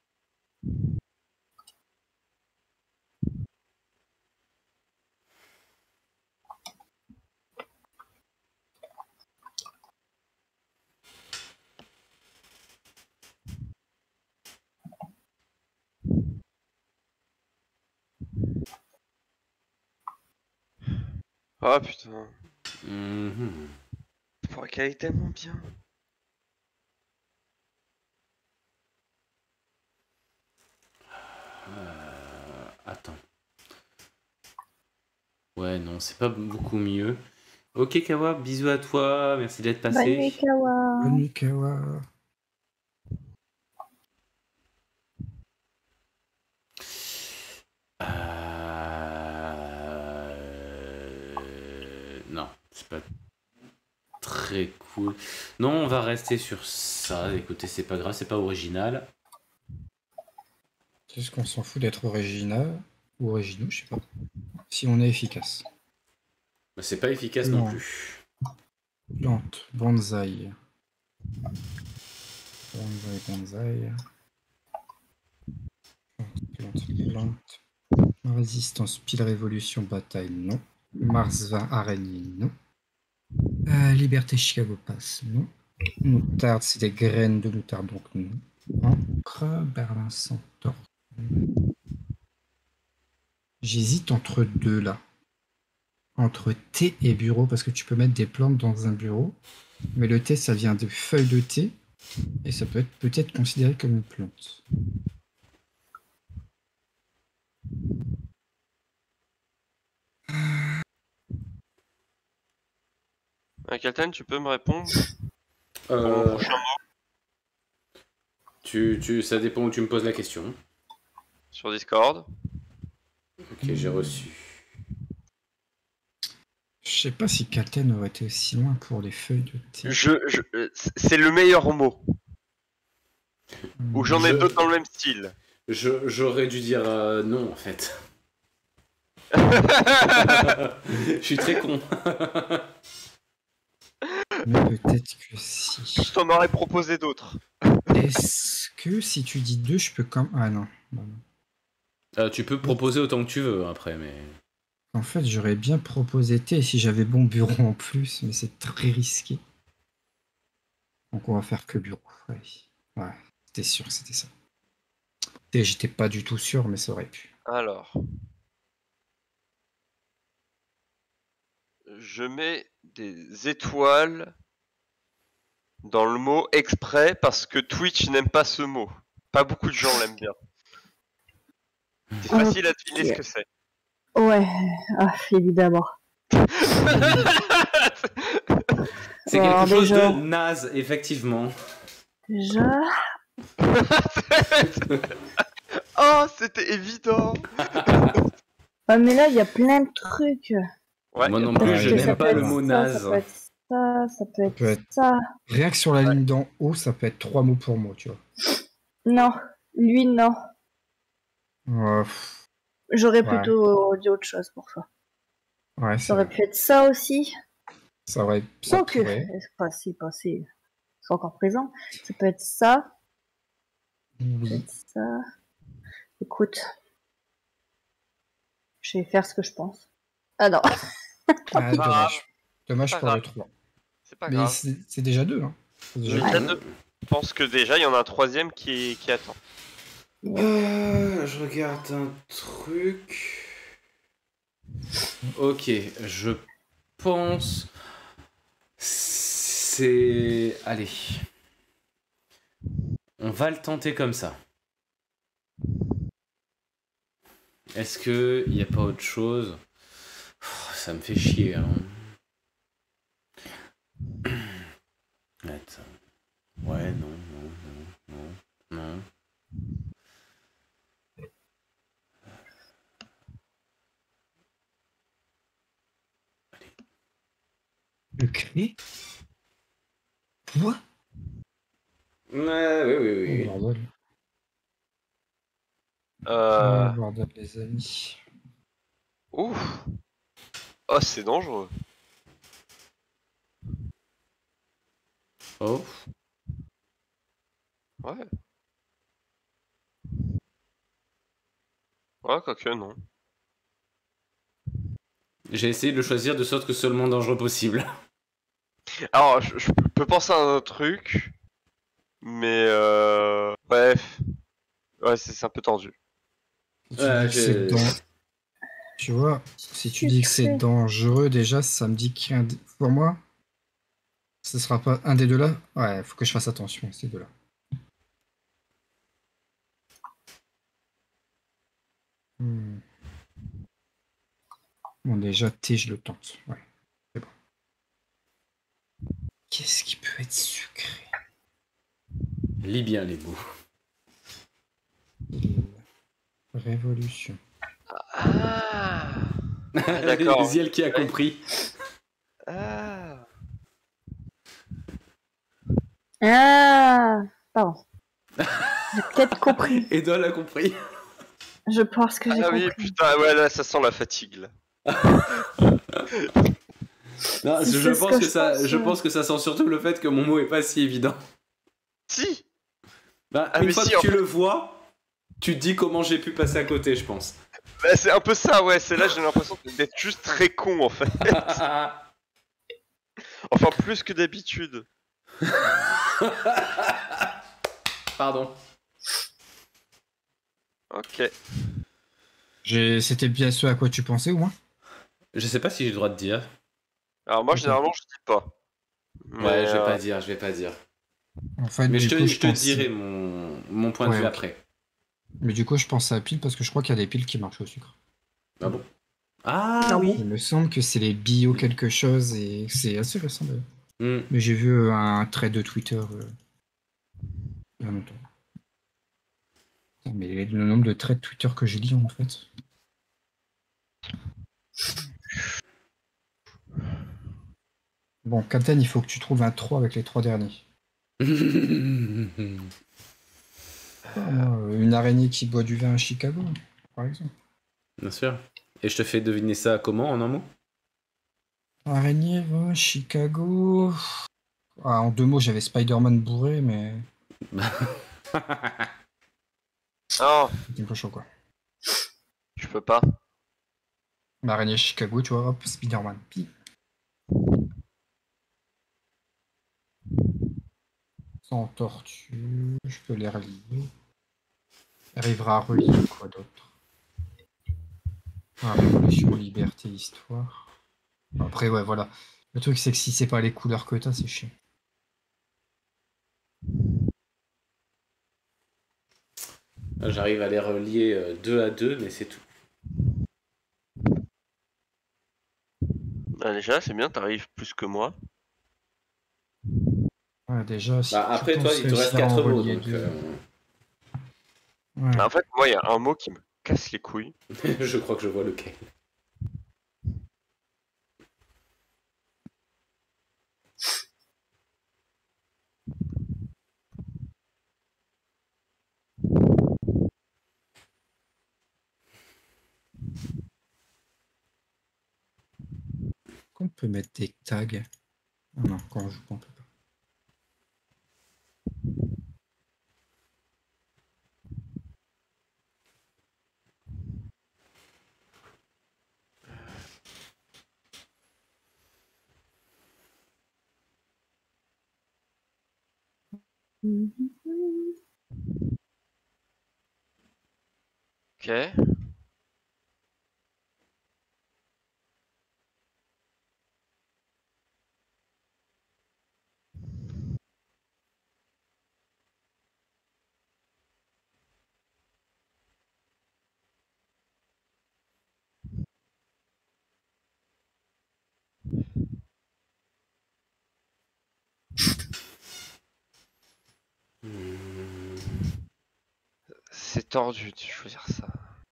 Ah putain. Mhm. Pour qu'elle est tellement bien. Euh, Attends. Ouais, non, c'est pas beaucoup mieux. Ok, Kawa, bisous à toi. Merci d'être Bonne passé. nuit, Kawa. Bonne nuit, Kawa. Euh... Non, c'est pas très cool. Non, on va rester sur ça. Écoutez, c'est pas grave, c'est pas original. C'est ce qu'on s'en fout d'être original ou originaux, je sais pas. Si on est efficace. Mais c'est pas efficace non Non. plus. Plante, bonsaï. Bonsaï, bonsaï. Plante, plante, plante. Résistance, pile révolution, bataille, non. Mars vingt, araignée, non. Euh, Liberté, Chicago passe, non. Moutarde, c'est des graines de moutarde, donc non. Encre, Berlin Centaure. J'hésite entre deux là. Entre thé et bureau, parce que tu peux mettre des plantes dans un bureau. Mais le thé, ça vient de feuilles de thé. Et ça peut être peut-être considéré comme une plante. Euh, Kelten, tu peux me répondre pour mon Euh, prochain mot tu, tu, ça dépend où tu me poses la question. sur Discord? Ok, j'ai reçu. Je sais pas si Kalten aurait été aussi loin pour les feuilles de thé. Je, je, euh, c'est le meilleur mot. Ou j'en ai Je- d'autres dans le même style. Je, j'aurais dû dire euh, non en fait. Je suis très con. Mais peut-être que si. Je t'en aurais proposé d'autres. Est-ce que si tu dis deux, je peux quand Ah non. Bah non. Euh, tu peux proposer autant que tu veux après, mais. En fait, j'aurais bien proposé thé si j'avais bon bureau en plus, mais c'est très risqué. Donc on va faire que bureau. Ouais, ouais, c'était sûr, c'était ça. Thé, j'étais pas du tout sûr, mais ça aurait pu. Alors. Je mets des étoiles dans le mot exprès parce que Twitch n'aime pas ce mot. Pas beaucoup de gens l'aiment bien. C'est facile à deviner ce que c'est. Ouais, ah, évidemment. C'est Alors, quelque chose déjà- de naze, effectivement. Déjà, Oh, c'était évident. Ah, mais là, il y a plein de trucs. Ouais, Moi non Parce plus, que je ça n'aime peut pas être le mot Ça, naze. ça peut être ça, ça peut être peut être- ça. Rien que sur la ligne d'en haut, ça peut être trois mots pour mot, tu vois. Non, lui, non. Ouais, pff, J'aurais Ouais. plutôt dit autre chose pour ça. ouais, Ça c'est aurait vrai. pu être ça aussi. Ça aurait... Ça Quoique, pourrait. passé, passé, c'est encore présent. Ça peut être ça, ça peut Oui. être ça. Écoute, je vais faire ce que je pense. Ah non. Ah, grave. dommage. Dommage Pas pour grave. le trois. C'est pas Mais grave. c'est c'est déjà deux, hein. C'est déjà C'est deux. déjà Ouais. deux. Je pense que déjà, il y en a un troisième qui, qui attend. Euh, je regarde un truc. Ok, je pense. C'est. Allez. On va le tenter comme ça. Est-ce que il n'y a pas autre chose? Pff, ça me fait chier. Hein. Attends. Ouais, non, non, non, non, non. Le clé? Quoi? Ouais, oui, oui, Oh, oui. bordel. Euh... Oh, bordel, les amis. Ouf. Oh, c'est dangereux. Oh. Ouais. Ouais, quoique, non. J'ai essayé de le choisir de sorte que ce soit le moins dangereux possible. Alors, je, je peux penser à un truc, mais euh... bref. Ouais, c'est c'est un peu tendu. Si tu Ouais, dis que c'est j'ai- dans... Tu vois, si tu dis que c'est Sucré. dangereux, déjà, ça me dit qu'un... des- Pour moi, ce sera pas un des deux là. Ouais, faut que je fasse attention, ces deux-là. Hmm. Bon, déjà, T, je le tente. Ouais, c'est bon. Qu'est-ce qui peut être sucré? Lis bien les mots. Révolution. Ah, d'accord. Ziel qui a Ouais. compris. Ah. Ah, pardon. J'ai peut-être compris. Edol a compris. Je pense que j'ai Ah oui, compris. putain, ouais, là, ça sent la fatigue, là. Non, Si je, c'est ce pense que que je ça, pense, je euh. pense que ça sent surtout le fait que mon mot est pas si évident. Si. Bah, Ah, une mais fois si, que en tu fait. le vois, tu te dis comment j'ai pu passer à côté, je pense. Bah, c'est un peu ça, ouais. C'est là, j'ai l'impression d'être juste très con, en fait. Enfin, plus que d'habitude. Pardon. Ok. J'ai- C'était bien ce à quoi tu pensais, au moins? Je sais pas si j'ai le droit de dire. Alors, moi, Ok. généralement, je dis pas. Ouais, Mais, je vais euh, pas dire, je vais pas dire. En fait, Mais du je te, coup, je te pense- dirai mon, mon point de Ouais, vue ok. après. Mais du coup, je pense à pile parce que je crois qu'il y a des piles qui marchent au sucre. Ah bon? Ah Ah oui. Il me semble que c'est les bio quelque chose et c'est assez récent d'ailleurs. Hmm. Mais j'ai vu euh, un trait de Twitter euh, il y a longtemps. Putain, mais le nombre de traits de Twitter que j'ai lis en fait. Bon, Captain, il faut que tu trouves un trois avec les trois derniers. Ah, moi, euh, une araignée qui boit du vin à Chicago, par exemple. Bien sûr. Et je te fais deviner ça comment en un mot? Araignée, vin, Chicago. Ah, en deux mots, j'avais Spider-Man bourré, mais non, c'est un peu chaud quoi. je peux pas. Araignée Chicago, tu vois, hop, Spider-Man. Pi. Sans tortue, je peux les relier. Arrivera à relier quoi d'autre? Ah, Révolution, Liberté, Histoire. Après, ouais, voilà. Le truc, c'est que si c'est pas les couleurs que t'as, c'est chiant. J'arrive à les relier euh, deux à deux, mais c'est tout. Ah, déjà, c'est bien, t'arrives plus que moi. Ouais, déjà, si Bah, tu après, toi, penses il te reste réussir à en quatre mots, relier donc. deux- euh, Ouais. En fait, moi, il y a un mot qui me casse les couilles. Je crois que je vois lequel. Qu'on peut mettre des tags. Ah non, quand on joue, on peut pas. Mhm. Ok. Hmm. C'est tordu de choisir ça.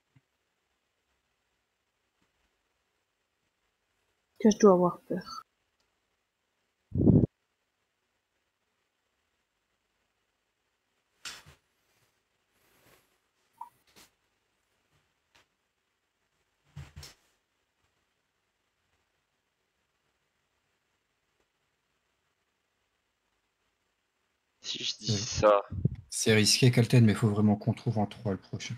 Que je dois avoir peur. Si je dis Ouais. ça, C'est risqué, Kalten, mais il faut vraiment qu'on trouve en trois le prochain.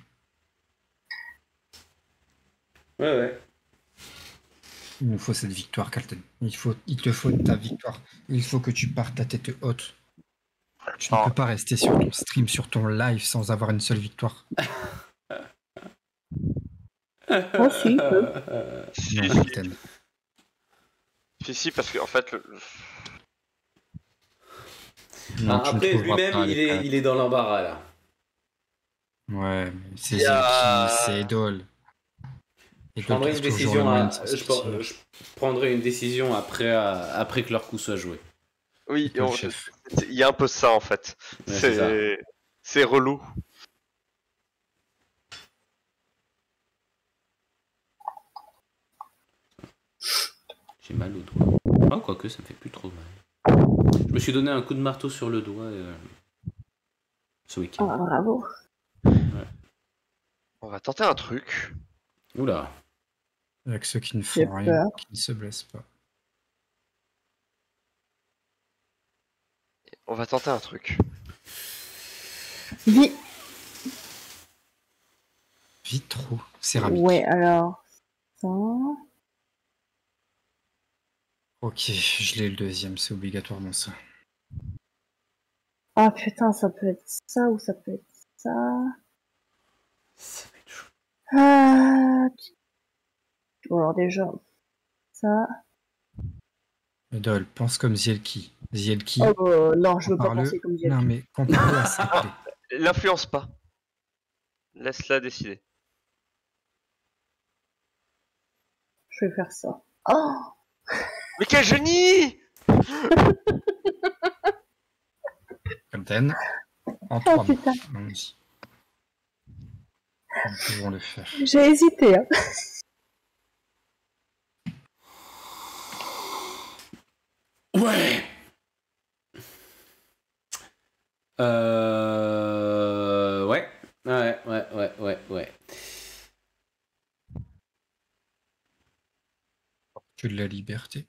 Ouais, ouais. Il nous faut cette victoire, Kalten. Il, faut, il te faut ta victoire. Il faut que tu partes la tête haute. Tu ne Ah. peux pas rester sur ton stream, sur ton live, sans avoir une seule victoire. Oh si, il peut. si, Non, si, Kalten. si, si, parce qu'en fait, le- le- Non, Ah, tu ne après, trouveras lui-même, pas les il est, quatre. il est dans l'embarras, là. Ouais, mais c'est Il y a- Zilki, c'est Edol. Je Edol prendrai une trouve toujours le décision, moyen à... de s'en je, sortir. je prendrai une décision après, euh, après que leur coup soit joué. oui, C'est toi le on- chef. c'est- il y a un peu ça en fait. Ouais, c'est ça. c'est c'est relou. J'ai mal au doigt. Ah, quoique, ça me fait plus trop mal. Je me suis donné un coup de marteau sur le doigt euh, ce week-end. Ah, bravo. On va tenter un truc. Oula. Avec ceux qui ne J'ai font rien, peur. qui ne se blessent pas. On va tenter un truc. Vi- Vite trop, céramique. Ouais, alors. Ça. Ok, je l'ai le deuxième, c'est obligatoirement ça. Ah putain, ça peut être ça ou ça peut être ça. Ça va être chaud. Ah. Bon, alors déjà, ça. Edol, pense comme Zielki. Zielki, Oh euh, non, je veux pas compare-le. penser comme Ziel. Non mais compare-le à sa clé. L'influence pas. Laisse-la décider. Je vais faire ça. Oh. Mais quel génie! Captain, en Oh trois mots. putain, Allons-y. Nous pouvons le faire. j'ai hésité. Hein. Ouais. Euh... Ouais. Ouais, ouais, ouais, ouais, ouais. Tu de la liberté.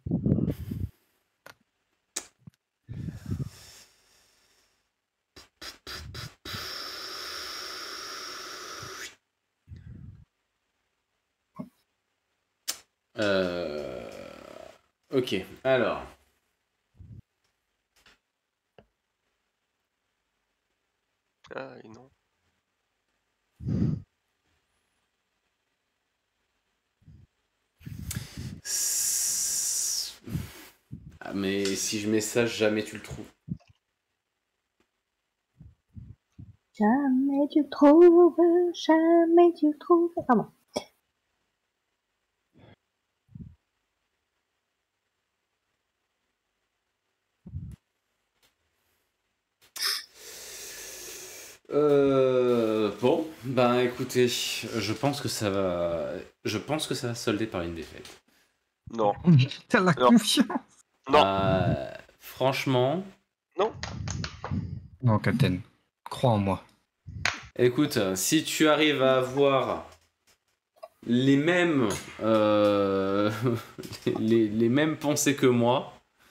Euh... Ok, alors. Ah, et non. C'est- Ah, mais si je mets ça, jamais tu le trouves. Jamais tu le trouves, jamais tu le trouves. Pardon. Euh... bon, ben écoutez, je pense que ça va, je pense que ça va se solder par une défaite. Non. T'as la Non. confiance. Non. Euh, franchement, Non, Captain. Crois en moi. écoute, si tu arrives à avoir les mêmes, euh, les, les mêmes pensées que moi,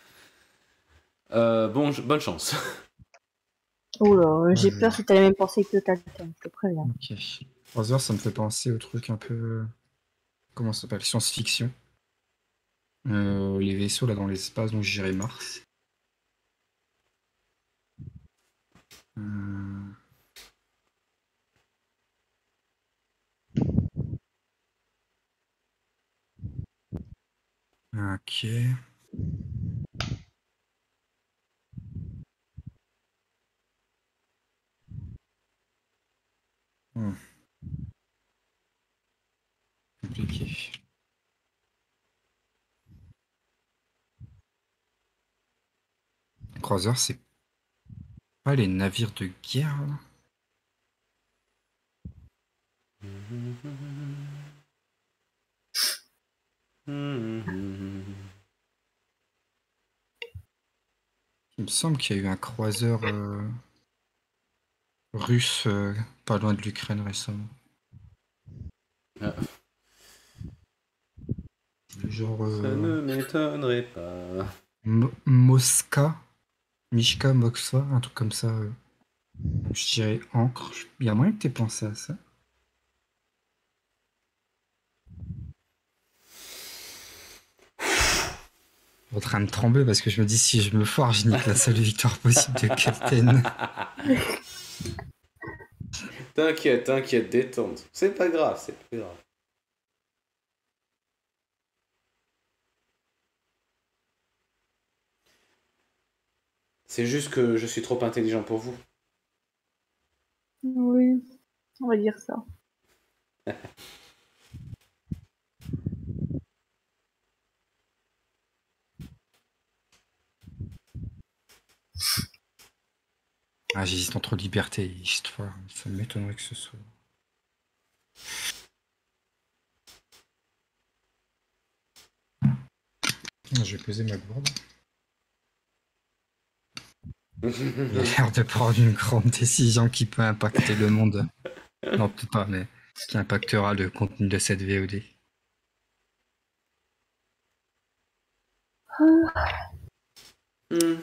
euh, bon, bonne chance. Oh là, j'ai Ouais. peur si t'as la même pensée que Captain, je te préviens. Ok. trois heures, ça me fait penser au truc un peu... Comment ça s'appelle? Science-fiction. Euh, les vaisseaux là dans l'espace, donc j'irai Mars. Euh, Ok. Hmm. Compliqué. Croiseur, c'est pas les navires de guerre là? Il me semble qu'il y a eu un croiseur euh, russe euh, pas loin de l'Ukraine récemment. Ah. Genre Ça euh, ne m'étonnerait pas. Mo- Mosca, Mishka, Moskva, un truc comme ça. euh. Je dirais encre. Il y a moyen que t'aies pensé à ça. Je suis en train de trembler parce que je me dis si je me foire, je nique la seule victoire possible de Captain. T'inquiète, t'inquiète, détente. C'est pas grave, c'est pas grave. C'est juste que je suis trop intelligent pour vous. Oui, on va dire ça. Ah, j'hésite entre liberté et histoire. Ça m'étonnerait que ce soit. Je vais poser ma gourde. Il a l'air de prendre une grande décision qui peut impacter le monde. Non, peut-être pas, mais qui impactera le contenu de cette V O D. Hmm.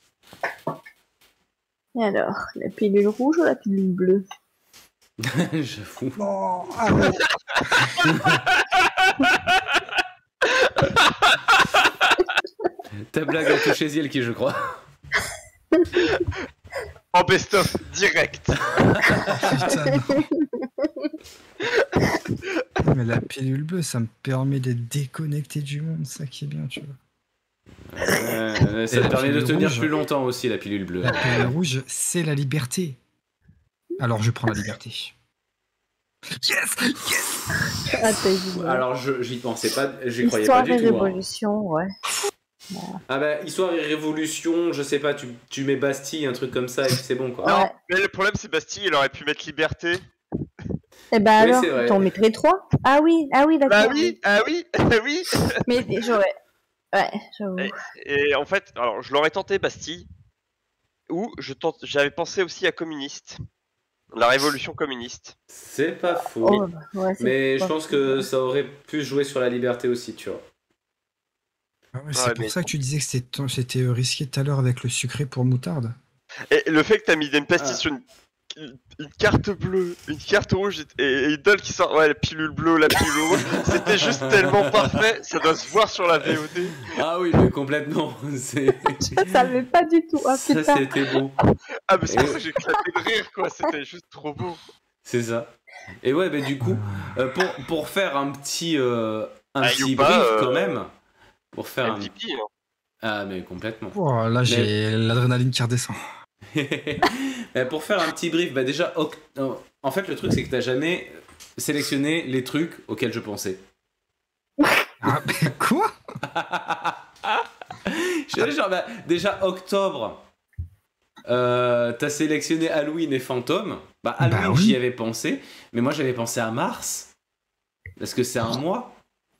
Et alors, la pilule rouge ou la pilule bleue? J'avoue. Non, arrête. Ta blague a touché Zielki, je crois. En best-of, direct. Putain, non. Mais la pilule bleue, ça me permet d'être déconnecté du monde, ça qui est bien, tu vois. Euh, ça Et te la permet de pilule tenir rouge. plus longtemps aussi, la pilule bleue. La pilule rouge, c'est la liberté. Alors je prends la liberté. Yes, yes. Ah, t'as dit. Alors, je- j'y pensais pas, j'y croyais Histoire pas et du tout. hein. révolution, ouais. Ah bah, histoire et révolution, je sais pas, tu, tu mets Bastille, un truc comme ça, et puis c'est bon, quoi. Non, Ouais. mais le problème, c'est Bastille, il aurait pu mettre liberté. Eh ben Oui, alors, c'est vrai. t'en mettrais trois? Ah oui, ah oui, d'accord. Bah oui, ah oui, oui. Mais j'aurais. Ouais, j'avoue. Et, et en fait, alors je l'aurais tenté Bastille, ou je tente, j'avais pensé aussi à communiste, la révolution communiste. C'est pas faux. Oh, bah, ouais, c'est Mais pas je pense fou. que ça aurait pu jouer sur la liberté aussi, tu vois. Ah ouais, c'est Ouais, pour mais- ça que tu disais que c'était c'était, euh, risqué tout à l'heure avec le sucré pour moutarde. Et le fait que t'as mis des pastilles Ah. sur une, une, une carte bleue, une carte rouge et, et Idol qui sort, ouais, la pilule bleue, la pilule rouge, c'était juste tellement parfait, ça doit se voir sur la V O D. Ah oui, mais complètement. C'est... Je savais pas du tout. Ah Ça, putain. c'était beau. Ah, mais c'est Et- pour ça que j'ai éclaté de rire, quoi, c'était juste trop beau. C'est ça. Et ouais, bah du coup, euh, pour, pour faire un petit, euh, un Ah, petit Youpa, brief euh, quand même, pour faire un... M V P, hein. Ah, mais complètement. Oh, là, j'ai l'adrénaline qui redescend. Mais pour faire un petit brief, bah déjà, oc- euh, en fait, le truc, c'est que t'as jamais sélectionné les trucs auxquels je pensais. Ah, mais quoi? Je suis genre, bah, déjà, octobre, Euh, T'as sélectionné Halloween et Fantôme. Bah, Halloween, Bah oui. j'y avais pensé, mais moi j'avais pensé à Mars. Parce que c'est un mois.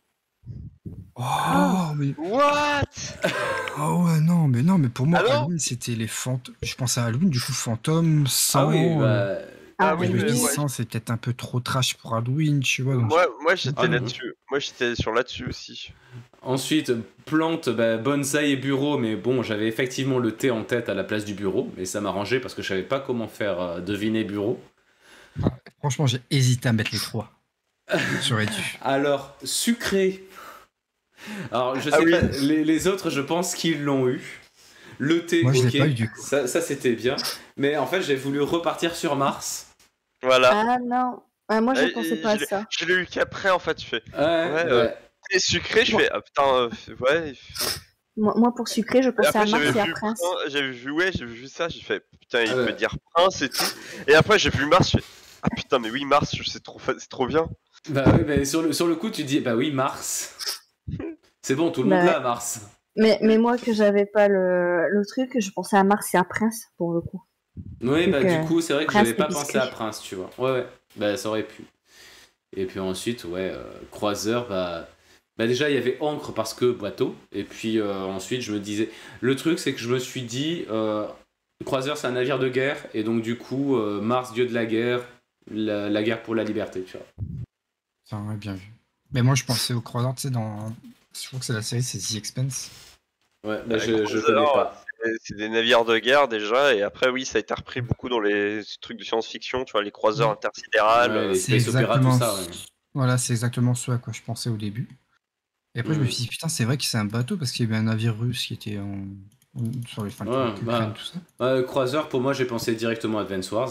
Oh, mais... What? oh ouais, non, mais non, mais pour moi, Ah non Halloween, c'était les fantômes. Je pensais à Halloween, du coup, fantôme, sang. Ah oui, euh, bah. Ah Ah oui, je oui, me mais dis, moi, sang, c'est peut-être un peu trop trash pour Halloween, tu vois. Donc... Moi, moi j'étais Ah non. là-dessus. Moi, j'étais sur là-dessus aussi. Ensuite, plante, bah, bonsaï et bureau, mais bon, j'avais effectivement le thé en tête à la place du bureau, mais ça m'arrangeait parce que je savais pas comment faire euh, deviner bureau. Ah, franchement, j'ai hésité à mettre les trois. J'aurais dû. Alors, sucré. Alors, je Ah sais oui. pas, les, les autres, je pense qu'ils l'ont eu. Le thé, Moi, je l'ai ok, pas eu, du coup. ça, ça c'était bien. Mais en fait, j'ai voulu repartir sur Mars. Voilà. Ah non. Ah, moi, je Et- pensais et pas à je l'ai- ça. Je l'ai eu qu'après, en fait. Je fais. Ouais, Ouais, bah, euh, Et sucré, je Bon. fais. Ah putain, euh, ouais. Moi, moi, pour sucré, je Et pensais après, à Mars j'avais et à vu Prince. Prince, j'avais vu, ouais, j'avais vu ça, j'ai fait, putain, il Ah peut ouais. dire Prince et tout. Et après, j'ai vu Mars, je fais, ah putain, mais oui, Mars, je- c'est trop, fa- c'est trop bien. bah oui, bah, sur, le, sur le coup, tu dis, bah oui, Mars. C'est bon, tout le monde Bah, l'a, Mars. Mais, mais moi, que j'avais pas le, le truc, je pensais à Mars et à Prince, pour le coup. Oui, Donc, bah du euh, coup, c'est vrai que Prince j'avais et pas biscuit. pensé à Prince, tu vois. Ouais, ouais, bah ça aurait pu. Et puis ensuite, ouais, euh, croiseur, bah... bah déjà, il y avait encre parce que bateau. Et puis euh, ensuite, je me disais... Le truc, c'est que je me suis dit, euh, croiseur, c'est un navire de guerre. Et donc, du coup, euh, Mars, dieu de la guerre, la, la guerre pour la liberté, tu vois. Ça, ouais, bien vu. Mais moi, je pensais au croiseur, tu sais, dans. Je crois que c'est la série, c'est The Expanse. Ouais, bah Euh, je, je Croiseur, connais pas. c'est- C'est des navires de guerre déjà, et après, oui, ça a été repris beaucoup dans les trucs de science-fiction, tu vois, les croiseurs Ouais. intersidérales. Ouais, euh, les C'est space opéra, tout exactement. ça, ouais. Voilà, c'est exactement ce à quoi je pensais au début. Et après, je me Mm. suis dit, putain, c'est vrai que c'est un bateau parce qu'il y avait un navire russe qui était en. en- sur les fins Ouais, qui bah, tout ça. euh, croiseur, pour moi, j'ai pensé directement à Advance Wars.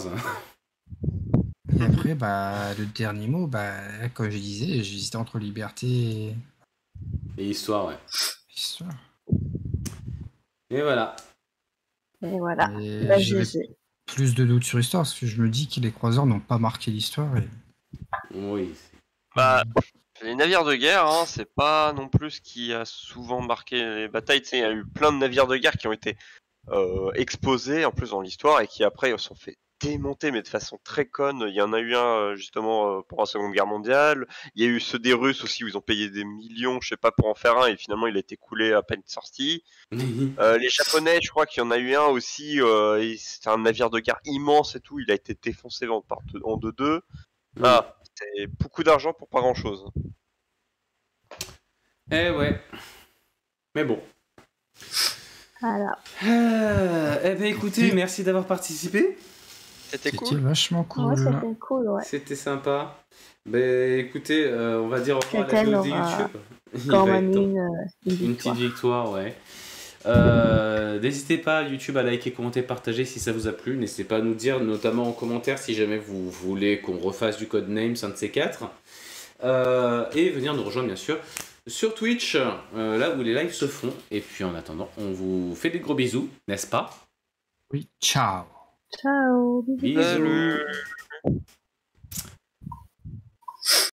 Et après, bah, le dernier mot, bah, comme je disais, j'hésitais entre liberté et Et histoire, ouais. histoire. Et voilà. Et voilà. Et Bah, j'avais G G. plus de doutes sur l'histoire parce que je me dis que les croiseurs n'ont pas marqué l'histoire. Et... Oui. Bah, les navires de guerre, hein, c'est pas non plus ce qui a souvent marqué les batailles. Tu sais, il y a eu plein de navires de guerre qui ont été euh, exposés en plus dans l'histoire et qui après se sont fait démonter, mais de façon très conne. Il y en a eu un euh, justement euh, pour la Seconde Guerre mondiale. Il y a eu ceux des Russes aussi où ils ont payé des millions, je sais pas, pour en faire un et finalement il a été coulé à peine sorti. Euh, les Japonais, je crois qu'il y en a eu un aussi. Euh, et c'était un navire de guerre immense et tout. Il a été défoncé en par deux- en deux deux. Ah, c'est beaucoup d'argent pour pas grand chose. Eh ouais. Mais bon. Voilà. Euh, eh ben écoutez, merci d'avoir participé. C'était C'était cool. vachement Ouais, cool. c'était cool, ouais. C'était sympa. Ben écoutez, euh, on va dire au revoir à la Quelqu'un V O D aura YouTube. Il Quand va même être temps. une, euh, une Une victoire. petite victoire, ouais. Euh, n'hésitez pas YouTube à liker, commenter, partager si ça vous a plu. N'hésitez pas à nous dire, notamment en commentaire, si jamais vous voulez qu'on refasse du Codenames, un de ces quatre. Euh, et venir nous rejoindre, bien sûr, sur Twitch, euh, là où les lives se font. Et puis en attendant, on vous fait des gros bisous, n'est-ce pas? Oui, ciao. Ciao. Bisous. Bisous. Salut.